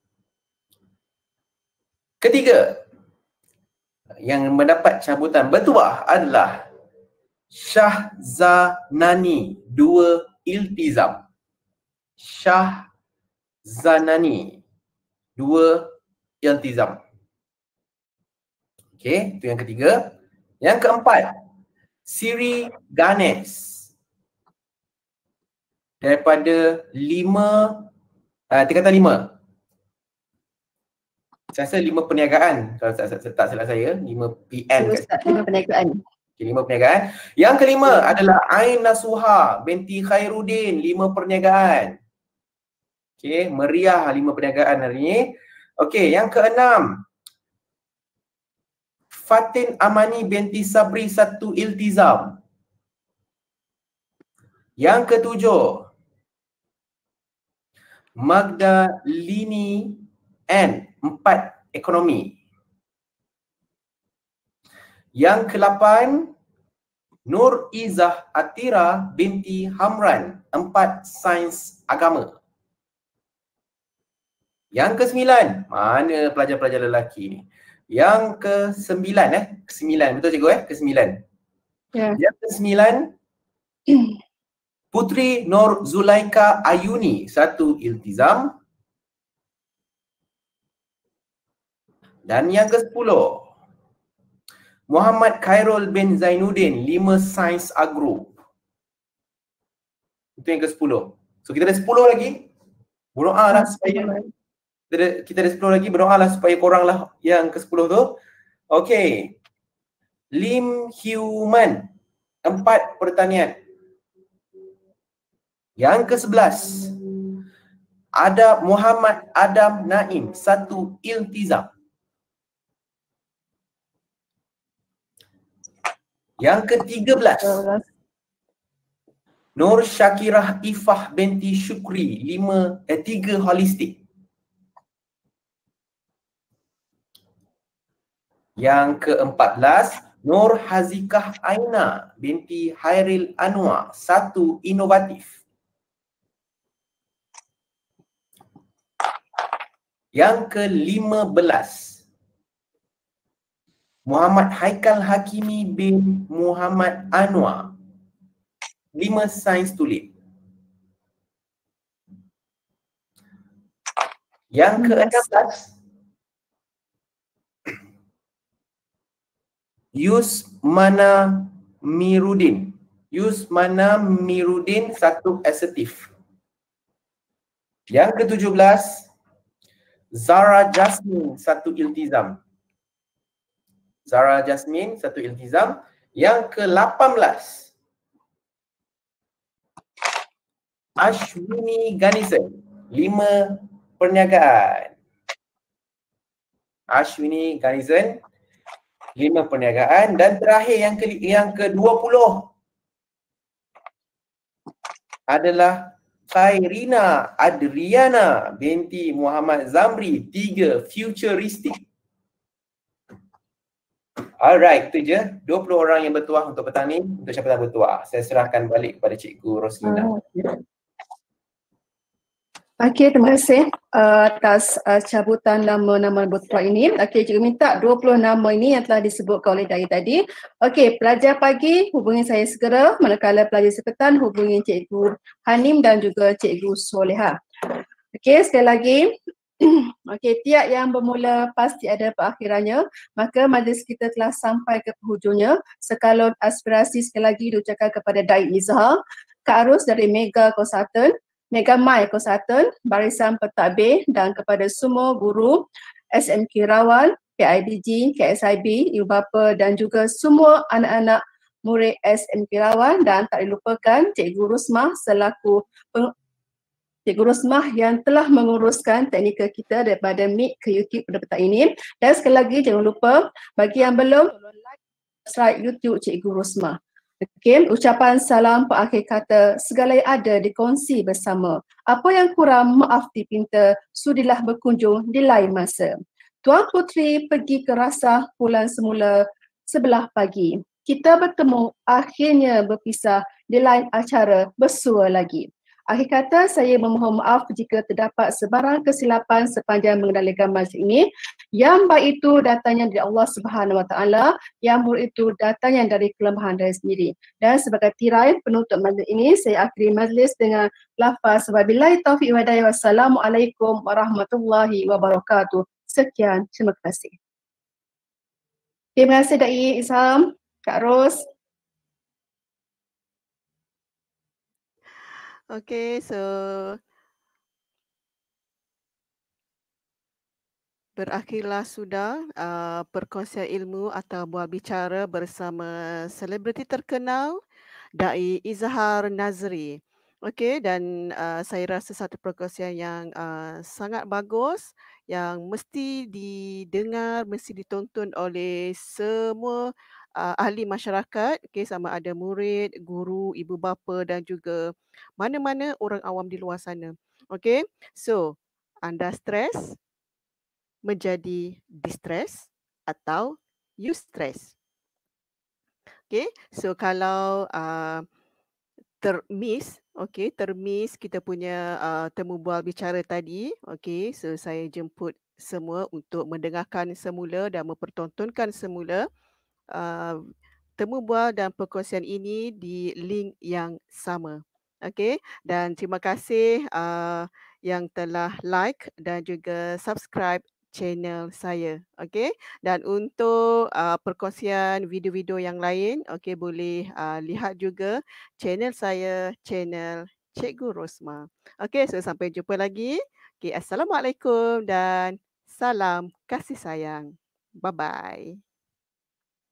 Ketiga, yang mendapat cabutan bertuah adalah Syahzanani, 2 iltizam. Shahzanani. 2 iltizam. Okey, itu yang ketiga. Yang keempat, Siri Ganes. Daripada 5, tingkatan 5. Saya rasa 5 perniagaan kalau tak salah saya, 5 PM kat Ustaz, 5 perniagaan. Okay, 5 perniagaan. Yang kelima adalah Ain Nasuha binti Khairuddin, 5 perniagaan. Okey, meriah 5 perniagaan hari ini. Okey, yang keenam, Fatin Amani binti Sabri, 1 iltizam. Yang ketujuh, Magdalini N, 4 ekonomi. Yang ke-8, Nur Izzah Atira binti Hamran, 4 sains agama. Yang ke-9, mana pelajar-pelajar lelaki ni? Yang ke-9 ke-9, betul cikgu ke-9. Ya. Yang ke-9, Putri Nur Zulaika Ayuni, 1 iltizam. Dan yang ke-10, Muhammad Khairul bin Zainuddin, 5 sains agro. Itu yang ke-10. So kita ada 10 lagi. Berdoa lah supaya kita ada 10 lagi, berdoa lah supaya korang lah yang ke-10 tu. Okey. Lim Human, 4 pertanian. Yang ke-11, ada Muhammad Adam Naim, 1 iltizam. Yang ke-13, Nur Syakirah Ifah binti Syukri, 3 holistik. Yang ke-14, Nur Hazikah Aina binti Hairil Anwar, 1 inovatif. Yang ke-15, Muhammad Haikal Hakimi bin Muhammad Anwar, 5 sains tulip. Yang ke-16, Yusmana Miruddin. Yusmana Miruddin, 1 asertif. Yang ke-17, Zara Jasmine, 1 iltizam. Zara Jasmine, 1 iltizam. Yang ke-18, Ashwini Ganison, 5 perniagaan. Ashwini Ganison, 5 perniagaan. Dan terakhir yang ke-20 adalah Khairina Adriana binti Muhammad Zamri, 3 futuristik. Alright, itu je 20 orang yang bertuah untuk petang ni. Untuk siapa yang bertuah, saya serahkan balik kepada Cikgu Roslina. Okey, terima kasih atas cabutan nama-nama bertuah ini. Okey, cikgu minta 20 nama ini yang telah disebutkan oleh Dai tadi. Okey, pelajar pagi hubungi saya segera, manakala pelajar sepetan hubungi Cikgu Hanim dan juga Cikgu Soleha. Okey, sekali lagi. Okey, tiap yang bermula pasti ada perakhirannya. Maka majlis kita telah sampai ke penghujungnya. Sekalon aspirasi sekali lagi diucapkan kepada Dai Izhar, Kak Arus dari Mega Consultant, Mega Mai Consultant, Barisan Pentadbir dan kepada semua guru SMK Rawal, KIDG, KSIB, Ibu Bapa dan juga semua anak-anak murid SMK Rawal, dan tak dilupakan Cikgu Rusmah selaku Cikgu Rusmah yang telah menguruskan teknikal kita daripada Meet ke YouTube pada petang ini. Dan sekali lagi jangan lupa bagi yang belum, like, subscribe YouTube Cikgu Rusmah. Okey, ucapan salam perakhir kata, segala yang ada dikongsi bersama. Apa yang kurang maaf dipinta, sudilah berkunjung di lain masa. Tuan Putri pergi ke Rasah pulang semula sebelah pagi. Kita bertemu, akhirnya berpisah di lain acara bersua lagi. Akhir kata, saya memohon maaf jika terdapat sebarang kesilapan sepanjang mengendalikan majlis ini. Yang baik itu datangnya dari Allah Subhanahu Wa Taala, yang buruk itu datangnya dari kelemahan diri sendiri. Dan sebagai tirai penutup majlis ini, saya akhiri majlis dengan lafaz wabillahi taufiq wa hidayah. Wassalamualaikum warahmatullahi wabarakatuh. Sekian, terima kasih. Terima kasih Dai Isham, Kak Ros. Okay, so berakhirlah sudah perkongsian ilmu atau bual bicara bersama selebriti terkenal Dai Izhar Nazri. Okey, dan saya rasa satu perkongsian yang sangat bagus yang mesti didengar, mesti ditonton oleh semua ahli masyarakat, okey, sama ada murid, guru, ibu bapa dan juga mana-mana orang awam di luar sana. Okey, so anda stres menjadi distress atau eustress. Okay, so kalau termiss kita punya temu bual bicara tadi, okay, so saya jemput semua untuk mendengarkan semula dan mempertontonkan semula temu bual dan perkongsian ini di link yang sama. Okay, dan terima kasih yang telah like dan juga subscribe channel saya. Okay, dan untuk perkongsian video-video yang lain, okay, boleh lihat juga channel saya, channel Cikgu Rosma. Okay, so sampai jumpa lagi. Okay, Assalamualaikum dan salam kasih sayang. Bye-bye.